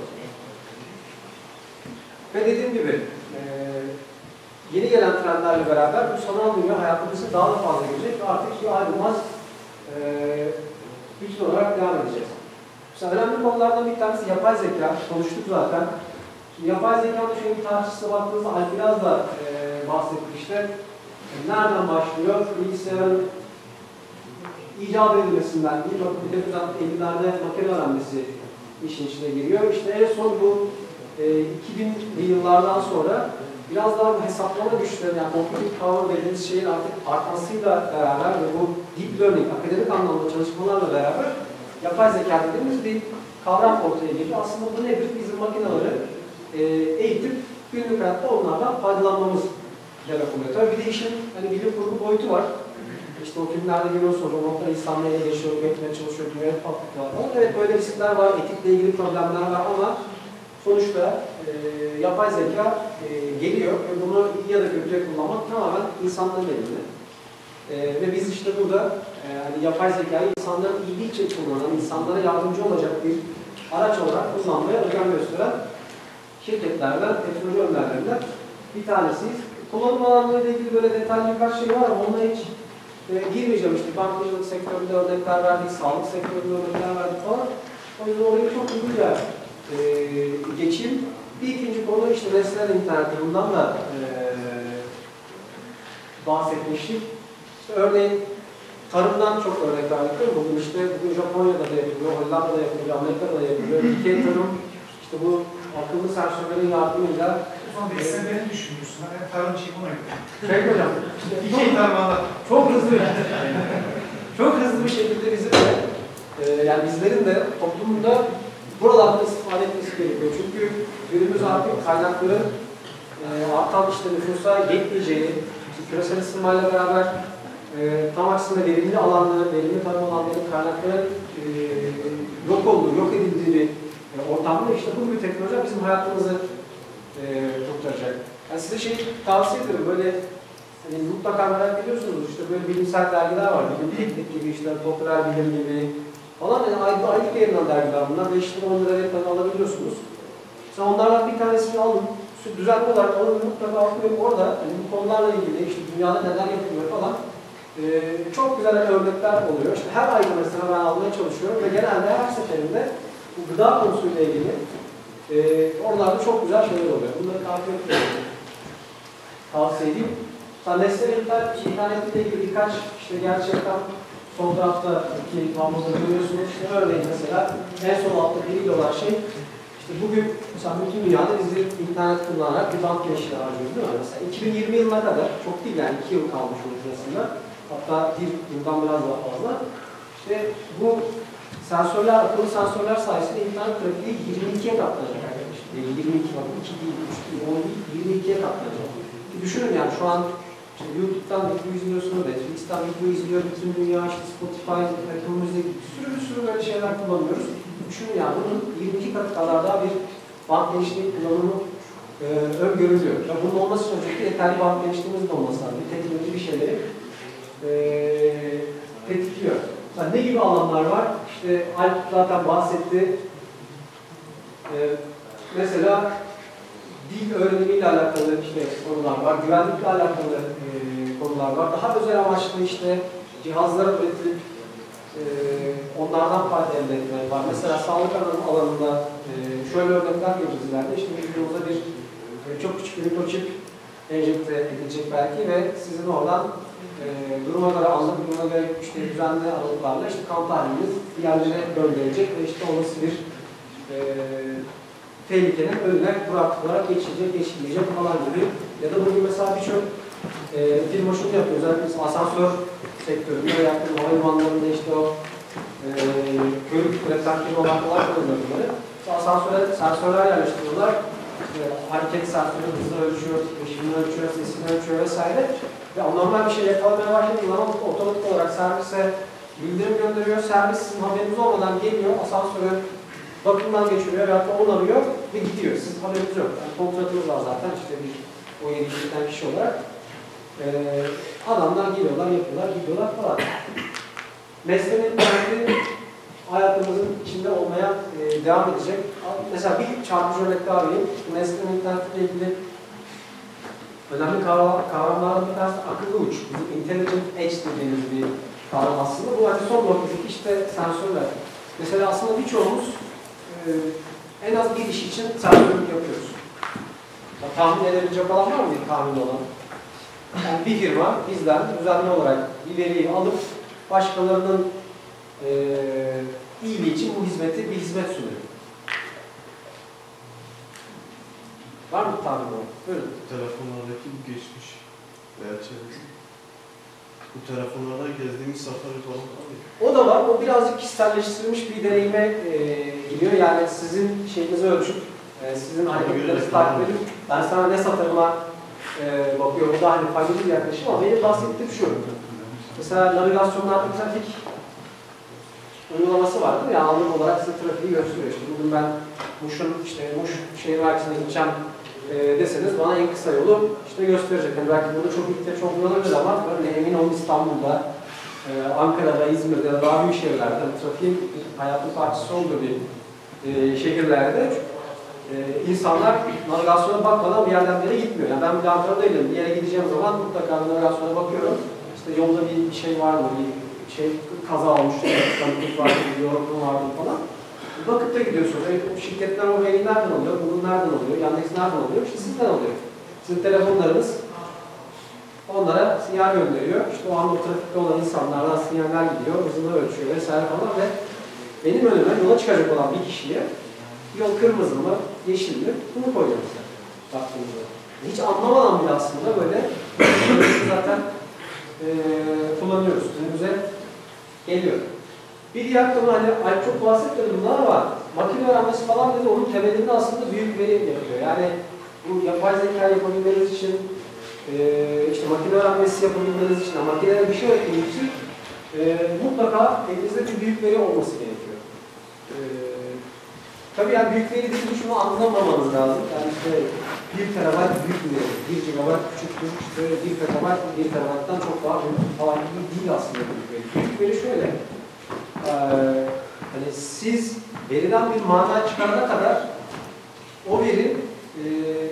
Ve dediğim gibi e, yeni gelen trendlerle beraber bu sanal dünya hayatımızı daha da fazla girecek ve artık bir ayrılmaz e, bütün olarak devam edeceğiz. Mesela önemli konulardan bir tanesi yapay zeka. Konuştuk zaten. Şimdi yapay zekanın şöyle bir tartışısına baktığımızda Alp biraz da e, bahsettik işte. E, nereden başlıyor? Bilgisayarın icat edilmesinden değil, bin dokuz yüz ellilerde makine öğrenmesi işin içine giriyor. İşte en son bu e, iki binli yıllardan sonra biraz daha bu hesaplama güçleri, yani computing power dediğimiz şeyin artık artmasıyla beraber ve bu deep learning, akademik anlamda çalışmalarla beraber yapay zeka dediğimiz bir kavram ortaya geliyor. Aslında bu nedir? Bizim makineleri e, eğitip günlük hayatta onlardan faydalanmamız demek oluyor. Tabii bir de işin hani bilim kurgu boyutu var. İşte o filmlerde görüyorsunuz, o noktada insanla ele geçiyor, üretmeye çalışıyor, dünyaya patlıklar var. Evet böyle riskler var, etikle ilgili problemler var ama sonuçta e, yapay zeka e, geliyor ve bunu iyi ya da kötüye kullanmak tamamen insanların elinde. E, ve biz işte burada e, yani yapay zekayı insanların iyiliği için kullanan, insanlara yardımcı olacak bir araç olarak kullanmaya özen gösteren şirketlerden, teknoloji önderlerinden bir tanesiyiz. Kullanım alanlarıyla ilgili böyle detaylı birkaç şey var ama onunla hiç e, girmeyeceğim. İşte bankacılık sektöründe örnekler verdik, sağlık sektöründe örnekler verdik falan. O yüzden orayı çok hızlıca e, geçeyim. Bir ikinci konu işte nesneler interneti. Bundan da e, bahsetmiştik. İşte örneğin tarımdan çok örnek verdik. Bugün işte bugün Japonya'da da yapılıyor, Hollanda'da yapılıyor, Amerika'da da yapılıyor. Ülke tarım işte bu akıllı sensörlerin yardımıyla Son beş sene beni düşünmüşsün. Ben tarım şeyim ona göre. Peki hocam. İki tarımanda. Çok hızlı. Çok hızlı bir şekilde bizim de e, yani bizlerin de toplumda buralarda istifade etmesi gerekiyor. Çünkü günümüz artık kaynakların e, artan işte nüfusa yetmeyeceği, küresel ısınmayla beraber e, tam aksine verimli alanların, verimli tarım alanlarının kaynakların e, yok olduğu, yok edildiği bir e, ortamda işte bu gibi teknolojiler bizim hayatımızı e, kurtaracak. Yani size şey tavsiye ederim, böyle hani mutlaka merak ediyorsunuz, işte böyle bilimsel dergiler var, bilim teknik gibi, işte popüler bilim gibi falan, yani aylık, aylık yayınlanan dergiler bunlar, beş lira on lira reklamı alabiliyorsunuz. Mesela onlardan bir tanesini alın, düzenli olarak alın, mutlaka okuyun, orada yani bu konularla ilgili, işte dünyada neler yapılıyor falan, e, çok güzel örnekler oluyor. İşte her ayda mesela ben almaya çalışıyorum ve genelde her seferinde bu gıda konusuyla ilgili e, oralarda çok güzel şeyler oluyor. Bunları takip etmeyi tavsiye edeyim. Nesne internetiyle ilgili birkaç işte gerçekten son taraftaki tabloda görüyorsunuz. İşte örneğin mesela en sol altta biriyle olan şey, işte bugün mesela bütün dünyada bizi internet kullanarak bir bant geçişleri harcıyoruz değil mi? Mesela iki bin yirmi yılına kadar, çok değil yani iki yıl kalmış onun sırasında, hatta bir yıldan biraz daha fazla. İşte bu sensörler, akıllı sensörler sayesinde internet trafiği yirmi ikiye katlanacak arkadaşlar. yirmi iki, iki değil, üç değil, on değil, yirmi ikiye katlanacak. Düşünün yani şu an işte YouTube'dan video izliyorsunuz, Netflix'ten video izliyor, bütün dünya, işte Spotify, Apple Music, bir sürü bir sürü böyle şeyler kullanıyoruz. Düşünün yani bunun yirmi iki katı kadar daha bir band genişliği kullanımı e, öngörülüyor. Yani bunun olması için öncelikle yeterli band genişliğimizin olması lazım. Bir teknoloji bir şeyleri e, tetikliyor. Yani ne gibi alanlar var? İşte Alp zaten bahsetti. E, mesela dil öğrenimiyle alakalı işte konular var, güvenlikle alakalı e, konular var. Daha özel amaçlı işte cihazlara üretilip e, onlardan fayda elde etmek var. Mesela sağlık alanında e, şöyle örnekler göreceğiz ileride. İşte vücudunuza bir e, çok küçük bir mikroçip enjekte edilecek belki ve sizin oradan e, duruma göre, anlık duruma göre işte düzenli aralıklarla işte kan tahliliniz bir yerlere gönderilecek ve işte o nasıl bir e, tehlikenin önüne kurak olarak geçilecek, geçilmeyecek falan gibi. Ya da bugün mesela birçok e, firma şunu yapıyor. Özellikle asansör sektöründe veya havalimanlarında işte o e, körük üreten firmalar falan kullanıyor bunları. Asansöre sensörler yerleştiriyorlar. İşte hareket sensörü hızını ölçüyor, ışığını ölçüyor, sesini ölçüyor vesaire. Ve anormal bir şey yakalamaya başladığı zaman otomatik olarak servise bildirim gönderiyor. Servis sizin haberiniz olmadan geliyor, asansörü bakımdan geçiriyor veyahut da onarıyor ve gidiyor. Sizin haberiniz yok. Yani kontratınız var zaten işte bir o yeri giden kişi olarak. Ee, adamlar geliyorlar, yapıyorlar, gidiyorlar falan. Mesleğin interneti hayatımızın içinde olmaya e, devam edecek. Mesela bir çarpıcı örnek daha vereyim. Mesleğin internetiyle ilgili önemli kavramlardan bir tanesi akıllı uç. Bizim intelligent edge dediğimiz bir kavram aslında. Bu hani son noktadaki işte sensörler. Mesela aslında birçoğumuz e, en az bir iş için sensörlük yapıyoruz. Ya, tahmin edebilecek olan var mı bir tahmin olan? Yani bir firma bizden düzenli olarak bir veriyi alıp başkalarının e, iyiliği için bu hizmeti bir hizmet sunuyor. Var mı tahmin olan? Buyurun. Telefonlardaki bu geçmiş veya çevresi. Bu telefonlarda gezdiğimiz safari falan var ya. O da var. O birazcık kişiselleştirilmiş bir deneyime e, gidiyor. Yani sizin şeyinizi ölçüp, e, sizin hareketlerinizi takip edip, ben sana ne satarıma e, bakıyorum. O da hani faydalı bir yaklaşım ama benim bahsettiğim şu. Mesela navigasyonlarda trafik uygulaması vardır. Yani anlık olarak size trafiği gösteriyor. İşte bugün ben Muş'un, işte Muş şehir merkezine gideceğim e, deseniz bana en kısa yolu işte gösterecek. Yani belki bunu çok ilk çok kullanabilir ama böyle emin olun İstanbul'da, e, Ankara'da, İzmir'de ya da daha büyük şehirlerde trafiğin hayatın parçası olduğu bir e, şehirlerde e, insanlar navigasyona bakmadan bir yerden bir yere gitmiyor. Yani ben bir Ankara'daydım, bir yere gideceğim zaman mutlaka navigasyona bakıyorum. İşte yolda bir şey var mı, bir şey kaza olmuş, tanıklık var mı, bir yorgun var mı falan. Bakıp da gidiyorsunuz. Evet, o şirketler o maili nereden alıyor, bunu nereden alıyor, Yandex nereden alıyor, işte sizden alıyor. Sizin telefonlarınız onlara sinyal gönderiyor. İşte o anda trafikte olan insanlardan sinyaller gidiyor, hızını ölçüyor vesaire falan ve benim önüme yola çıkacak olan bir kişiye yol kırmızı mı, yeşil mi, bunu koyuyor mesela. Baktığımızda. Hiç anlamadan bile aslında böyle zaten e, kullanıyoruz. Önümüze geliyor. Bir diğer konu hani Alp çok bahsetmedi bunlar ama makine öğrenmesi falan dedi, onun temelinde aslında büyük veri yapıyor. Yani bu yapay zeka yapabilmeniz için, e, işte makine öğrenmesi yapabilmeniz için, makineye bir şey öğretmek için e, mutlaka elinizde bir büyük veri olması gerekiyor. E, tabii yani büyük veri dediği şunu anlamamanız lazım. Yani işte bir terabayt büyük bir veri, bir gigabayt küçüktür, işte bir petabayt bir terabayttan çok daha büyük falan gibi değil aslında büyük veri. Büyük veri şöyle. Ee, hani siz veriden bir mana çıkarana kadar o veri e,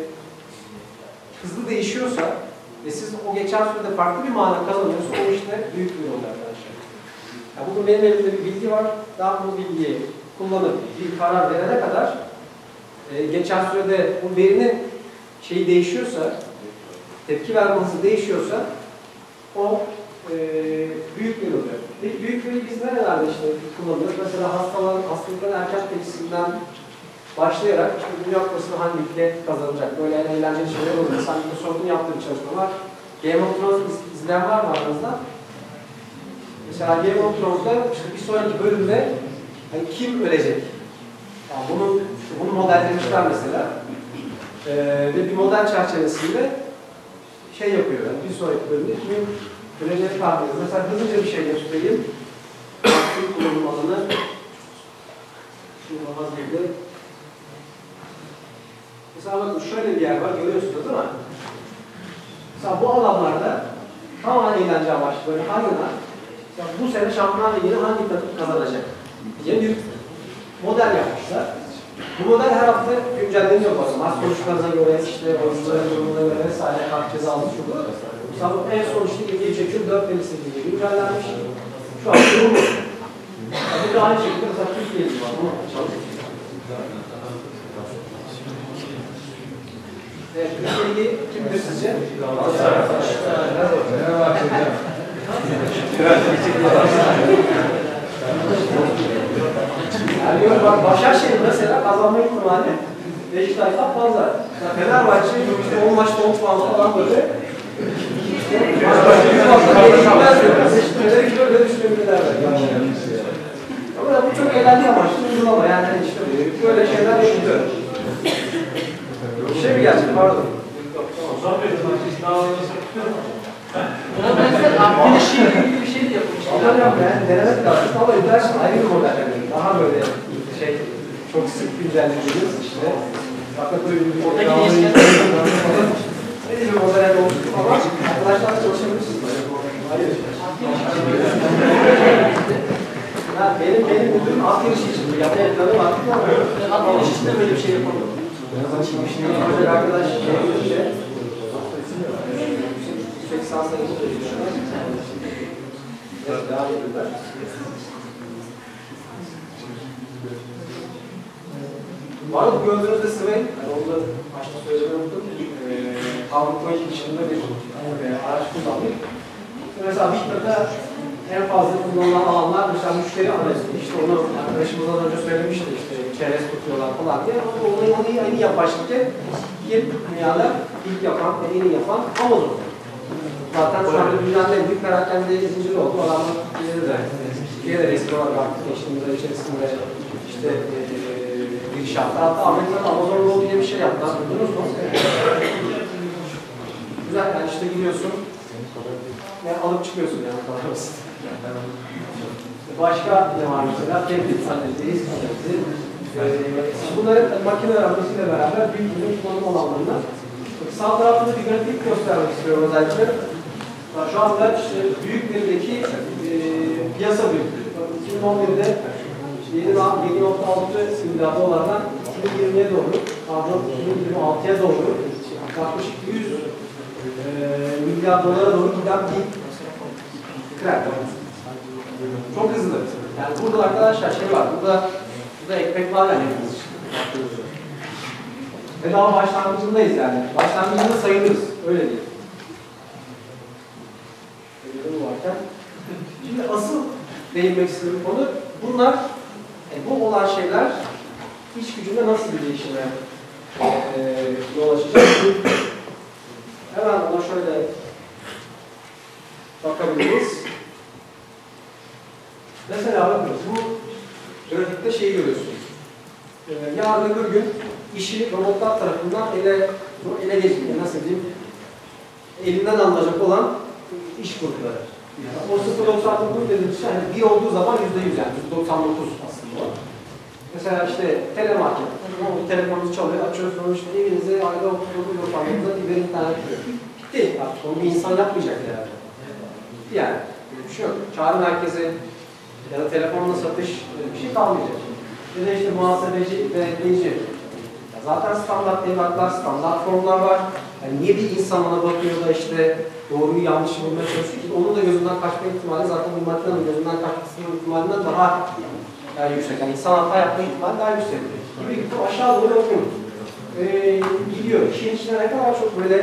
hızlı değişiyorsa ve siz o geçen sürede farklı bir mana kazanıyorsa o işte büyük veri oluyor arkadaşlar. Yani bugün benim elimde bir bilgi var. Daha bu bilgiyi kullanıp bir karar verene kadar e, geçen sürede bu verinin şeyi değişiyorsa, tepki verme hızı değişiyorsa o e, büyük veri oluyor. Peki büyük veri biz nerelerde işte kullanıyoruz? Mesela hastaların, hastalıkların erken teşhisinden başlayarak işte Dünya Kupası'nı hangi ülke kazanacak? Böyle eğlenceli şeyler oluyor. Sanki bu sorunun yaptığı bir çalışma var. Game of Thrones izleyen var mı aranızda? Mesela Game of Thrones'da işte bir sonraki bölümde hani kim ölecek? Yani bunu, işte bunu modellemişler mesela. Ee, ve bir model çerçevesinde şey yapıyor. Yani bir sonraki bölümde kimin öleceğini tahmin ediyor. Mesela hızlıca bir şey göstereyim. Aktif kullanım alanı. Şunu hazırlayayım. Mesela bakın şöyle bir yer var, görüyorsunuz değil mi? Mesela bu alanlarda tamamen eğlence amaçlı böyle hayvanlar bu sene Şampiyonlar Ligi'ni hangi takım kazanacak diye bir model yapmışlar. Bu model her hafta güncelleniyor bazen. Maç sonuçlarına göre, işte oyuncuların durumuna göre vesaire kart cezalı şu bu. Mesela en son işte ilgiyi çekiyor, dört ve sekiz diye güncellenmiş. Şu an durum bu. Bu da aynı şekilde mesela Türkiye'de var. Bunu çalışıyor. Evet, Türkiye'yi kimdir sizce? Merhaba hocam. Yani bak Başakşehir mesela kazanma ihtimali Beşiktaş'tan fazla. Fenerbahçe işte on maçta on puan falan böyle. Beşiktaş'ta böyle düşünebilirler. Ama bu çok eğlenceli amaçlı uygulama yani işte böyle şeyler yapılıyor. Bir şey mi gelecek? Pardon. Buna benzer aktivişiyle ilgili bir şey de yapılmış. Ama yok yani denemek lazım ama İnternational ayrı bir model yani. Daha böyle şey çok sık güncellediğimiz işte. Fakat böyle bir oradaki değişkenler ne diye bir model olmuş ama arkadaşlarla çalışabilirsiniz. Hayır. Yani benim benim müdürüm at yarışı için yaptıkları var. At yarışı için de böyle bir şey yapalım. Şimdi arkadaş şey işte yüksek lisansla geçiyor. Evet, devam ediyorlar. Bu arada bu gördüğünüzde Swain, yani onu da başta söylemeyi unuttum. Ee, Avrupa dışında bir e, araç kullandık. Mesela Bigdata en fazla kullanılan alanlar mesela müşteri analizi. İşte onu arkadaşımızdan önce söylemişti işte çerez tutuyorlar falan diye. Ama olayı onu en iyi yapan şirket ilk dünyada ilk yapan, en iyi yapan Amazon. Zaten şu anda dünyanın en büyük perakende zinciri oldu. Adamlar Türkiye'de de, Türkiye'de de resmi olarak artık geçtiğimiz ay içerisinde işte e, giriş yaptı. Hatta Amerika'da Amazon Go diye bir şey yaptı. Duydunuz mu? Güzel yani işte gidiyorsun ve alıp çıkıyorsun yani kadar basit. Başka ne var mesela? Tehdit analizi, risk analizi. Ee, bunları makine öğrenmesiyle beraber büyük bir kullanım alanlarında. Sağ tarafında bir grafik göstermek istiyorum özellikle. Şu anda işte büyük verideki e, piyasa büyüklüğü. iki bin on birde yedi nokta altı milyar dolardan bin yirmiye doğru, pardon iki bin yirmi altıya doğru yaklaşık yüz e, milyar dolara doğru giden bir trend. Çok hızlı. Yani burada arkadaşlar şey var, burada, burada ekmek var yani. Ve daha başlangıcındayız yani. Başlangıcında sayılırız. Öyle değil. Varken. Şimdi asıl değinmek istediğim konu bunlar, e, bu olan şeyler iş gücünde nasıl bir değişime e, yol açacak? Hemen ona şöyle bakabiliriz. Mesela bakın bu grafikte şeyi görüyorsunuz. E, yarın öbür gün işi robotlar tarafından ele, ele geçmiyor. Nasıl diyeyim? Elinden alınacak olan iş grupları. O sıfır nokta doksan dokuz dediğimiz şey yani bir olduğu zaman yüzde yüz yani yüzde doksan dokuz aslında o. Mesela işte telemarket. O telefonunuz çalıyor, açıyorsunuz işte evinize ayda otuz dokuz doksanlıkta bir internet giriyor. Bitti. Artık onu bir insan yapmayacak herhalde. Yani bir şey yok. Çağrı merkezi ya da telefonla satış bir şey kalmayacak. Ya da işte muhasebeci, denetleyici. Zaten standart evraklar, standart formlar var. Yani niye bir insan ona bakıyor da işte doğruyu yanlış bulmaya çalışıyor ki onun da gözünden kaçma ihtimali zaten bir makinenin gözünden kaçmasının ihtimalinden daha yani yüksek. Yani insan hata yapma ihtimali daha yüksek. Gibi gibi aşağı doğru bakın. Ee, gidiyor. İşin içine ne kadar çok böyle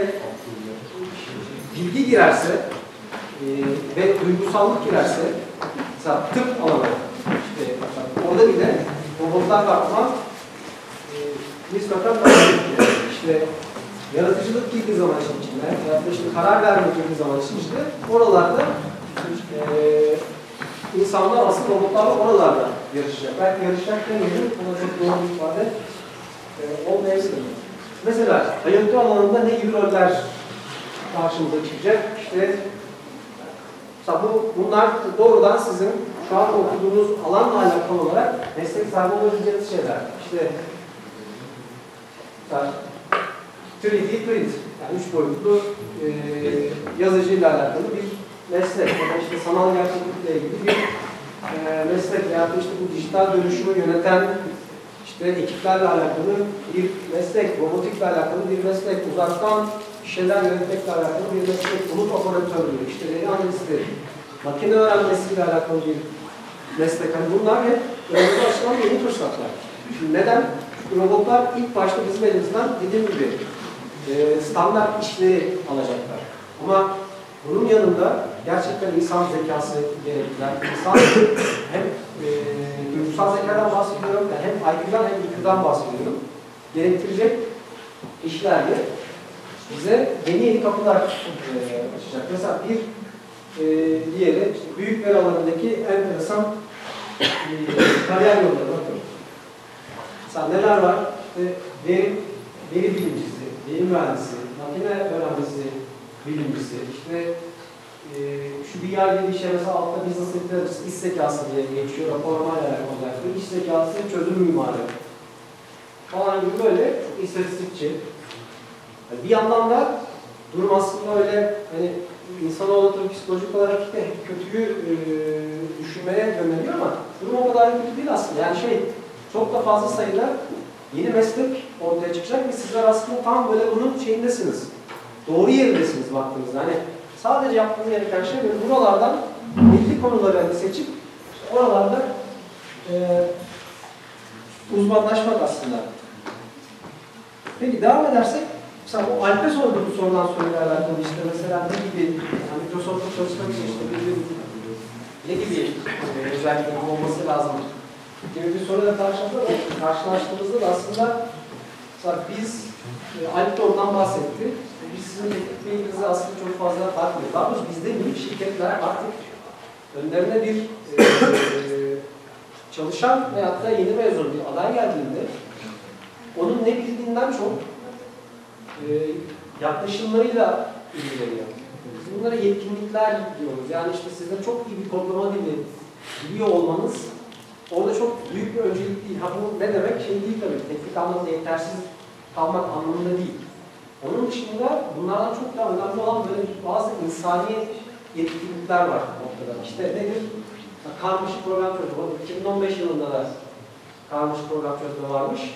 bilgi girerse e, ve duygusallık girerse mesela tıp alanı işte orada bile robotlar bakma e, nispeten daha işte yaratıcılık girdiği zaman için içinde, ya da işte karar vermek girdiği zaman için işte oralarda e, insanlar aslında robotlarla oralarda yarışacak. Belki yarışacak demeyelim, ona çok doğru bir ifade e, olmayabilir. Mesela I O T alanında ne gibi roller karşımıza çıkacak? İşte mesela bu, bunlar doğrudan sizin şu an okuduğunuz alanla alakalı olarak meslek sahibi olabileceğiniz şeyler. İşte mesela üç D print, yani üç boyutlu e, yazıcıyla alakalı bir meslek. Yani işte sanal gerçeklikle ilgili bir e, meslek veya işte bu dijital dönüşümü yöneten işte ekiplerle alakalı bir meslek, robotikle alakalı bir meslek, uzaktan şeyler yönetmekle alakalı bir meslek, bulut operatörlüğü, işte veri analisti, makine öğrenmesiyle alakalı bir meslek. Yani bunlar hep önümüze açılan yeni fırsatlar. Şimdi neden? Çünkü robotlar ilk başta bizim elimizden dediğim gibi standart işleri alacaklar. Ama bunun yanında gerçekten insan zekası gerektiren, insan hem e, duygusal zekadan bahsediyorum, yani hem I Q'dan hem I Q'dan bahsediyorum. Gerektirecek işlerle bize yeni yeni kapılar e, açacak. Mesela bir e, diğeri işte büyük veri alanındaki enteresan e, kariyer yolları. Bakın. Mesela neler var? İşte veri, veri bilimcisi, veri mühendisi, makine öğrenmesi bilimcisi, işte e, şu B I dediği şey mesela altta business intelligence, iş zekası diye geçiyor, raporlamayla alakalı olarak, iş zekası çözüm mimarı falan gibi böyle çok istatistikçi. Yani bir yandan da durum aslında öyle hani insanoğlu tabii psikolojik olarak işte hep kötüyü e, düşünmeye yöneliyor ama durum o kadar kötü değil aslında. Yani şey çok da fazla sayıda yeni meslek ortaya çıkacak ve sizler aslında tam böyle bunun şeyindesiniz. Doğru yerindesiniz baktığınızda. Hani sadece yapmanız gereken şey böyle buralardan belli konuları seçip oralarda e, uzmanlaşmak aslında. Peki devam edersek mesela bu Alp'e sorduğu sorulan soruyla alakalı işte mesela ne gibi yani Microsoft'ta çalışmak için işte bir, ne gibi e, özelliklerin olması lazım gibi bir soruyla karşılaştığımızda, karşılaştığımızda da aslında mesela biz e, Alp de ondan bahsetti. Biz sizin teknik bilginizi aslında çok fazla farklıyız. Daha doğrusu bizde değil, şirketler artık önlerine bir e, çalışan veyahut da yeni mezun bir aday geldiğinde onun ne bildiğinden çok e, yaklaşımlarıyla ilgileniyor. Biz bunlara yetkinlikler diyoruz. Yani işte sizde çok iyi bir kodlama dili biliyor olmanız orada çok büyük bir öncelik değil. Ha bu ne demek? Şey değil tabii. Teknik anlamda yetersiz kalmak anlamında değil. Onun dışında bunlardan çok daha önemli olan böyle bazı insani yetkinlikler var ortada. İşte nedir? Karmaşık program çözümü. iki bin on beş yılında da karmaşık program çözümü varmış.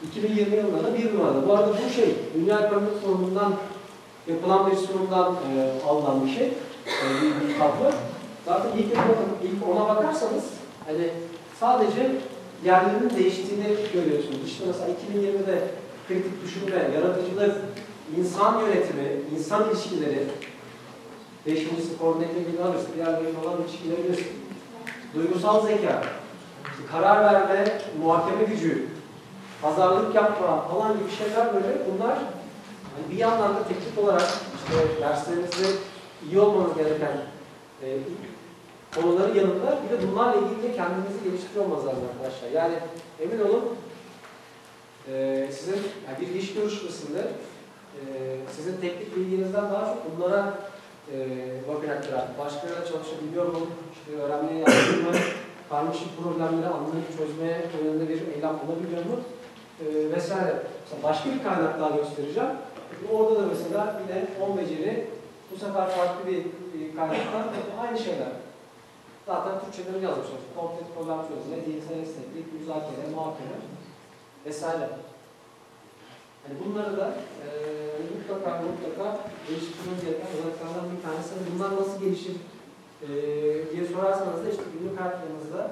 iki bin yirmi yılında da bir numarada. Bu arada bu şey, Dünya Ekonomik Forumu'ndan yapılan bir sunumdan e, alınan bir şey, e, bir, bir tablo. Zaten ilk, ilk ona bakarsanız, hani sadece yerlerinin değiştiğini görüyorsunuz. İşte mesela iki bin yirmide kritik düşünme, yaratıcılık, insan yönetimi, insan ilişkileri, beşincisi koordinatör gibi alırsa, diğerlerinin olan ilişkileri bilirsin. Duygusal zeka, işte karar verme, muhakeme gücü, pazarlık yapma falan gibi şeyler böyle. Bunlar yani bir yandan da teknik olarak işte derslerinizde iyi olmanız gereken e, konuların yanında bir de bunlarla ilgili de kendinizi geliştiriyor olmanız lazım arkadaşlar. Yani emin olun e, sizin yani bir iş görüşmesinde e, sizin teknik bilginizden daha çok bunlara e, bakacaklar. Başkalarıyla çalışabiliyor mu? İşte öğrenmeye yardımcı mı? Karmaşık problemleri anlayıp çözmeye yönünde bir eylem bulabiliyor mu? E, vesaire. Mesela başka bir kaynak daha göstereceğim. Orada da mesela yine on beceri, bu sefer farklı bir, bir kaynaktan aynı şeyler. Zaten Türkçe'de yazmışlar. Kompleks problem çözme, zihinsel esneklik, müzakere, muhakeme vesaire. Yani bunları da e, mutlaka mutlaka geliştirmemiz gereken özelliklerden bir tanesi. Bunlar nasıl gelişir e, diye sorarsanız da işte günlük hayatlarımızda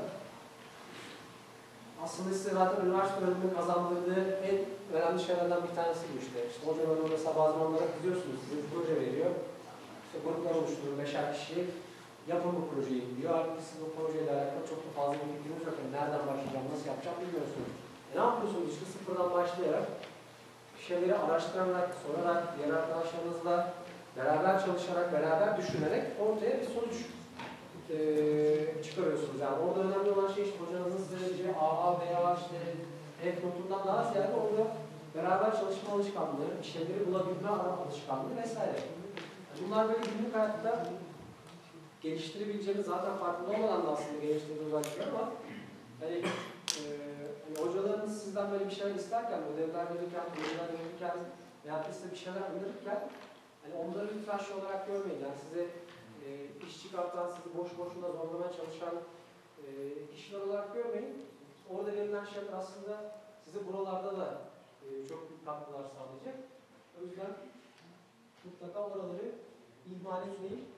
aslında size zaten üniversite öğreniminin kazandırdığı en önemli şeylerden bir tanesi bu işte. İşte hocalar mesela bazen onlara kızıyorsunuz, size proje veriyor. İşte gruplar oluşturun, beşer kişi yapın bu projeyi diyor. Halbuki siz bu projeyle alakalı çok da fazla bir fikriniz yok. Yani nereden başlayacağım, nasıl yapacağım bilmiyorsunuz. E ne yapıyorsunuz? İşte sıfırdan başlayarak bir şeyleri araştırarak, sorarak, diğer arkadaşlarınızla beraber çalışarak, beraber düşünerek ortaya bir sonuç e, çıkarıyorsunuz. Yani orada önemli olan şey işte hocanızın size vereceği A A veya işte F notundan daha ziyade orada beraber çalışma alışkanlığı, bir şeyleri bulabilme alışkanlığı vesaire. Yani bunlar böyle günlük hayatta geliştirebileceğiniz, zaten farkında olmadan da aslında geliştirdiğiniz özellikler ama hani, e, hani hocalarınız sizden böyle bir şeyler isterken, ödevler verirken, projeler verirken veya size bir şeyler önerirken hani onları lütfen şey olarak görmeyin. Yani size e, iş çıkartan, sizi boş boşuna zorlamaya çalışan e, kişiler olarak görmeyin. Orada verilen şeyler aslında size buralarda da e, çok büyük katkılar sağlayacak. O yüzden mutlaka oraları ihmal etmeyin.